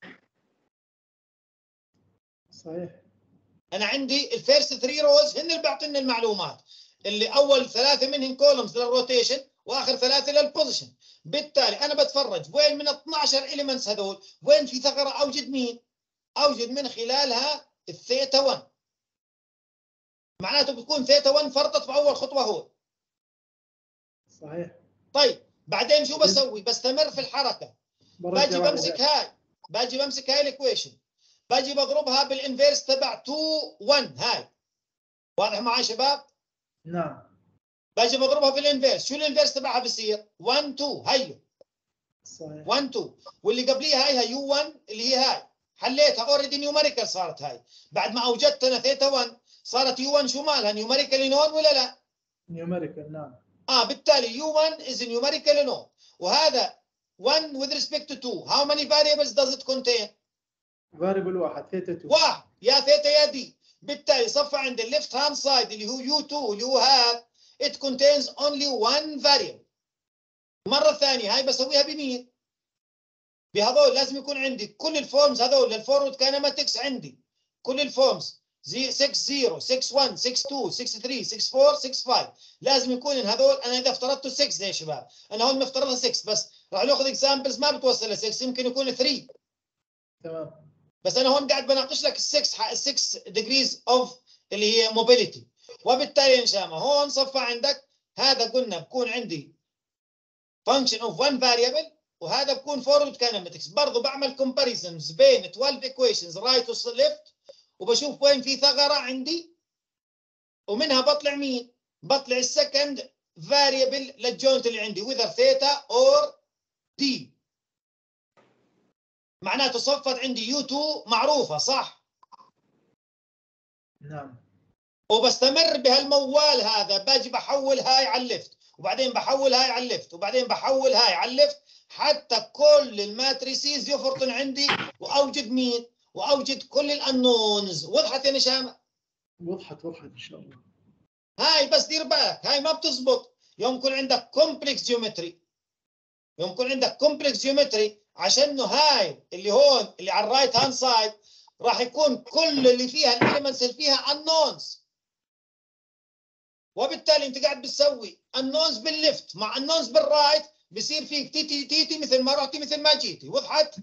صحيح. انا عندي الفيرست ثري روز هن اللي بيعطيني المعلومات اللي اول ثلاثه منهم كولومز للروتيشن واخر ثلاثه للبوزيشن بالتالي انا بتفرج وين من اثناشر elements هذول وين في ثغره اوجد مين اوجد من خلالها الثيتا واحد معناته بتكون ثيتا واحد فرطت باول خطوه هون صحيح. طيب بعدين شو بسوي بستمر في الحركه باجي بمسك هاي باجي بمسك هاي الايكويشن باجي بضربها بالانفيرس تبع اتنين واحد هاي واضح معي شباب نعم. باجي بضربها في الانفيرس شو الانفيرس تبعها بصير واحد اتنين هي صحيح. واحد اتنين واللي قبليها هاي يو واحد اللي هي هاي حليتها اوريدي نيوميريكال صارت هاي بعد ما اوجدت انا ثيتا واحد صارت يو واحد شو مالها نيوميريكال نون ولا لا نيوميريكال نعم. اه بالتالي يو واحد is numerical node وهذا واحد with respect to two how many variables does it contain فاريبل واحد ثيتا اثنين واحد يا ثيتا يا دي بالتالي صفى عند الليفت هاند سايد اللي هو يو اثنين اللي هو هذا it contains only one variable مرة ثانية هاي بسويها بمين بهذول لازم يكون عندي كل الفورمز هذول للفورورد كاينماتكس عندي كل الفورمز زي ستة صفر ستة واحد ستة اثنين ستة ثلاثة ستة أربعة ستة خمسة لازم يكون هذول انا اذا افترضت ستة يا شباب انا هون مفترضها ستة بس راح ناخذ اكزامبلز ما بتوصل ل ستة يمكن يكون ثلاثة تمام بس انا هون قاعد بناقش لك ال6 ال6 ديجريز اوف اللي هي موبيليتي وبالتالي ان شاء الله هون صفى عندك هذا قلنا بكون عندي function of one variable وهذا بكون forward kinematics برضه بعمل comparisons بين اثناشر equations right و left وبشوف وين في ثغرة عندي ومنها بطلع مين بطلع السكند variable للجوينت اللي عندي whether theta or d معناته صفت عندي يو اثنين معروفة صح نعم وبستمر بهالموال هذا باجي بحول هاي على الليفت وبعدين بحول هاي على الليفت وبعدين بحول هاي على الليفت حتى كل الماتريسيز يفرطن عندي واوجد مين واوجد كل الانونز وضحت يا نشامه وضحت وضحت ان شاء الله هاي بس دير بالك هاي ما بتزبط يوم يكون عندك كومبلكس جيومتري يوم يكون عندك كومبلكس جيومتري عشان هاي اللي هون اللي على الرايت هاند سايد راح يكون كل اللي فيها الاليمنتس اللي فيها انونز وبالتالي انت قاعد بتسوي النونز بالليفت مع النونز بالرايت بصير فيك تيتي تيتي مثل ما رحتي مثل ما جيتي وضحت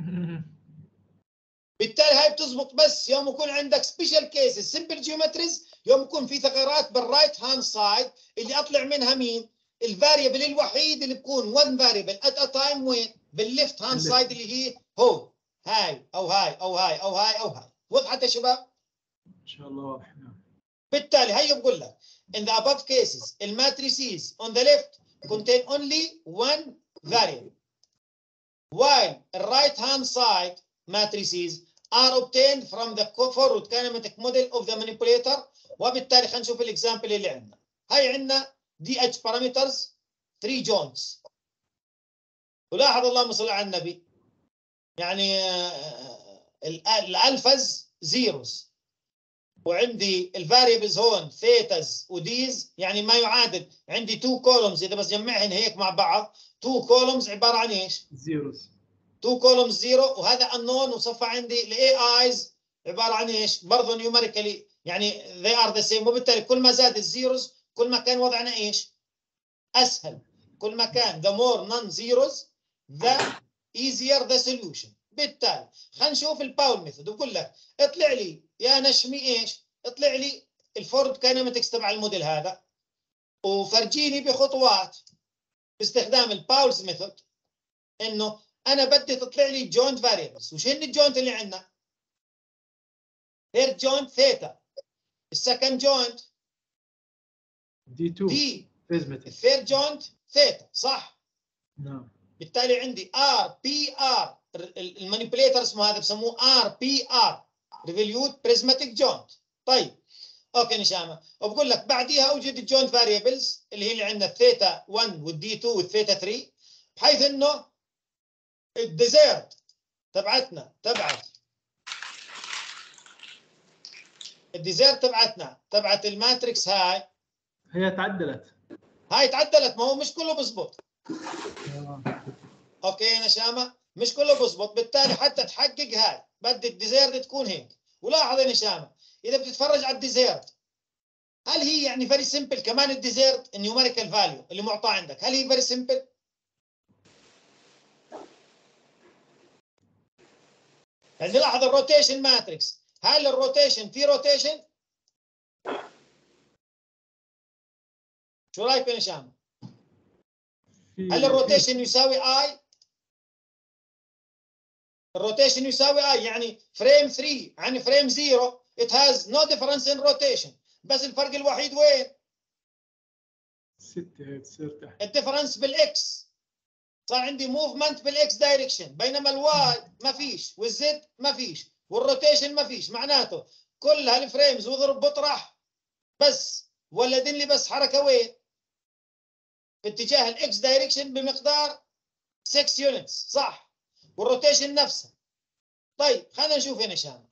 بالتالي هاي بتزبط بس يوم يكون عندك سبيشال كيسز سمبل جيومتريز يوم يكون في ثغرات بالرايت هاند سايد اللي اطلع منها مين الفاريبل الوحيد اللي بكون one variable at a time وين؟ بالليفت هاند الليفت. سايد اللي هي هون هاي او هاي او هاي او هاي او هاي. وضحت يا شباب؟ ان شاء الله واضح. نعم. بالتالي هي بقول لك in the above cases الماتريسيز on the left contain only one variable while the right hand side matrices are obtained from the forward kinematic model of the manipulator. وبالتالي خلينا نشوف الاكزامبل اللي عندنا. هاي عندنا دي اتش parameters three joints. ولاحظ اللهم صل على النبي يعني الالفاز زيروز وعندي الفاريبلز هون ثيتاز وديز يعني ما يعادل عندي تو كولومز اذا بس جمعهن هيك مع بعض تو كولومز عباره عن ايش؟ زيروز. تو كولومز زيرو وهذا انون وصفى عندي الاي ايز عباره عن ايش؟ برضه نيوميريكالي يعني they are the same. وبالتالي كل ما زاد الزيروز كل ما كان وضعنا ايش؟ اسهل. كل ما كان the more non zeros the easier the solution. بالتالي خلينا نشوف الباول ميثود. بقول لك اطلع لي يا نشمي ايش؟ اطلع لي الفورد كاينماتكس تبع الموديل هذا وفرجيني بخطوات باستخدام الباولز ميثود انه انا بدي تطلع لي جوينت فاريبلز. وش هن الجوينت اللي عندنا؟ ثيرد جوينت ثيتا، السكند جوينت دي تو دي، فيزمتك. الثيرد جوينت ثيتا صح؟ نعم. بالتالي عندي ار بي ار المانيبيوليتر اسمه هذا بسموه ار بي ار ريفوليوت بريزماتيك جوينت. طيب اوكي نشامه وبقول لك بعديها اوجد الجوينت فاريبلز اللي هي اللي عندنا الثيتا واحد والدي اثنين والثيتا ثلاثة بحيث انه الديزيرت تبعتنا تبعت الديزيرت تبعتنا تبعت الماتريكس هاي هي تعدلت. هاي تعدلت. ما هو مش كله بزبط. آه. اوكي يا نشامه مش كله بزبط. بالتالي حتى تحقق هاي بدي الديزيرت تكون هيك. ولاحظ يا نشامه اذا بتتفرج على الديزيرت هل هي يعني فيري سمبل كمان الديزيرت النيوميريكال فاليو اللي معطاه عندك هل هي فيري سمبل؟ يعني لاحظ الروتيشن ماتريكس هل الروتيشن في روتيشن؟ شو رايك يا نشامه؟ هل الروتيشن يساوي اي؟ الروتيشن يساوي اي يعني فريم ثلاثة عن فريم صفر it has no difference in rotation. بس الفرق الوحيد وين؟ ستة هي بتصير تحت. الديفرنس بالاكس. صار عندي موفمنت بالاكس دايركشن بينما الواي ما فيش والزد ما فيش والروتيشن ما فيش. معناته كل هالفريمز واضرب بطرح بس ولدن لي بس حركه وين؟ باتجاه الاكس دايركشن بمقدار ستة يونتس صح؟ والروتيشن نفسها. طيب خلينا نشوف هنا شامل.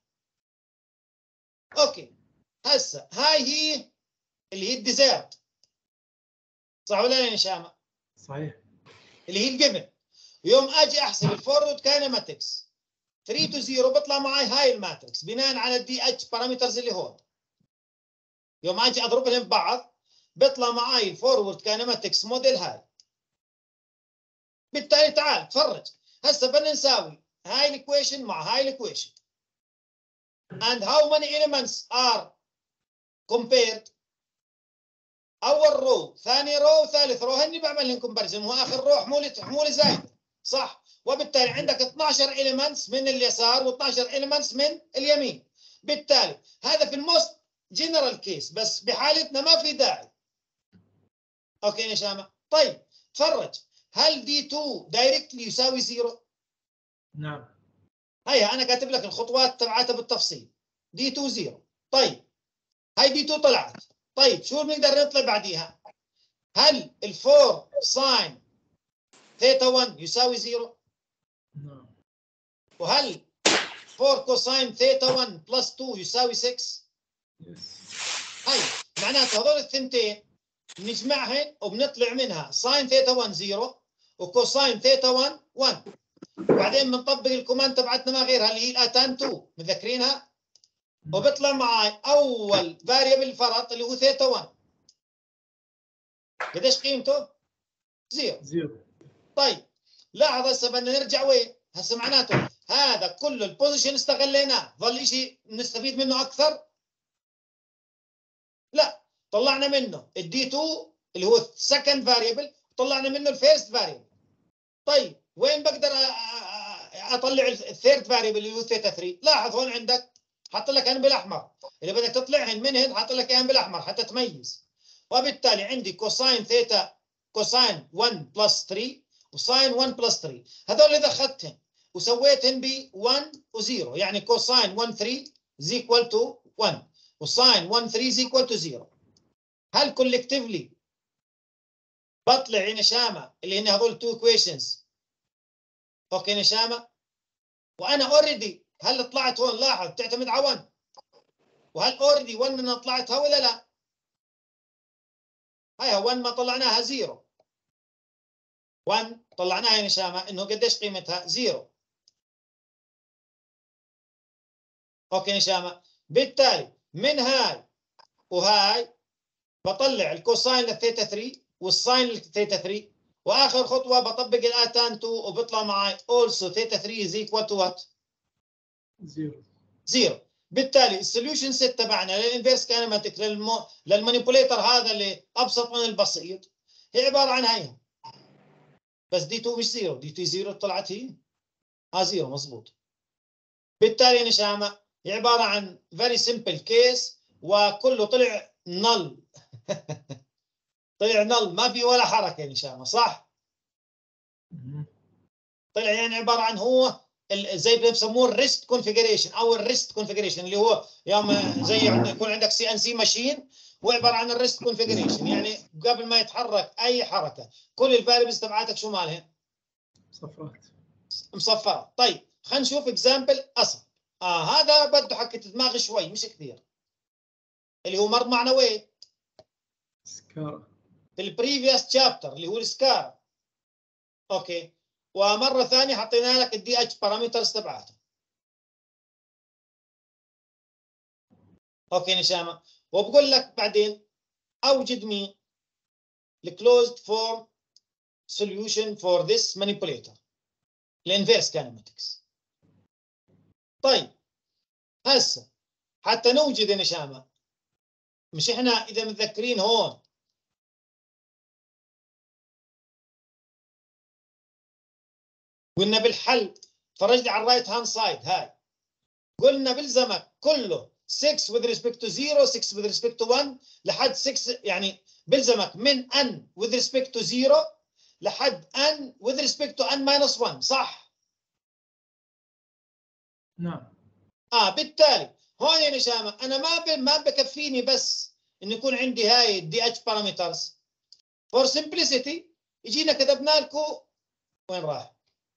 اوكي هسه هاي هي اللي هي الديزيرت صح ولا لا يا شامل؟ صحيح. اللي هي الجبن. يوم اجي احسب الفورورد كاينماتكس ثلاثة تو صفر بطلع معي هاي الماتريكس بناء على الدي اتش بارامترز اللي هون. يوم اجي اضربهم ببعض بيطلع معي الفورورد كاينماتكس موديل هاي. بالتالي تعال تفرج هسه بدنا نساوي هاي الايكويشن مع هاي الايكويشن and how many elements are compared. اول رو ثاني رو ثالث رو هني بعمل لهم كومباريزن واخر رو حموله حموله زايده صح. وبالتالي عندك اثناشر elements من اليسار واثناشر elements من اليمين. بالتالي هذا في الموست جنرال كيس بس بحالتنا ما في داعي. اوكي يا شامه. طيب تفرج هل دي اثنين دايركتلي يساوي زيرو؟ نعم. هيا انا كاتب لك الخطوات تبعتها بالتفصيل. دي اثنين زيرو. طيب هاي دي اثنين طلعت. طيب شو بنقدر نطلع بعديها؟ هل الفور ساين ثيتا واحد يساوي زيرو؟ نعم. وهل فور كوساين ثيتا واحد بلس اثنين يساوي ستة؟ يس. هاي معناته هذول الثنتين بنجمعهن وبنطلع منها ساين ثيتا واحد زيرو وكوساين ثيتا واحد واحد. وبعدين بنطبق الكوماند تبعتنا ما غيرها اللي هي الاتان اثنين متذكرينها؟ وبيطلع معي اول فاريبل فرط اللي هو ثيتا واحد. قديش قيمته؟ زيرو. زيرو. طيب لاحظ هسه بدنا نرجع وين؟ هسه معناته هذا كله البوزيشن استغليناه، ظل شيء نستفيد منه اكثر؟ لا، طلعنا منه الدي اثنين اللي هو السكند فاريبل، طلعنا منه الفيرست فاريبل. طيب وين بقدر اطلع الثيرد فاريبل اللي هو ثيتا ثلاثة؟ لاحظ هون عندك حط لك هن بالاحمر، اللي بدك تطلعهن منهن حط لك اياهم بالاحمر حتى تميز. وبالتالي عندي كوساين ثيتا كوساين واحد بلس ثلاثة وساين واحد بلس ثلاثة، هذول اذا اخذتهم وسويتهم ب واحد و0 يعني كوساين واحد ثلاثة is equal to واحد وساين واحد ثلاثة is equal to صفر. هل كولكتيفلي بطلع يا نشامه اللي هن هذول تو equations اوكي نشامه؟ وانا اوريدي هل طلعت هون لاحظ تعتمد على واحد، وهل اوريدي واحد انا طلعتها ولا لا؟ هاي واحد ما طلعناها صفر، واحد طلعناها يا نشامه انه قديش قيمتها؟ صفر. اوكي نشامه؟ بالتالي من هاي وهاي بطلع الكوساين للثيتا ثلاثة والساين للثيتا ثلاثة، واخر خطوه بطبق الاتان اثنين وبيطلع معي also ثيتا ثلاثة is equal to what؟ زيرو. زيرو. بالتالي السوليوشن سيت تبعنا للانفيرس كينيماتيك للمو... للمانيبوليتر هذا اللي ابسط من البسيط هي عباره عن هيها، بس دي اتنين مش زيرو، دي اتنين زيرو طلعت هي اه زيرو مضبوط. بالتالي يا نشامه هي عباره عن فيري سمبل كيس وكله طلع نل طلع نل ما في ولا حركه يا نشامه صح؟ طلع يعني عباره عن هو زي بسموه الريست كونفيجريشن او الريست كونفيجريشن اللي هو يوم زي يكون عندك سي ان سي ماشين، هو عباره عن الريست كونفيجريشن يعني قبل ما يتحرك اي حركه كل الفاريبلز تبعاتك شو مالها؟ مصفرات. مصفرات. طيب خلينا نشوف اكزامبل اصعب. اه هذا بده حكة دماغ شوي مش كثير، اللي هو مرض معنوي سكارا في البريفيوس تشابتر اللي هو السكار. اوكي، ومره ثانيه حطينا لك الدي اتش بارامترز تبعاته. اوكي نشامه، وبقول لك بعدين اوجد مين؟ الكلوزد فورم solution for this manipulator الانفيرس كينيماتكس. طيب هسه حتى نوجد يا نشامه، مش احنا اذا متذكرين هون قلنا بالحل فرجلي على الرايت هاند سايد هاي قلنا بلزمك كله ستة with respect to صفر ستة with respect to واحد لحد ستة، يعني بلزمك من n with respect to صفر لحد n with respect to n minus واحد صح؟ نعم. اه بالتالي هون يا نشامه انا ما ب... ما بكفيني بس انه يكون عندي هاي الدي اتش بارامترز. فور سمبلسيتي يجينا كتبنا لكم وين راح؟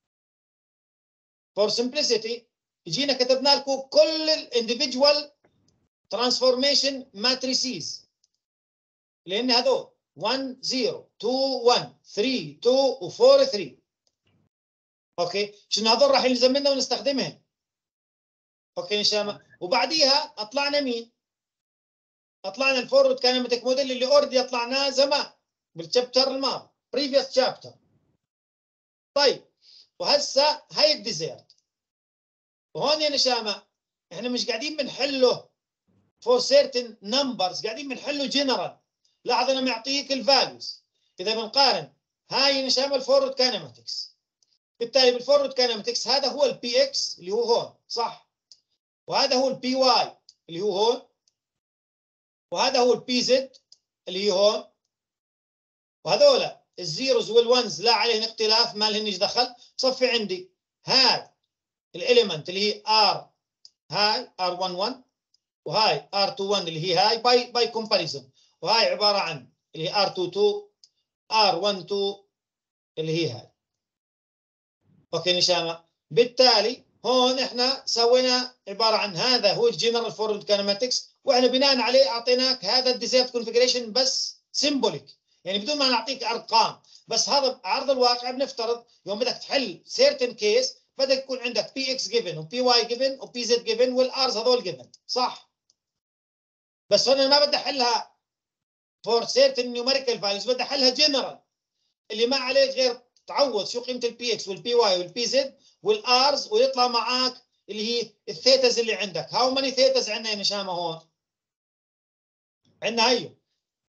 فور سمبلسيتي يجينا كتبنا لكم كل الانديفيدوال ترانسفورميشن ماتريسيز لان هذول واحد صفر اثنين واحد ثلاثة اثنين و4 ثلاثة. اوكي شنو هذول راح يلزم لنا ونستخدمهم. اوكي نشامه، وبعديها اطلعنا مين؟ اطلعنا الفورورد كاينماتيك موديل اللي اوريدي طلعناه زمان بالشابتر الماضي بريفيوس شابتر. طيب وهسه هاي الديزيرت، وهون يا نشامه احنا مش قاعدين بنحله فور سيرتن نمبرز، قاعدين بنحله جنرال. لاحظ انا معطيك الفاليوز. اذا بنقارن هاي يا نشامه الفورورد كاينماتكس، بالتالي بالفورورد كاينماتكس هذا هو البي اكس اللي هو هون صح، وهذا هو البي واي اللي هو هون، وهذا هو البي زد اللي هي هون، وهذول الزيروز والونز لا عليهن اختلاف ما لهنش دخل. صفي عندي هاي الاليمنت اللي هي ار هاي ار واحد واحد وهاي ار اثنين واحد اللي هي هاي باي باي كومباريزون، وهاي عباره عن اللي هي ار اثنين اثنين ار واحد اثنين اللي هي هاي. اوكي نشامه، بالتالي هون احنا سوينا عباره عن هذا هو الجنرال فورورد كاينماتكس، واحنا بناء عليه اعطيناك هذا الديزيرت كونفيجريشن بس سيمبوليك يعني بدون ما نعطيك ارقام، بس هذا عرض الواقع. بنفترض يوم بدك تحل سيرتن كيس بدك يكون عندك بي اكس جيفن وبي واي جيفن وبي زد جيفن والارز هذول جيفن صح؟ بس هون انا ما بدي احلها فور سيرتن نيوميريكال فاليوز، بدي احلها جنرال اللي ما عليك غير تعوض شو قيمه البي اكس والبي واي والبي زد والارز ويطلع معك اللي هي الثيتاز اللي عندك. هاو ماني ثيتاز عندنا يا نشامه هون؟ عندنا هيو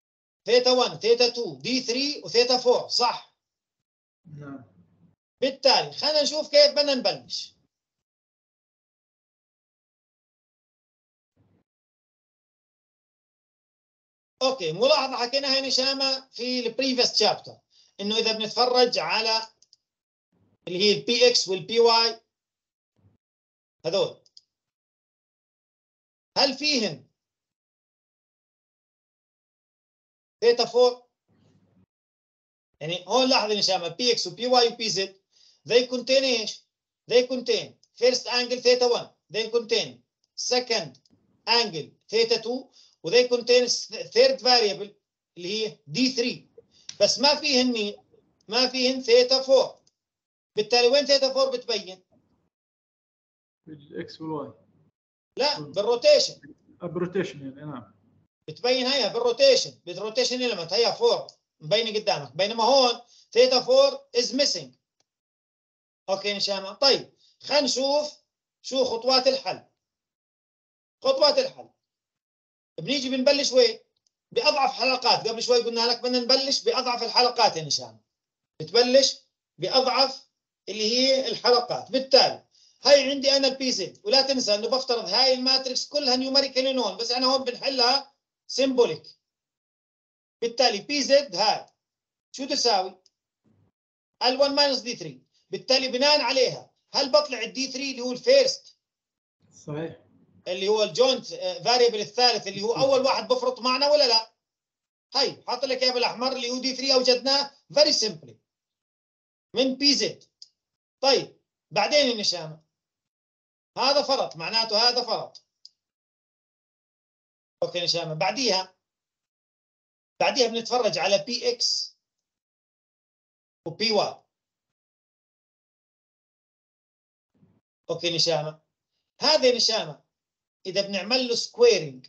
ثيتا واحد ثيتا اثنين دي ثلاثة وثيتا أربعة صح؟ نعم. بالتالي خلينا نشوف كيف بدنا نبلش. اوكي، ملاحظه حكيناها هنا شامه في البريفيس شابتر، انه اذا بنتفرج على اللي هي البي اكس والبي واي هذول، هل فيهن ثيتا أربعة؟ يعني هون لاحظ يا شامه بي اكس وبي واي وبي زد they contain ايش؟ they contain first angle ثيتا واحد، they contain second angle ثيتا اثنين، وذي contain third variable اللي هي دي ثلاثة، بس ما فيهن مين؟ ما فيهن ثيتا أربعة. بالتالي وين ثيتا أربعة بتبين؟ بالاكس والواي. لا بالروتيشن. بالروتيشن يعني نعم. بتبين هيها بالروتيشن، بالروتيشن element هيها أربعة مبينه قدامك، بينما هون ثيتا أربعة is missing. اوكي نشامة. طيب خلينا نشوف شو خطوات الحل. خطوات الحل بنيجي بنبلش وين؟ باضعف حلقات. قبل شوي قلنا لك بدنا نبلش باضعف الحلقات يا نشام. بتبلش باضعف اللي هي الحلقات. بالتالي هاي عندي انا البي زد، ولا تنسى انه بفترض هاي الماتريكس كلها نيوميريكالي نون، بس انا هون بنحلها سيمبوليك. بالتالي بي زد هاي شو تساوي؟ ال واحد ماينس دي ثلاثة. بالتالي بناء عليها هل بطلع الدي ثلاثة اللي هو الفيرست صحيح، اللي هو الجوينت فاريبل الثالث اللي هو اول واحد بفرط معنا ولا لا؟ هي حاط لك اياه بالاحمر اللي هو دي ثلاثة اوجدناه فيري سمبلي من بي زد. طيب بعدين النشامه هذا فرط، معناته هذا فرط. اوكي نشامه. بعديها بعديها بنتفرج على بي اكس وبي واي. اوكي نشامه. هذا نشامه اذا بنعمل له سكويرنج،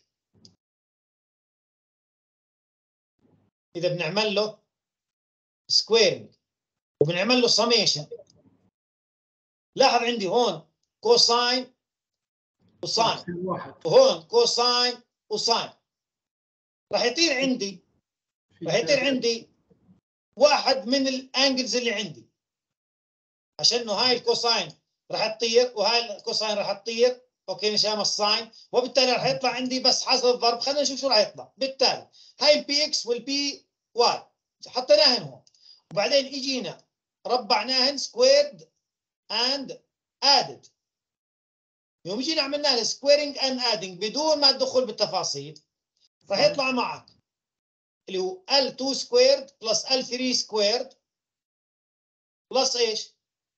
اذا بنعمل له سكويرنج وبنعمل له سميشن، لاحظ عندي هون كوساين وساين، وهون كوساين وساين، راح يطير عندي راح يطير عندي واحد من الانجلز اللي عندي، عشان انه هاي الكوساين راح تطير وهاي الكوساين راح تطير. اوكي نشام الساين، وبالتالي راح يطلع عندي بس حاصل الضرب. خلينا نشوف شو راح يطلع. بالتالي هاي البي اكس والبي واي حطيناهن هون، وبعدين اجينا ربعناهن سكويرد اند ادد. يوم جينا عملنا له سكويرنج اند ادنج بدون ما الدخول بالتفاصيل، راح يطلع معك اللي هو ال اثنين سكويرد بلس ال ثلاثة سكويرد بلس ايش؟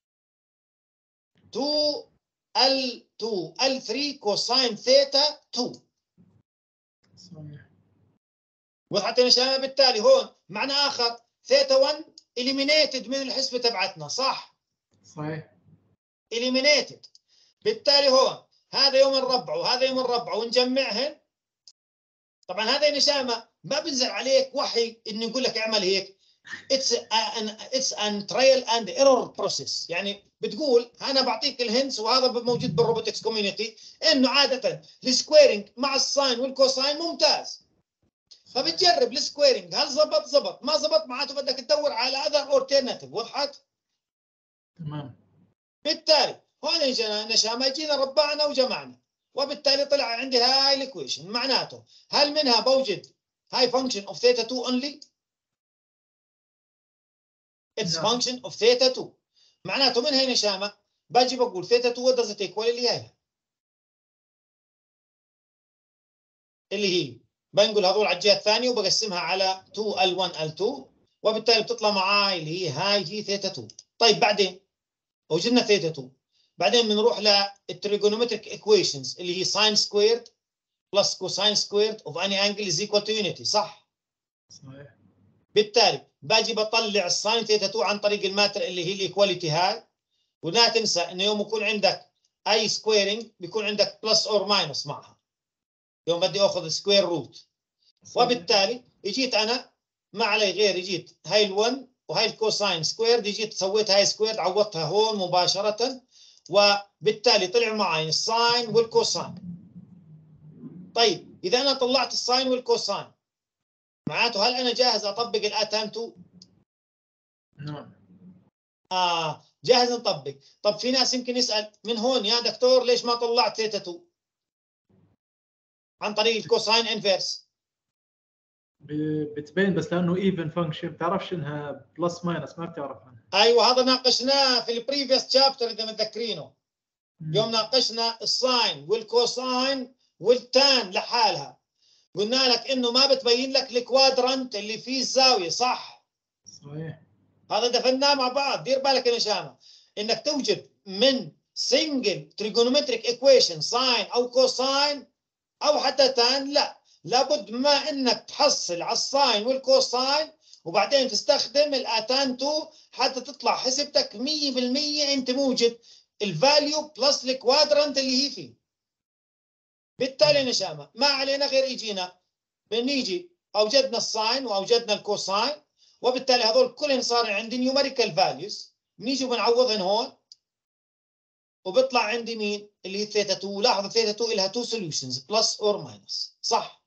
اثنين ال اثنين ال ثلاثة كوساين ثيتا اثنين. صحيح. وضحت يا شباب؟ بالتالي هون معنى اخر ثيتا واحد اليمينيتد من الحسبه تبعتنا، صح؟ صحيح. اليمينيتد. بالتالي هون هذا يوم الربع وهذا يوم الربع ونجمعهن. طبعا هذا يا نشامه ما بنزل عليك وحي انه يقول لك اعمل هيك. اتس ان اتس ان ترايل اند ايرور بروسيس. يعني بتقول انا بعطيك الهنس، وهذا موجود بالروبوتكس كوميونتي، انه عاده السكويرنج مع الساين والكوساين ممتاز، فبتجرب السكويرنج هل زبط زبط، ما زبط معناته بدك تدور على اذر اولترناتيف. وضحت؟ تمام. بالتالي هون اجينا نشامه جينا ربعنا وجمعنا، وبالتالي طلع عندي هاي الايكويشن. معناته هل منها بوجد هاي فانكشن اوف ثيتا اثنين اونلي؟ اتس فانكشن اوف ثيتا اثنين. معناته من هي نشامه باجي بقول ثيتا اثنين what does it equal اللي هي اللي هي بنقول هذول على الجهه الثانيه وبقسمها على اثنين ال واحد ال اثنين، وبالتالي بتطلع معاي اللي هي هاي هي ثيتا اثنين. طيب بعدين وجدنا ثيتا اثنين، بعدين بنروح للتريجونومتريك ايكويشنز اللي هي ساين سكويرد بلس كوساين سكويرد اوف اني انجل از ايكوال تو يونيتي، صح؟ صحيح. بالتالي باجي بطلع الساين ثيتا اثنين عن طريق الماتر اللي هي الايكواليتي هاي. ولا تنسى انه يوم يكون عندك اي سكويرنج بيكون عندك بلس اور ماينس معها يوم بدي اخذ سكوير روت. وبالتالي اجيت انا ما علي غير اجيت هاي ال1 وهاي الكوساين سكويرد، اجيت سويت هاي سكويرد عوضتها هون مباشره، وبالتالي طلع معي الساين والكوساين. طيب اذا انا طلعت الساين والكوساين معناته هل انا جاهز اطبق الاتام تو؟ نعم. اه جاهز نطبق. طب في ناس يمكن يسال من هون يا دكتور ليش ما طلعت ثيتا تو عن طريق الكوساين انفيرس؟ بتبين بس لانه ايفن فانكشن بتعرفش انها بلس ماينس، ما بتعرف عنها. ايوه هذا ناقشناه في البريفيوس شابتر اذا متذكرينه. يوم ناقشنا الساين والكوساين والتان لحالها، قلنا لك انه ما بتبين لك الكوادرنت اللي فيه الزاويه، صح؟ صحيح. هذا دفناه مع بعض. دير بالك يا نشامه انك توجد من سنجل تريجونومتريك ايكويشن ساين او كوساين او حتى تان، لا، لابد ما انك تحصل على الساين والكوساين وبعدين تستخدم الاتان تو حتى تطلع حسبتك مية بالمية انت موجد الفاليو بلس الكوادرنت اللي هي فيه. بالتالي نشامه ما علينا غير يجينا بنيجي اوجدنا الساين واوجدنا الكوساين، وبالتالي هذول كلهم صار عندي نيوميريكال فاليوز، بنيجي بنعوضهم هون وبيطلع عندي مين اللي هي ثيتا تو. لاحظوا ثيتا تو لها تو سوليوشنز بلس اور ماينس، صح؟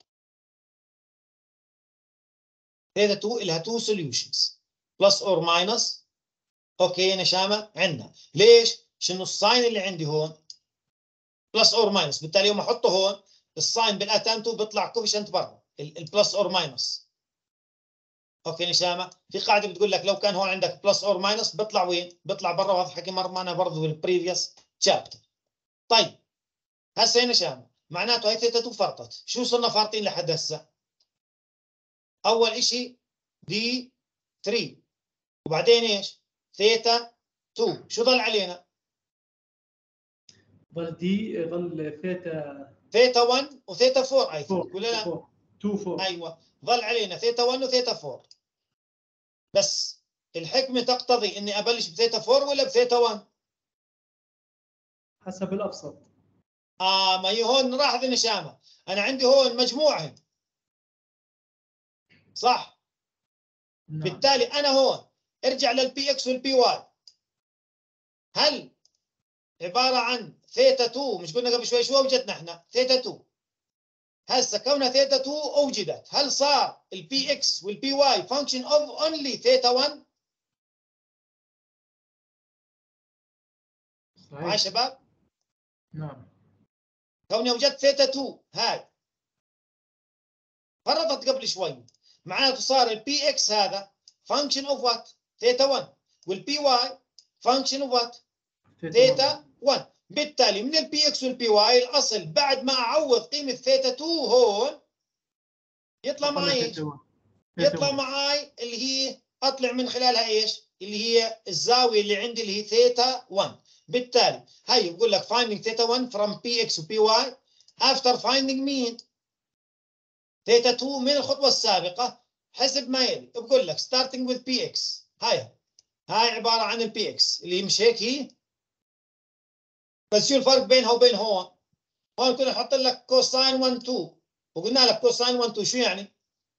ثيتا تو لها تو سوليوشنز بلس اور ماينس. اوكي نشامه عندنا ليش؟ شنو الساين اللي عندي هون بلس اور ماينس، بالتالي يوم احطه هون الساين بالاتام تو بيطلع كوفيشنت برا البلس اور ماينس. اوكي نشامه في قاعده بتقول لك لو كان هون عندك بلس اور ماينس بيطلع وين؟ بيطلع برا، وهذا حكي مر معنا برضه بالبريفيوس شابتر. طيب هسه يا نشامه معناته هي ثيتا تو فرطت. شو صرنا فارطين لحد هسه؟ اول شيء دي ثلاثة وبعدين ايش؟ ثيتا تو. شو ضل علينا؟ ظل دي ظل ثيتا ثيتا واحد وثيتا أربعة اي ثينك ولا لا؟ اتنين أربعة. ايوه ظل علينا ثيتا واحد وثيتا أربعة. بس الحكمه تقتضي اني ابلش بثيتا أربعة ولا بثيتا واحد؟ حسب الابسط. اه ما هي هون نلاحظ نشامه انا عندي هون مجموعه، صح؟ نعم. بالتالي انا هون ارجع للبي اكس والبي واي، هل عباره عن ثيتا تو؟ مش قلنا قبل شوي شو اوجدنا احنا؟ ثيتا تو. هسه كونها ثيتا تو اوجدت، هل صار البي اكس والبي واي فانكشن اوف اونلي ثيتا واحد؟ صحيح. معي شباب؟ نعم. كوني اوجدت ثيتا تو هاي فرضت قبل شوي، معناته صار البي اكس هذا فانكشن اوف وات؟ ثيتا واحد، والبي واي فانكشن اوف وات؟ ثيتا واحد. بالتالي من البي اكس والبي واي الاصل بعد ما اعوض قيمه ثيتا تو هون يطلع معي ايش؟ يطلع معي اللي هي اطلع من خلالها ايش؟ اللي هي الزاويه اللي عندي اللي هي ثيتا واحد. بالتالي هي بقول لك finding ثيتا واحد from px و py after finding مين؟ ثيتا تو من الخطوه السابقه حسب ما يلي. بقول لك starting with px، هاي هاي عباره عن البي اكس اللي مش هيك هي؟ بس شو الفرق بينها وبين هون؟ هون كنا نحط لك كوساين واحد اتنين وقلنا لك كوساين واحد اتنين شو يعني؟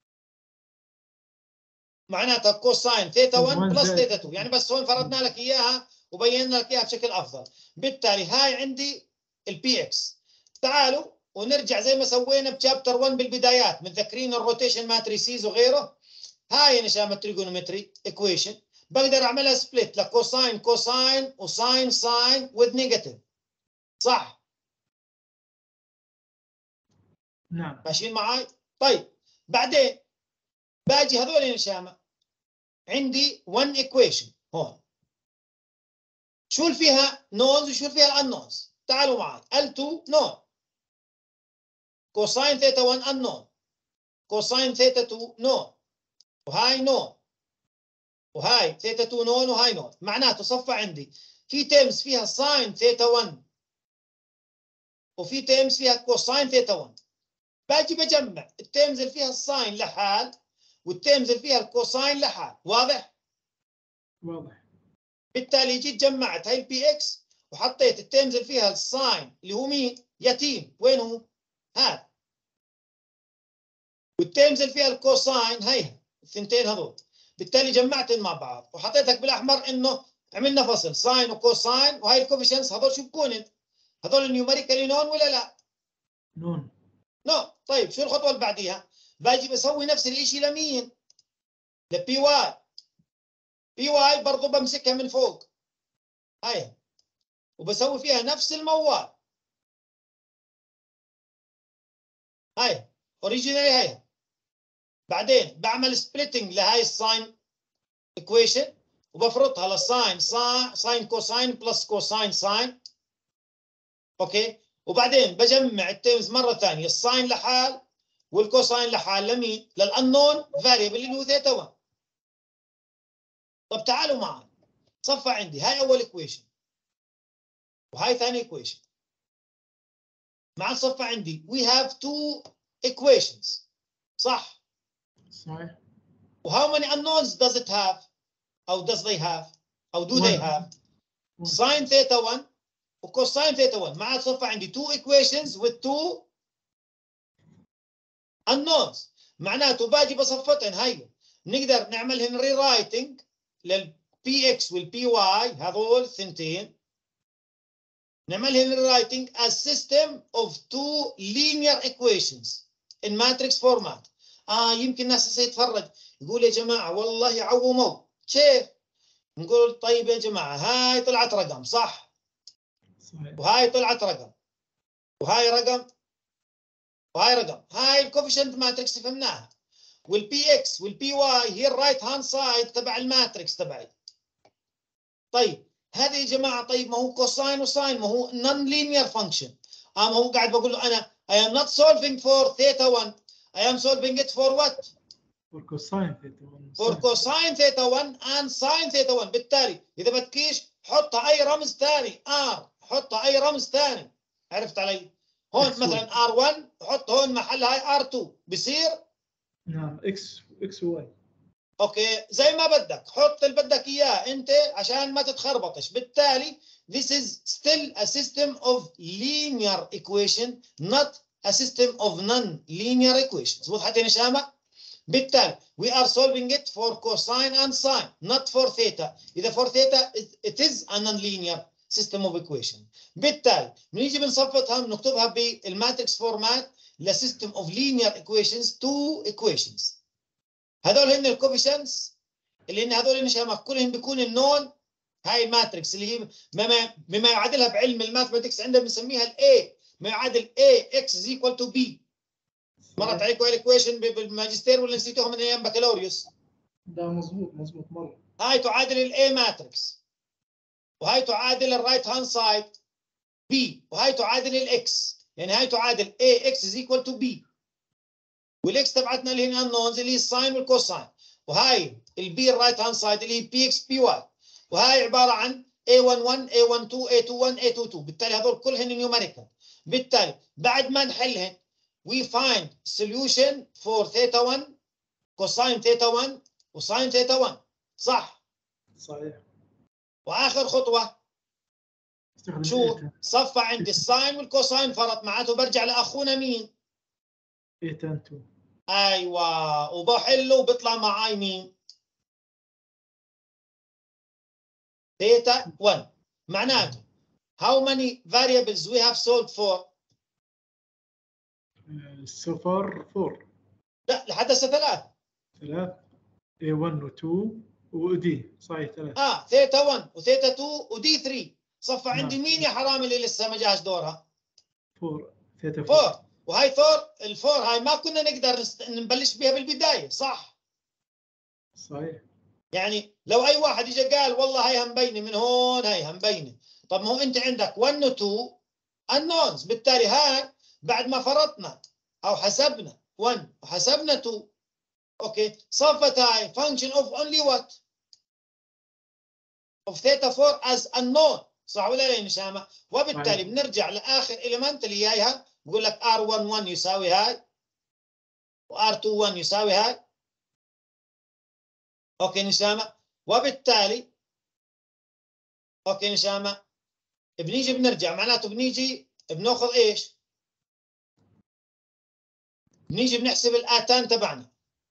معناتها كوساين ثيتا واحد بلس ثيتا تو، يعني بس هون فرضنا لك اياها وبينا لك اياها بشكل افضل. بالتالي هاي عندي البي اكس. تعالوا ونرجع زي ما سوينا بشابتر واحد بالبدايات، متذكرين الروتيشن ماتريسيز وغيره؟ هاي نشامه تريجونومتري ايكويشن بقدر اعملها سبليت لكوساين كوساين وساين ساين وذ نيجاتيف، صح؟ نعم. ماشيين معي؟ طيب بعدين باجي هذول نشامه عندي واحد ايكويشن هون، شو اللي فيها نونز وشو اللي فيها الانونز؟ تعالوا معي. إل اثنين نون، كوساين ثيتا واحد انون، كوساين ثيتا اثنين نون، وهاي نون، وهاي ثيتا اثنين نون، وهاي نون. معناته صفى عندي في تيرمز فيها ساين ثيتا واحد وفي تيرمز فيها كوساين ثيتا واحد. باجي بجمع التيرمز اللي فيها الساين لحال والتيرمز اللي فيها الكوساين لحال. واضح؟ واضح. بالتالي جيت جمعت هاي البي اكس وحطيت التيرمز اللي فيها الساين اللي هو مين؟ يتيم. وين هو؟ هذا. والتيرمز اللي فيها الكوساين هيها الثنتين هذول. بالتالي جمعتهم مع بعض وحطيتك بالاحمر انه عملنا فصل ساين وكوساين، وهي الكوفيشنتس هذول شو بكونن؟ هذول النيوميريكالي نون ولا لا؟ نون. نو. طيب شو الخطوه اللي بعديها؟ باجي بسوي نفس الشيء لمين؟ لبي واي. بي واي برضه بمسكها من فوق هاي وبسوي فيها نفس الموال هاي اوريجينالي هاي. بعدين بعمل سبليتنج لهاي الساين ايكويشن وبفرضها للساين ساين كوساين بلس كوساين ساين. اوكي، وبعدين بجمع التيرمز مره ثانيه، الساين لحال والكوساين لحال لمين؟ للانون فاريبل اللي هو ثيتا واحد. طب تعالوا معي صفى عندي هاي اول ايكويشن وهاي ثاني ايكويشن. مع الصفى عندي we have two equations صح؟ صحيح. و how many unknowns does it have؟ أو does they have؟ أو do they have؟ sin theta one و cosine theta one. مع الصفى عندي two equations with two unknowns. معناته باجي بصفتهم هاي نقدر نعملهن rewriting لل px وال py هذول ثنتين، نعملهن rewriting as system of two linear equations in matrix format. اه يمكن الناس سيتفرج يقول يا جماعه والله عوموا كيف؟ نقول طيب يا جماعه هاي طلعت رقم صح؟ صحيح. وهاي طلعت رقم وهاي رقم وهاي رقم. هاي الكوفيشنت ماتريكس فهمناها، والبي اكس والبي واي هي الرايت هاند سايد تبع الماتريكس تبعي. طيب هذه يا جماعه طيب ما هو كوساين وساين، ما هو نون لينير فانكشن. اه ما هو قاعد بقول له انا I am not solving for theta one, I am solving it for what؟ for cosine theta one. for cosine theta one and sin theta one. بالتالي اذا بدكيش حطها اي رمز ثاني ار، حطها اي رمز ثاني. عرفت علي؟ هون مثلا ار واحد حط هون محلها هاي ار اثنين بصير نعم اكس اكس واي. اوكي زي ما بدك حط اللي بدك اياه انت عشان ما تتخربطش. بالتالي this is still a system of linear equation not a system of non-linear equations. وضحت يا نشامة؟ بالتالي we are solving it for cosine and sine not for theta. إذا for theta it is a non-linear system of equation. بالتالي بنيجي بنصفتها بنكتبها بالماتريكس فورمات لسيستم of linear equations two equations. هذول هن الكوفيشنتس اللي هن هذول نشامة كلهم بيكون النون هاي ماتريكس اللي هي بما بما يعادلها بعلم الماثماتكس عندنا بنسميها الاي ما يعادل A x is equal to B. مرت عليكم الايكويشن بالماجستير ولا نسيتوها من ايام بكالوريوس؟ ده مظبوط مظبوط مره. هاي تعادل الاي ماتريكس وهاي تعادل الرايت هاند سايد بي وهاي تعادل الاكس، يعني هاي تعادل A x is equal to B والاكس تبعتنا اللي هي النونز اللي هي الساين والكوساين، وهاي البي الرايت هاند سايد اللي هي بي اكس بي واي، وهاي عباره عن إيه واحد واحد إيه واحد اثنين إيه اثنين واحد إيه اثنين اثنين. بالتالي هذول كلهن نيوميريكال. بالتالي بعد ما نحلهن we find solution for theta one cosine theta one وساين theta one صح؟ صحيح. واخر خطوه شو صفى عندي الساين والكوساين فرط معناته برجع لاخونا مين؟ إيه تان تو. ايوه وبحله وبيطلع معاي مين؟ theta one. معناته how many variables we have solved for؟ so far four. لا لحد هسه ثلاث. ثلاث إيه واحد و اثنين ودي صحيح ثلاث. اه ثيتا واحد وثيتا اثنين ودي ثلاثة. صفى عندي نعم. مين يا حرامي اللي لسه ما جاش دورها؟ فور ثيتا فور. وهي فور الفور هاي ما كنا نقدر نست... نبلش بها بالبدايه صح؟ صحيح. يعني لو اي واحد اجى قال والله هاي مبينه من هون هاي مبينه، طب ما هو انت عندك واحد و اثنين unknowns. بالتالي هاي بعد ما فرضنا او حسبنا واحد وحسبنا اثنين اوكي صفت هاي function of only what؟ of theta four as unknown صح ولا لا يا نشامه؟ وبالتالي صحيح. بنرجع لاخر element اللي جايها بقول لك آر واحد واحد يساوي هاي و آر اثنين واحد يساوي هاي. اوكي نشامه؟ وبالتالي اوكي نشامه بنيجي بنرجع معناته بنيجي بناخذ ايش؟ بنيجي بنحسب الاتان تبعنا.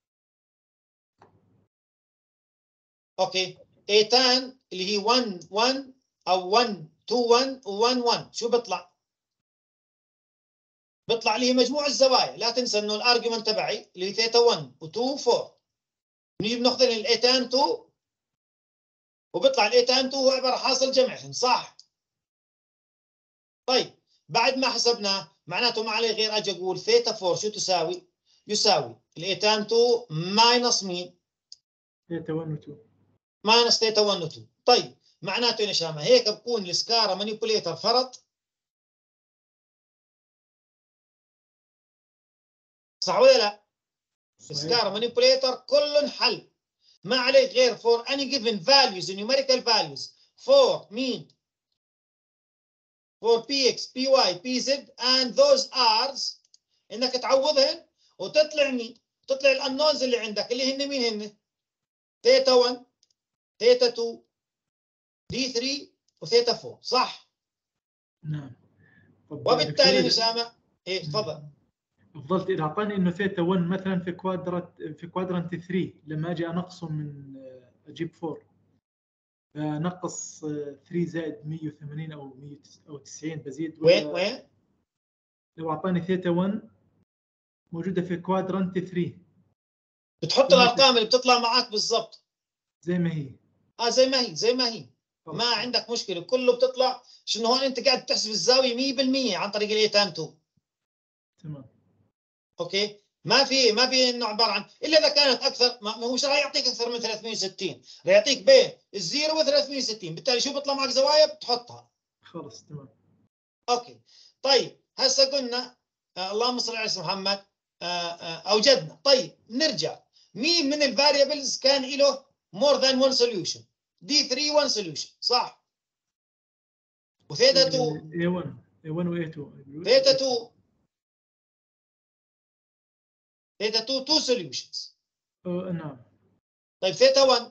اوكي اتان اللي هي واحد واحد او واحد اثنين واحد و واحد واحد شو بيطلع؟ بيطلع لي مجموع الزوايا. لا تنسى انه الارجيومنت تبعي اللي هي ثيتا واحد و2 و4 بنيجي بناخذ الاي تان اتنين وبيطلع الاي تان اتنين هو عباره عن حاصل جمعهم صح. طيب بعد ما حسبناه معناته ما عليه غير اجي اقول ثيتا أربعة شو تساوي؟ يساوي الاي تان اتنين ماينس مين؟ ثيتا واحد و اثنين ماينس ثيتا واحد و اثنين. طيب معناته يا شباب هيك بكون السكارا مانيبوليتر فرط صح ولا لا؟ السكارا مانيبوليتر كلهم حل ما عليك غير for any given values numerical values for مين؟ for px py pz and those r's انك تعوضهن وتطلع مين؟ تطلع الانونز اللي عندك اللي هن مين هن؟ ثيتا واحد ثيتا اثنين دي ثلاثة وثيتا أربعة صح؟ نعم. وبالتالي نسامة ايه تفضل. فضلت اذا اعطاني انه ثيتا واحد مثلا في كوادرات في كوادرانت ثلاثة لما اجي انقصه من اجيب أربعة نقص ثلاثة زائد مية وثمانين او مية او تسعين بزيد وين وين؟ لو اعطاني ثيتا واحد موجوده في كوادرانت ثلاثة بتحط الارقام اللي بتطلع معك بالضبط زي ما هي. اه زي ما هي زي ما هي ما عندك مشكله كله بتطلع. شنو هون انت قاعد تحسب الزاويه مية بالمية عن طريق الاي تان اتنين. تمام اوكي ما في ما في انه عباره عن الا اذا كانت اكثر ما هو مش راح يعطيك اكثر من ثلاثمية وستين راح يعطيك بين الزيرو و ثلاثمية وستين بالتالي شو بيطلع معك زوايا بتحطها. خلص تمام. اوكي طيب هسه قلنا آه اللهم صل على سيدنا محمد آه آه اوجدنا. طيب نرجع مين من الفاريبلز كان له more than one solution؟ دي ثلاثة one solution صح؟ وثيتا اثنين إيه واحد إيه واحد و إيه اثنين ثيتا اثنين ثيتا اثنين two solutions. أه نعم. طيب ثيتا واحد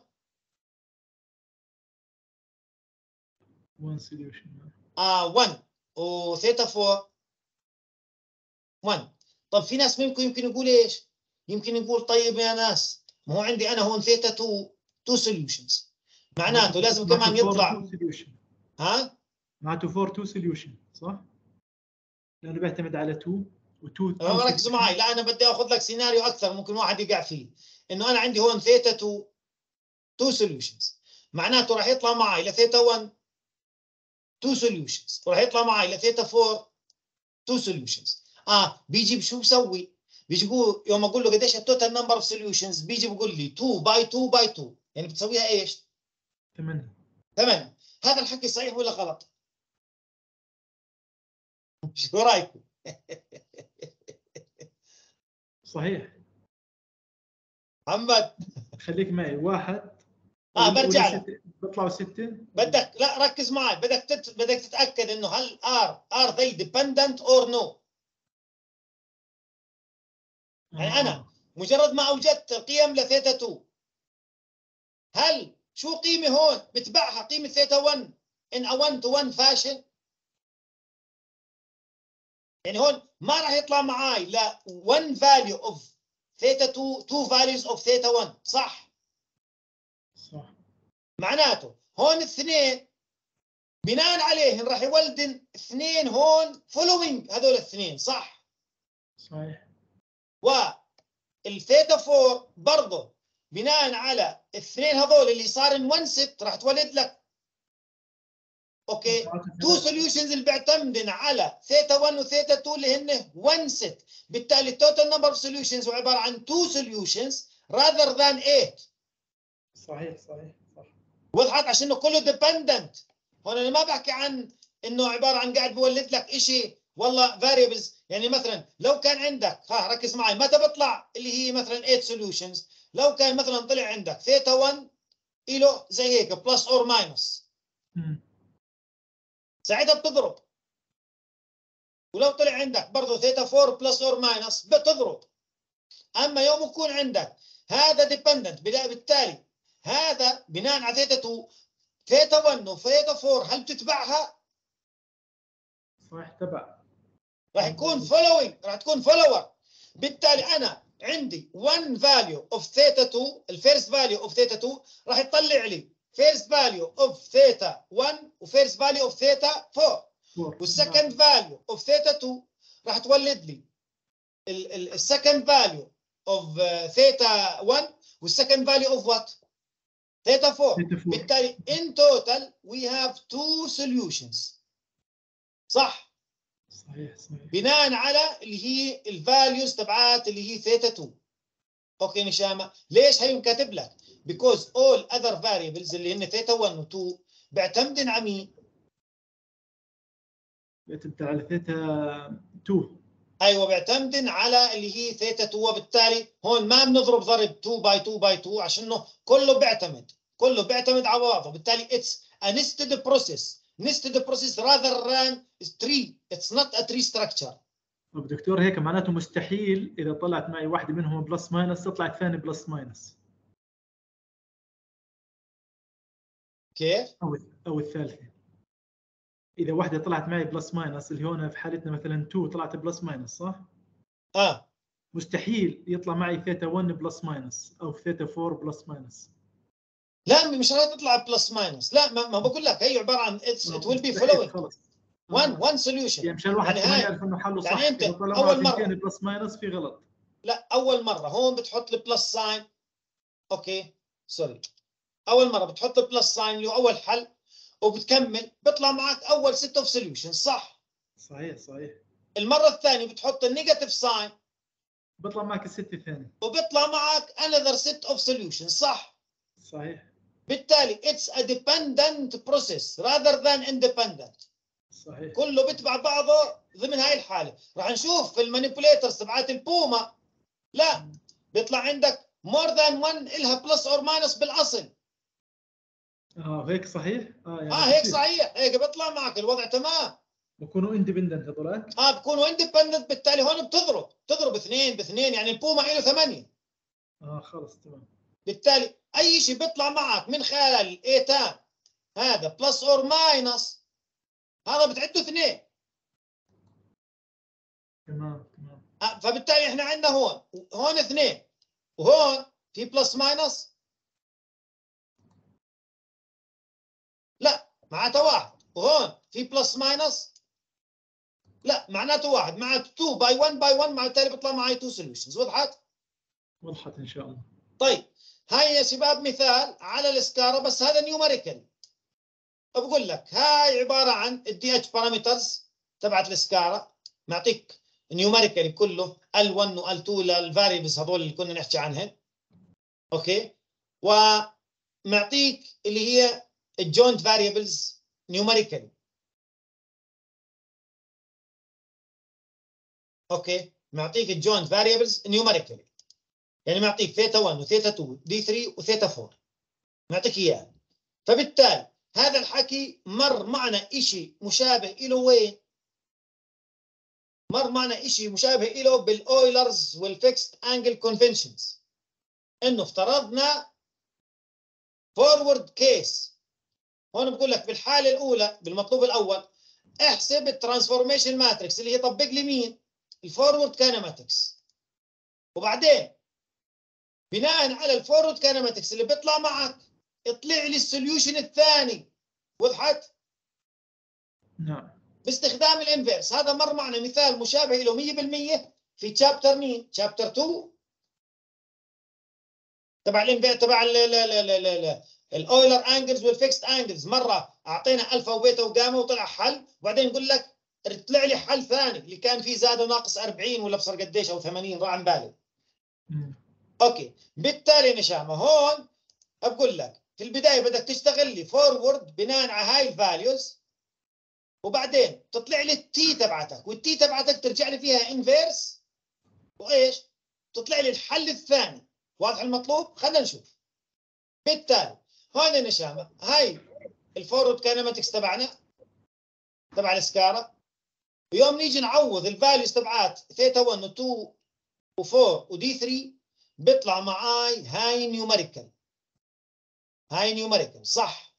one solution. اه واحد وثيتا أربعة واحد. طب في ناس منكم يمكن يقول ايش؟ يمكن يقول طيب يا ناس ما هو عندي انا هون ثيتا اثنين two solutions معناته لازم كمان يطلع ها؟ معناته فور تو سوليوشن صح؟ لانه بيعتمد على تو و2 ركزوا معي. لا انا بدي اخذ لك سيناريو اكثر ممكن واحد يقع فيه انه انا عندي هون ثيتا اثنين two solutions معناته راح يطلع معي لثيتا واحد two solutions وراح يطلع معي لثيتا أربعة two solutions. اه بيجي شو بسوي؟ بيجي يقول يوم اقول له قديش التوتال نمبر اوف سوليوشنز بيجي بقول لي اثنين باي اثنين باي اثنين يعني بتسويها ايش؟ ثمانية. ثمانية. هذا الحكي صحيح ولا غلط؟ شو رايكم؟ صحيح. محمد خليك معي واحد اه برجع لك بيطلعوا ستة. بدك لا ركز معي بدك تت... بدك تتاكد انه هل ار ار they dependent or no. يعني انا مجرد ما اوجدت قيم لثيتا اثنين هل شو قيمه هون بتبعها قيمه ثيتا واحد in a one to one fashion؟ يعني هون ما راح يطلع معاي لا one value of ثيتا اثنين two values of ثيتا واحد صح؟ صح. معناته هون الاثنين بناء عليهن راح يولدن اثنين هون following هذول الاثنين صح؟ صحيح. والثيتا أربعة برضه بناء على الاثنين هذول اللي صار one set راح تولد لك اوكي تو سوليوشنز اللي بيعتمدن على ثيتا واحد وثيتا اثنين اللي هن one set بالتالي التوتال نمبر اوف سوليوشنز هو عباره عن two solutions rather than eight. صحيح صحيح صح. وضحت عشان انه كله ديبندنت. هون انا ما بحكي عن انه عباره عن قاعد بولد لك شيء والله فاريبلز. يعني مثلا لو كان عندك ها ركز معي متى بيطلع اللي هي مثلا eight solutions لو كان مثلا طلع عندك ثيتا واحد له زي هيك بلس اور ماينس ساعتها بتضرب. ولو طلع عندك برضه ثيتا أربعة بلس اور ماينس بتضرب. اما يوم يكون عندك هذا ديبندنت بالتالي هذا بناء على ثيتا اثنين ثيتا واحد وثيتا أربعة هل بتتبعها؟ صحيح تبع. راح يكون فولوينج راح تكون فولور. بالتالي انا عندي one value of ثيتا اثنين الفيرست فاليو اوف ثيتا اثنين راح يطلع لي فيرست فاليو اوف ثيتا واحد وفيرست فاليو اوف ثيتا أربعة والسكند فاليو اوف ثيتا اثنين راح تولد لي السكند فاليو اوف ثيتا واحد والسكند فاليو اوف وات؟ ثيتا أربعة. بالتالي in total we have two solutions. صح؟ صحيح صحيح. بناء على اللي هي الفاليوز تبعات اللي هي ثيتا اثنين. اوكي نشامة، ليش هي كاتب لك؟ because all other variables اللي هن ثيتا واحد و اثنين بيعتمدن على مين؟ بيعتمد على ثيتا اثنين. ايوه بيعتمدن على اللي هي ثيتا اثنين، وبالتالي هون ما بنضرب ضرب اثنين باي اثنين باي اثنين عشانه كله بيعتمد كله بيعتمد على بعضه، بالتالي it's a nested process nested process rather than tree. it's not a tree structure. طب دكتور هيك معناته مستحيل اذا طلعت معي واحده منهم بلس ماينس تطلع الثانيه بلس ماينس. كيف؟ او او الثالثه. اذا واحده طلعت معي بلس ماينس اللي هون في حالتنا مثلا اثنين طلعت بلس ماينس صح؟ اه مستحيل يطلع معي ثيتا واحد بلس ماينس او ثيتا أربعة بلس ماينس. لا مش راح تطلع بلس ماينس، لا ما, ما بقول لك هي عباره عن it will be following خلص. one one solution. يعني مشان الواحد يعني كمان هاي يعرف انه حله صح. يعني انت إذا طلع اول معه مره ثنتين بلس ماينس في غلط. لا اول مره هون بتحط البلس ساين. اوكي سوري، اول مره بتحط البلس ساين اللي هو اول حل وبتكمل بيطلع معك اول ست اوف سوليوشن. صح صحيح صحيح. المره الثانيه بتحط النيجاتيف ساين بيطلع معك الست الثاني وبيطلع معك another set of solutions. صح صحيح. بالتالي it's a dependent process rather than independent. صحيح. كله بيتبع بعضه ضمن هاي الحاله. راح نشوف في المانيبيوليترز تبعات البوما لا بيطلع عندك more than one إلها بلس اور ماينس بالاصل. اه هيك صحيح. اه يعني اه هيك صحيح، هيك بيطلع معك الوضع تمام. بكونوا اندبندنت هذولك. اه بكونوا اندبندنت، بالتالي هون بتضرب تضرب اثنين باثنين، يعني البوما له ثمانيه. اه خلص تمام. بالتالي اي شيء بيطلع معك من خلال الايتام هذا بلس اور ماينس هذا بتعده اثنين. تمام تمام. آه فبالتالي احنا عندنا هون هون اثنين وهون في بلس ماينس لا معناته واحد، وهون في بلس ماينس لا معناته واحد، معناته اثنين باي واحد باي واحد، مع بالتالي بيطلع معي اثنين سوليوشنز. وضحت؟ وضحت ان شاء الله. طيب هاي يا شباب مثال على الاسكارا، بس هذا نيوميريكال. بقول لك هاي عباره عن الدي اتش بارامترز تبعت الاسكارا، معطيك نيوميريكال كله ال واحد و ال اثنين للفاريبلز هذول اللي كنا نحكي عنهن. اوكي، ومعطيك اللي هي الجوينت فاريبلز نيوميريكال. اوكي معطيك الجوينت فاريبلز نيوميريكال، يعني معطيك ثيتا واحد وثيتا اثنين دي ثلاثة وثيتا أربعة معطيك اياه. فبالتالي هذا الحكي مر معنا شيء مشابه له وين؟ مر معنا شيء مشابه له بالاويلرز والفيكست انجل كونفنشنز، انه افترضنا فورورد كيس. هون بقول لك بالحاله الاولى بالمطلوب الاول احسب الترانسفورميشن ماتريكس اللي هي طبق لي مين؟ الفورورد كاينماتكس، وبعدين بناء على الفورورد كاينماتكس اللي بيطلع معك اطلع لي السوليوشن الثاني. وضحت؟ نعم. باستخدام الانفيرس. هذا مر معنا مثال مشابه له مية بالمية في تشابتر مين؟ تشابتر اثنين تبع الانفيرس تبع الاويلر انجلز والفيكست انجلز. مره اعطينا الفا وبيتا وجاما وطلع حل، وبعدين يقول لك طلع لي حل ثاني اللي كان فيه زاد وناقص أربعين ولا بصير قديش او ثمانين راح عن بالي. اوكي بالتالي نشامه هون بقول لك في البدايه بدك تشتغل لي فورورد بناء على هاي الفاليوز، وبعدين تطلع لي التي تبعتك، والتي تبعتك ترجع لي فيها انفيرس، وايش؟ تطلع لي الحل الثاني. واضح المطلوب؟ خلينا نشوف. بالتالي هون نشامه هاي الفورورد كاينماتكس تبعنا تبع السكارا، ويوم نيجي نعوض الفاليوز تبعات ثيتا واحد و اثنين و أربعة ودي ثلاثة بيطلع معاي هاي نيوميريكال. هاي نيوميريكال صح.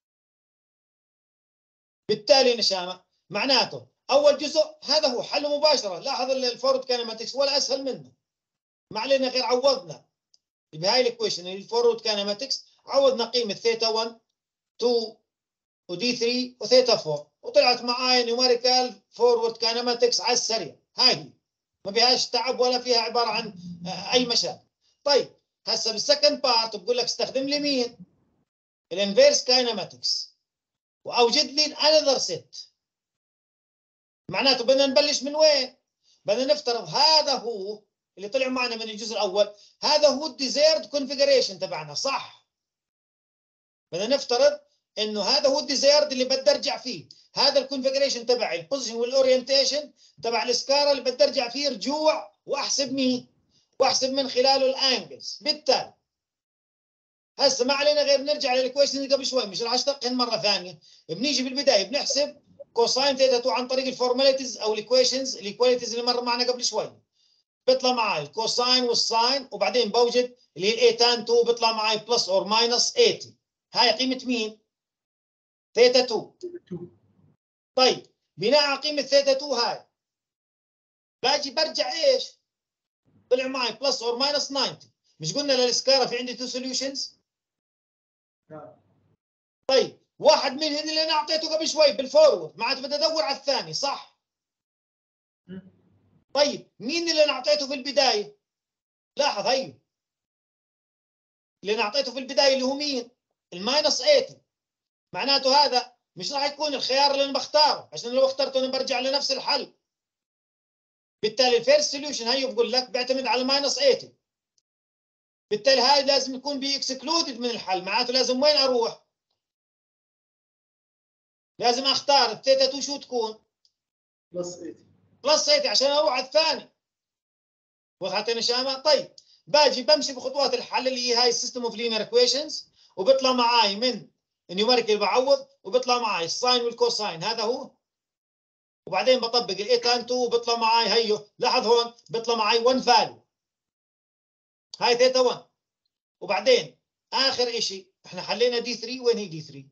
بالتالي نشامه معناته اول جزء هذا هو حل مباشره. لاحظ الفورورد كاينماتكس ولا اسهل منه، ما علينا غير عوضنا بهاي الايكويشن الفورورد كاينماتكس، عوضنا قيمه ثيتا واحد اثنين ودي ثلاثة وثيتا أربعة وطلعت معاي نيوميريكال فورورد كاينماتكس على السريع. هاي هي ما فيهاش تعب ولا فيها عباره عن اي مشاكل. طيب هسه بالسكند بارت بقول لك استخدم لي مين؟ الانفيرس كاينماتكس واوجد لي انذر سيت. معناته بدنا نبلش من وين؟ بدنا نفترض هذا هو اللي طلع معنا من الجزء الاول، هذا هو الديزيرد كونفيجريشن تبعنا، صح؟ بدنا نفترض انه هذا هو الديزيرد اللي بدي ارجع فيه، هذا الكونفيجريشن تبعي البوزيشن والاورينتيشن تبع السكارا اللي بدي ارجع فيه رجوع واحسب مين؟ واحسب من خلاله الانجلز. بالتالي هسه ما علينا غير نرجع للايكويشن اللي قبل شوي، مش راح اشتقهن مره ثانيه. بنيجي بالبدايه بنحسب كوساين ثيتا اتنين عن طريق الفورماليتيز او الايكويشنز الايكواليتيز اللي مر معنا قبل شوي. بيطلع معي الكوساين والساين وبعدين بوجد اللي هي الاي تان اتنين بيطلع معي بلس اور ماينس ثمانين. هاي قيمه مين؟ ثيتا اتنين. طيب بناء على قيمه ثيتا اتنين هاي باجي برجع ايش؟ طلع معي بلس اور ماينس تسعين. مش قلنا للسكارا في عندي تو سوليوشنز؟ طيب واحد منهم اللي انا اعطيته قبل شوي بالفورورد، معناته بدي ادور على الثاني، صح؟ طيب مين اللي انا اعطيته في البدايه؟ لاحظ هي اللي انا اعطيته في البدايه اللي هو مين؟ الماينس ثمانين. معناته هذا مش راح يكون الخيار اللي انا بختاره، عشان لو اخترته انا برجع لنفس الحل. بالتالي الفيرست سوليوشن هي بقول لك بيعتمد على الماينس ثمانين. بالتالي هاي لازم يكون بي اكسكلودد من الحل، معناته لازم وين اروح؟ لازم اختار الثيتا اتنين شو تكون؟ بلس ثمانين. بلس ثمانين عشان اروح على الثاني. وضحت يا شامة؟ طيب باجي بمشي بخطوات الحل اللي هي هاي السيستم اوف لينير ايكويشنز، وبيطلع معاي من النيوميريكال بعوض وبيطلع معاي الساين والكوساين، هذا هو. وبعدين بطبق الاي تان اتنين وبيطلع معاي هيو، لاحظ هون بيطلع معاي واحد فاليو، هاي ثيتا واحد. وبعدين اخر شيء احنا حلينا دي ثلاثة، وين هي دي ثلاثة؟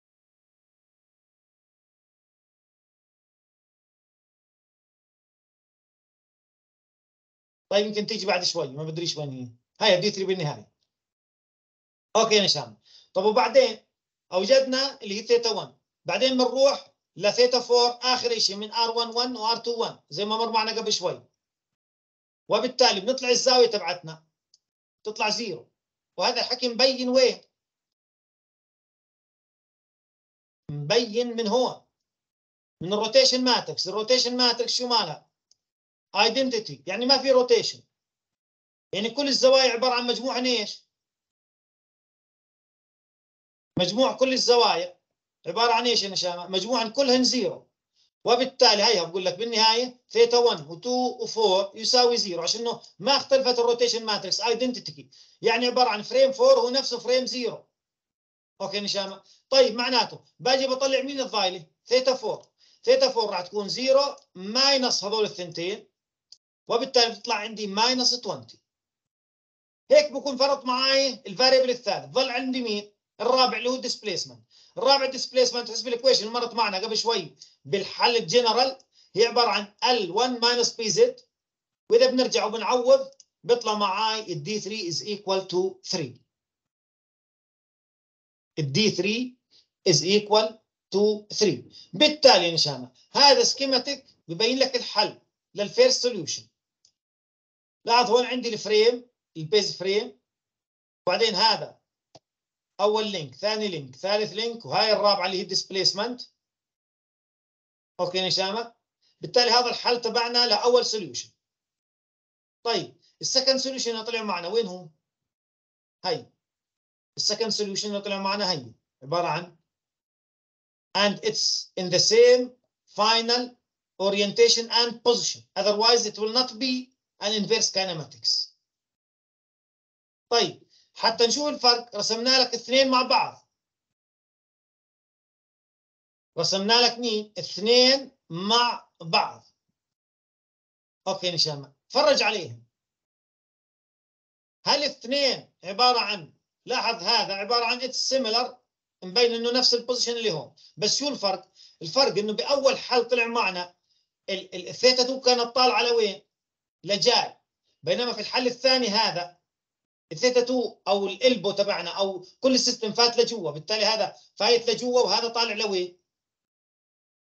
طيب يمكن تيجي بعد شوي، ما بدريش وين هي. هاي دي ثلاثة بالنهايه. اوكي يا نشام. طب وبعدين اوجدنا اللي هي ثيتا واحد، بعدين بنروح لثيتا أربعة اخر شيء من ار واحد واحد وار اتنين واحد زي ما مر معنا قبل شوي. وبالتالي بنطلع الزاويه تبعتنا تطلع زيرو، وهذا الحكي مبين وين؟ مبين من هون، من الروتيشن ماتريكس. الروتيشن ماتريكس شو مالها؟ ايدنتيتي، يعني ما في روتيشن، يعني كل الزوايا عباره عن مجموع ايش؟ مجموع كل الزوايا عباره عن ايش يا نشامه؟ مجموع كلهن زيرو. وبالتالي هيها بقول لك بالنهايه ثيتا واحد و2 و4 يساوي زيرو، عشان انه ما اختلفت الروتيشن ماتريكس ايدنتيتي، يعني عباره عن فريم أربعة هو نفسه فريم زيرو. اوكي نشامه؟ طيب معناته باجي بطلع مين الضايله؟ ثيتا أربعة. ثيتا أربعة راح تكون زيرو ماينس هذول الثنتين، وبالتالي بتطلع عندي ماينس عشرين. هيك بكون فرضت معي الفاريبل الثالث، ظل عندي مين؟ الرابع اللي هو الديسبيسمنت. الرابع الديسبيسمنت حسب الايكويشن اللي مرت معنا قبل شوي بالحل الجنرال هي عباره عن ال واحد ماينس بي زد، واذا بنرجع وبنعوض بيطلع معي الدي ثلاثة is equal to ثلاثة. الدي ثلاثة is equal to ثلاثة. بالتالي يا نشامه هذا سكيماتيك ببين لك الحل للفيرست سوليوشن. لاحظ هون عندي الفريم البيز فريم، وبعدين هذا اول لينك، ثاني لينك، ثالث لينك، وهاي الرابعه اللي هي الديسبيسمنت. اوكي نشامه؟ بالتالي هذا الحل تبعنا لاول سوليوشن. طيب السكند سوليوشن اللي طلع معنا وين هو؟ هي السكند سوليوشن اللي طلع معنا هي عباره عن and it's in the same final orientation and position, otherwise it will not be an inverse kinematics. طيب حتى نشوف الفرق رسمنا لك اثنين مع بعض. رسمنا لك مين؟ اثنين مع بعض. اوكي نشامة، فرج عليهم. هل الاثنين عبارة عن، لاحظ هذا عبارة عن اتس سيميلر، مبين انه نفس البوزيشن اللي هون، بس شو الفرق؟ الفرق انه باول حل طلع معنا الثيتا اتنين كانت طالعة على وين؟ لجاي، بينما في الحل الثاني هذا الثيتا اتنين او الالبو تبعنا او كل السيستم فات لجوا، بالتالي هذا فايت لجوا وهذا طالع لوين؟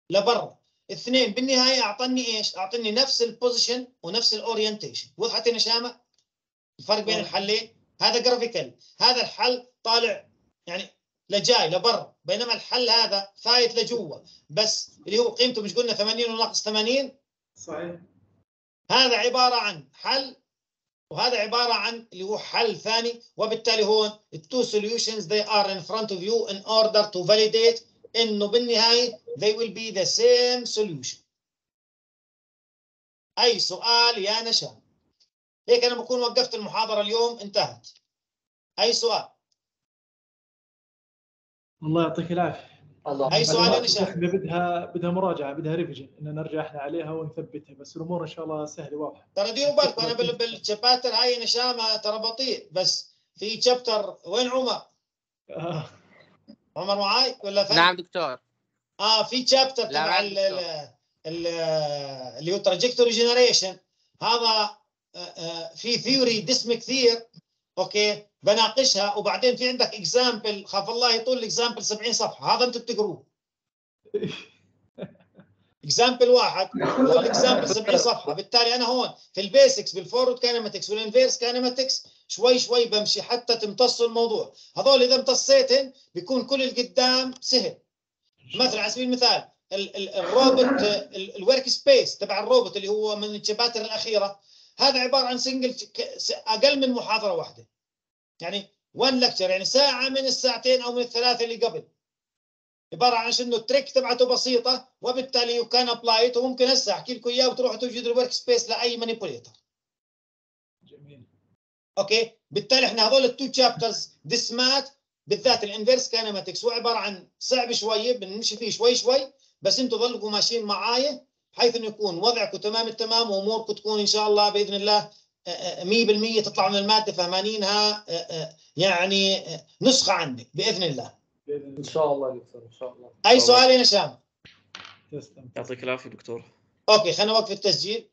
لبرا. اثنين بالنهايه اعطني ايش؟ اعطني نفس البوزيشن ونفس الاورينتيشن. وضحت يا نشامه الفرق بين الحلين؟ هذا جرافيكال، هذا الحل طالع يعني لجاي لبرا، بينما الحل هذا فايت لجوا، بس اللي هو قيمته مش قلنا ثمانين وناقص ثمانين؟ صحيح. هذا عباره عن حل وهذا عباره عن اللي هو حل ثاني، وبالتالي هون two solutions they are in front of you in order to validate انه بالنهايه they will be the same solution. اي سؤال يا نشام؟ هيك انا بكون وقفت المحاضره اليوم، انتهت. اي سؤال؟ الله يعطيك العافيه. الله. اي سؤال يا نشام؟ بدها بدها مراجعه، بدها ريفيجن، ان نرجع احنا عليها ونثبتها، بس الامور ان شاء الله سهله واضحه. ترى ديروا بالكم انا بالشابتر هاي نشامه ترى بطيء، بس في شابتر. وين عمر؟ آه. عمر معاي ولا فين؟ نعم دكتور. اه في شابتر تبع ال ال اللي هو تراجكتوري جنريشن، هذا في ثيوري دسم كثير، اوكي بناقشها، وبعدين في عندك اكزامبل، خاف الله يطول الاكزامبل سبعين صفحه، هذا انتم بتقروه. اكزامبل واحد والاكزامبل سبعين صفحه. بالتالي انا هون في البيسكس بالفورورد كاينماتكس والانفيرس كاينماتكس شوي شوي بمشي حتى تمتصوا الموضوع. هذول اذا امتصيتهم بيكون كل القدام سهل. مثلا على سبيل المثال الروبوت الورك سبيس تبع الروبوت اللي هو من الشباتر الاخيره، هذا عباره عن سنجل اقل من محاضره واحده، يعني وان لكتشر، يعني ساعه من الساعتين او من الثلاثه اللي قبل، عباره عن انه التريك تبعته بسيطه، وبالتالي يو كان ابلاي، وممكن هسه احكي لكم اياه وتروحوا توجدوا الورك سبيس لاي مانيبيوليتر. جميل. اوكي بالتالي احنا هذول التو تشابترز دسمات، بالذات الانفيرس كاينماتكس هو عباره عن صعب شويه، بنمشي فيه شوي شوي، بس انتم ضلكم ماشيين معايا بحيث انه يكون وضعكم تمام التمام، واموركم تكون ان شاء الله باذن الله مية بالمية تطلعوا من الماده فهمانينها، يعني نسخه عندك باذن الله. ان شاء الله دكتور ان شاء الله. اي سؤال يا نشام؟ تسلم. يعطيك العافيه دكتور. اوكي خلينا نوقف التسجيل.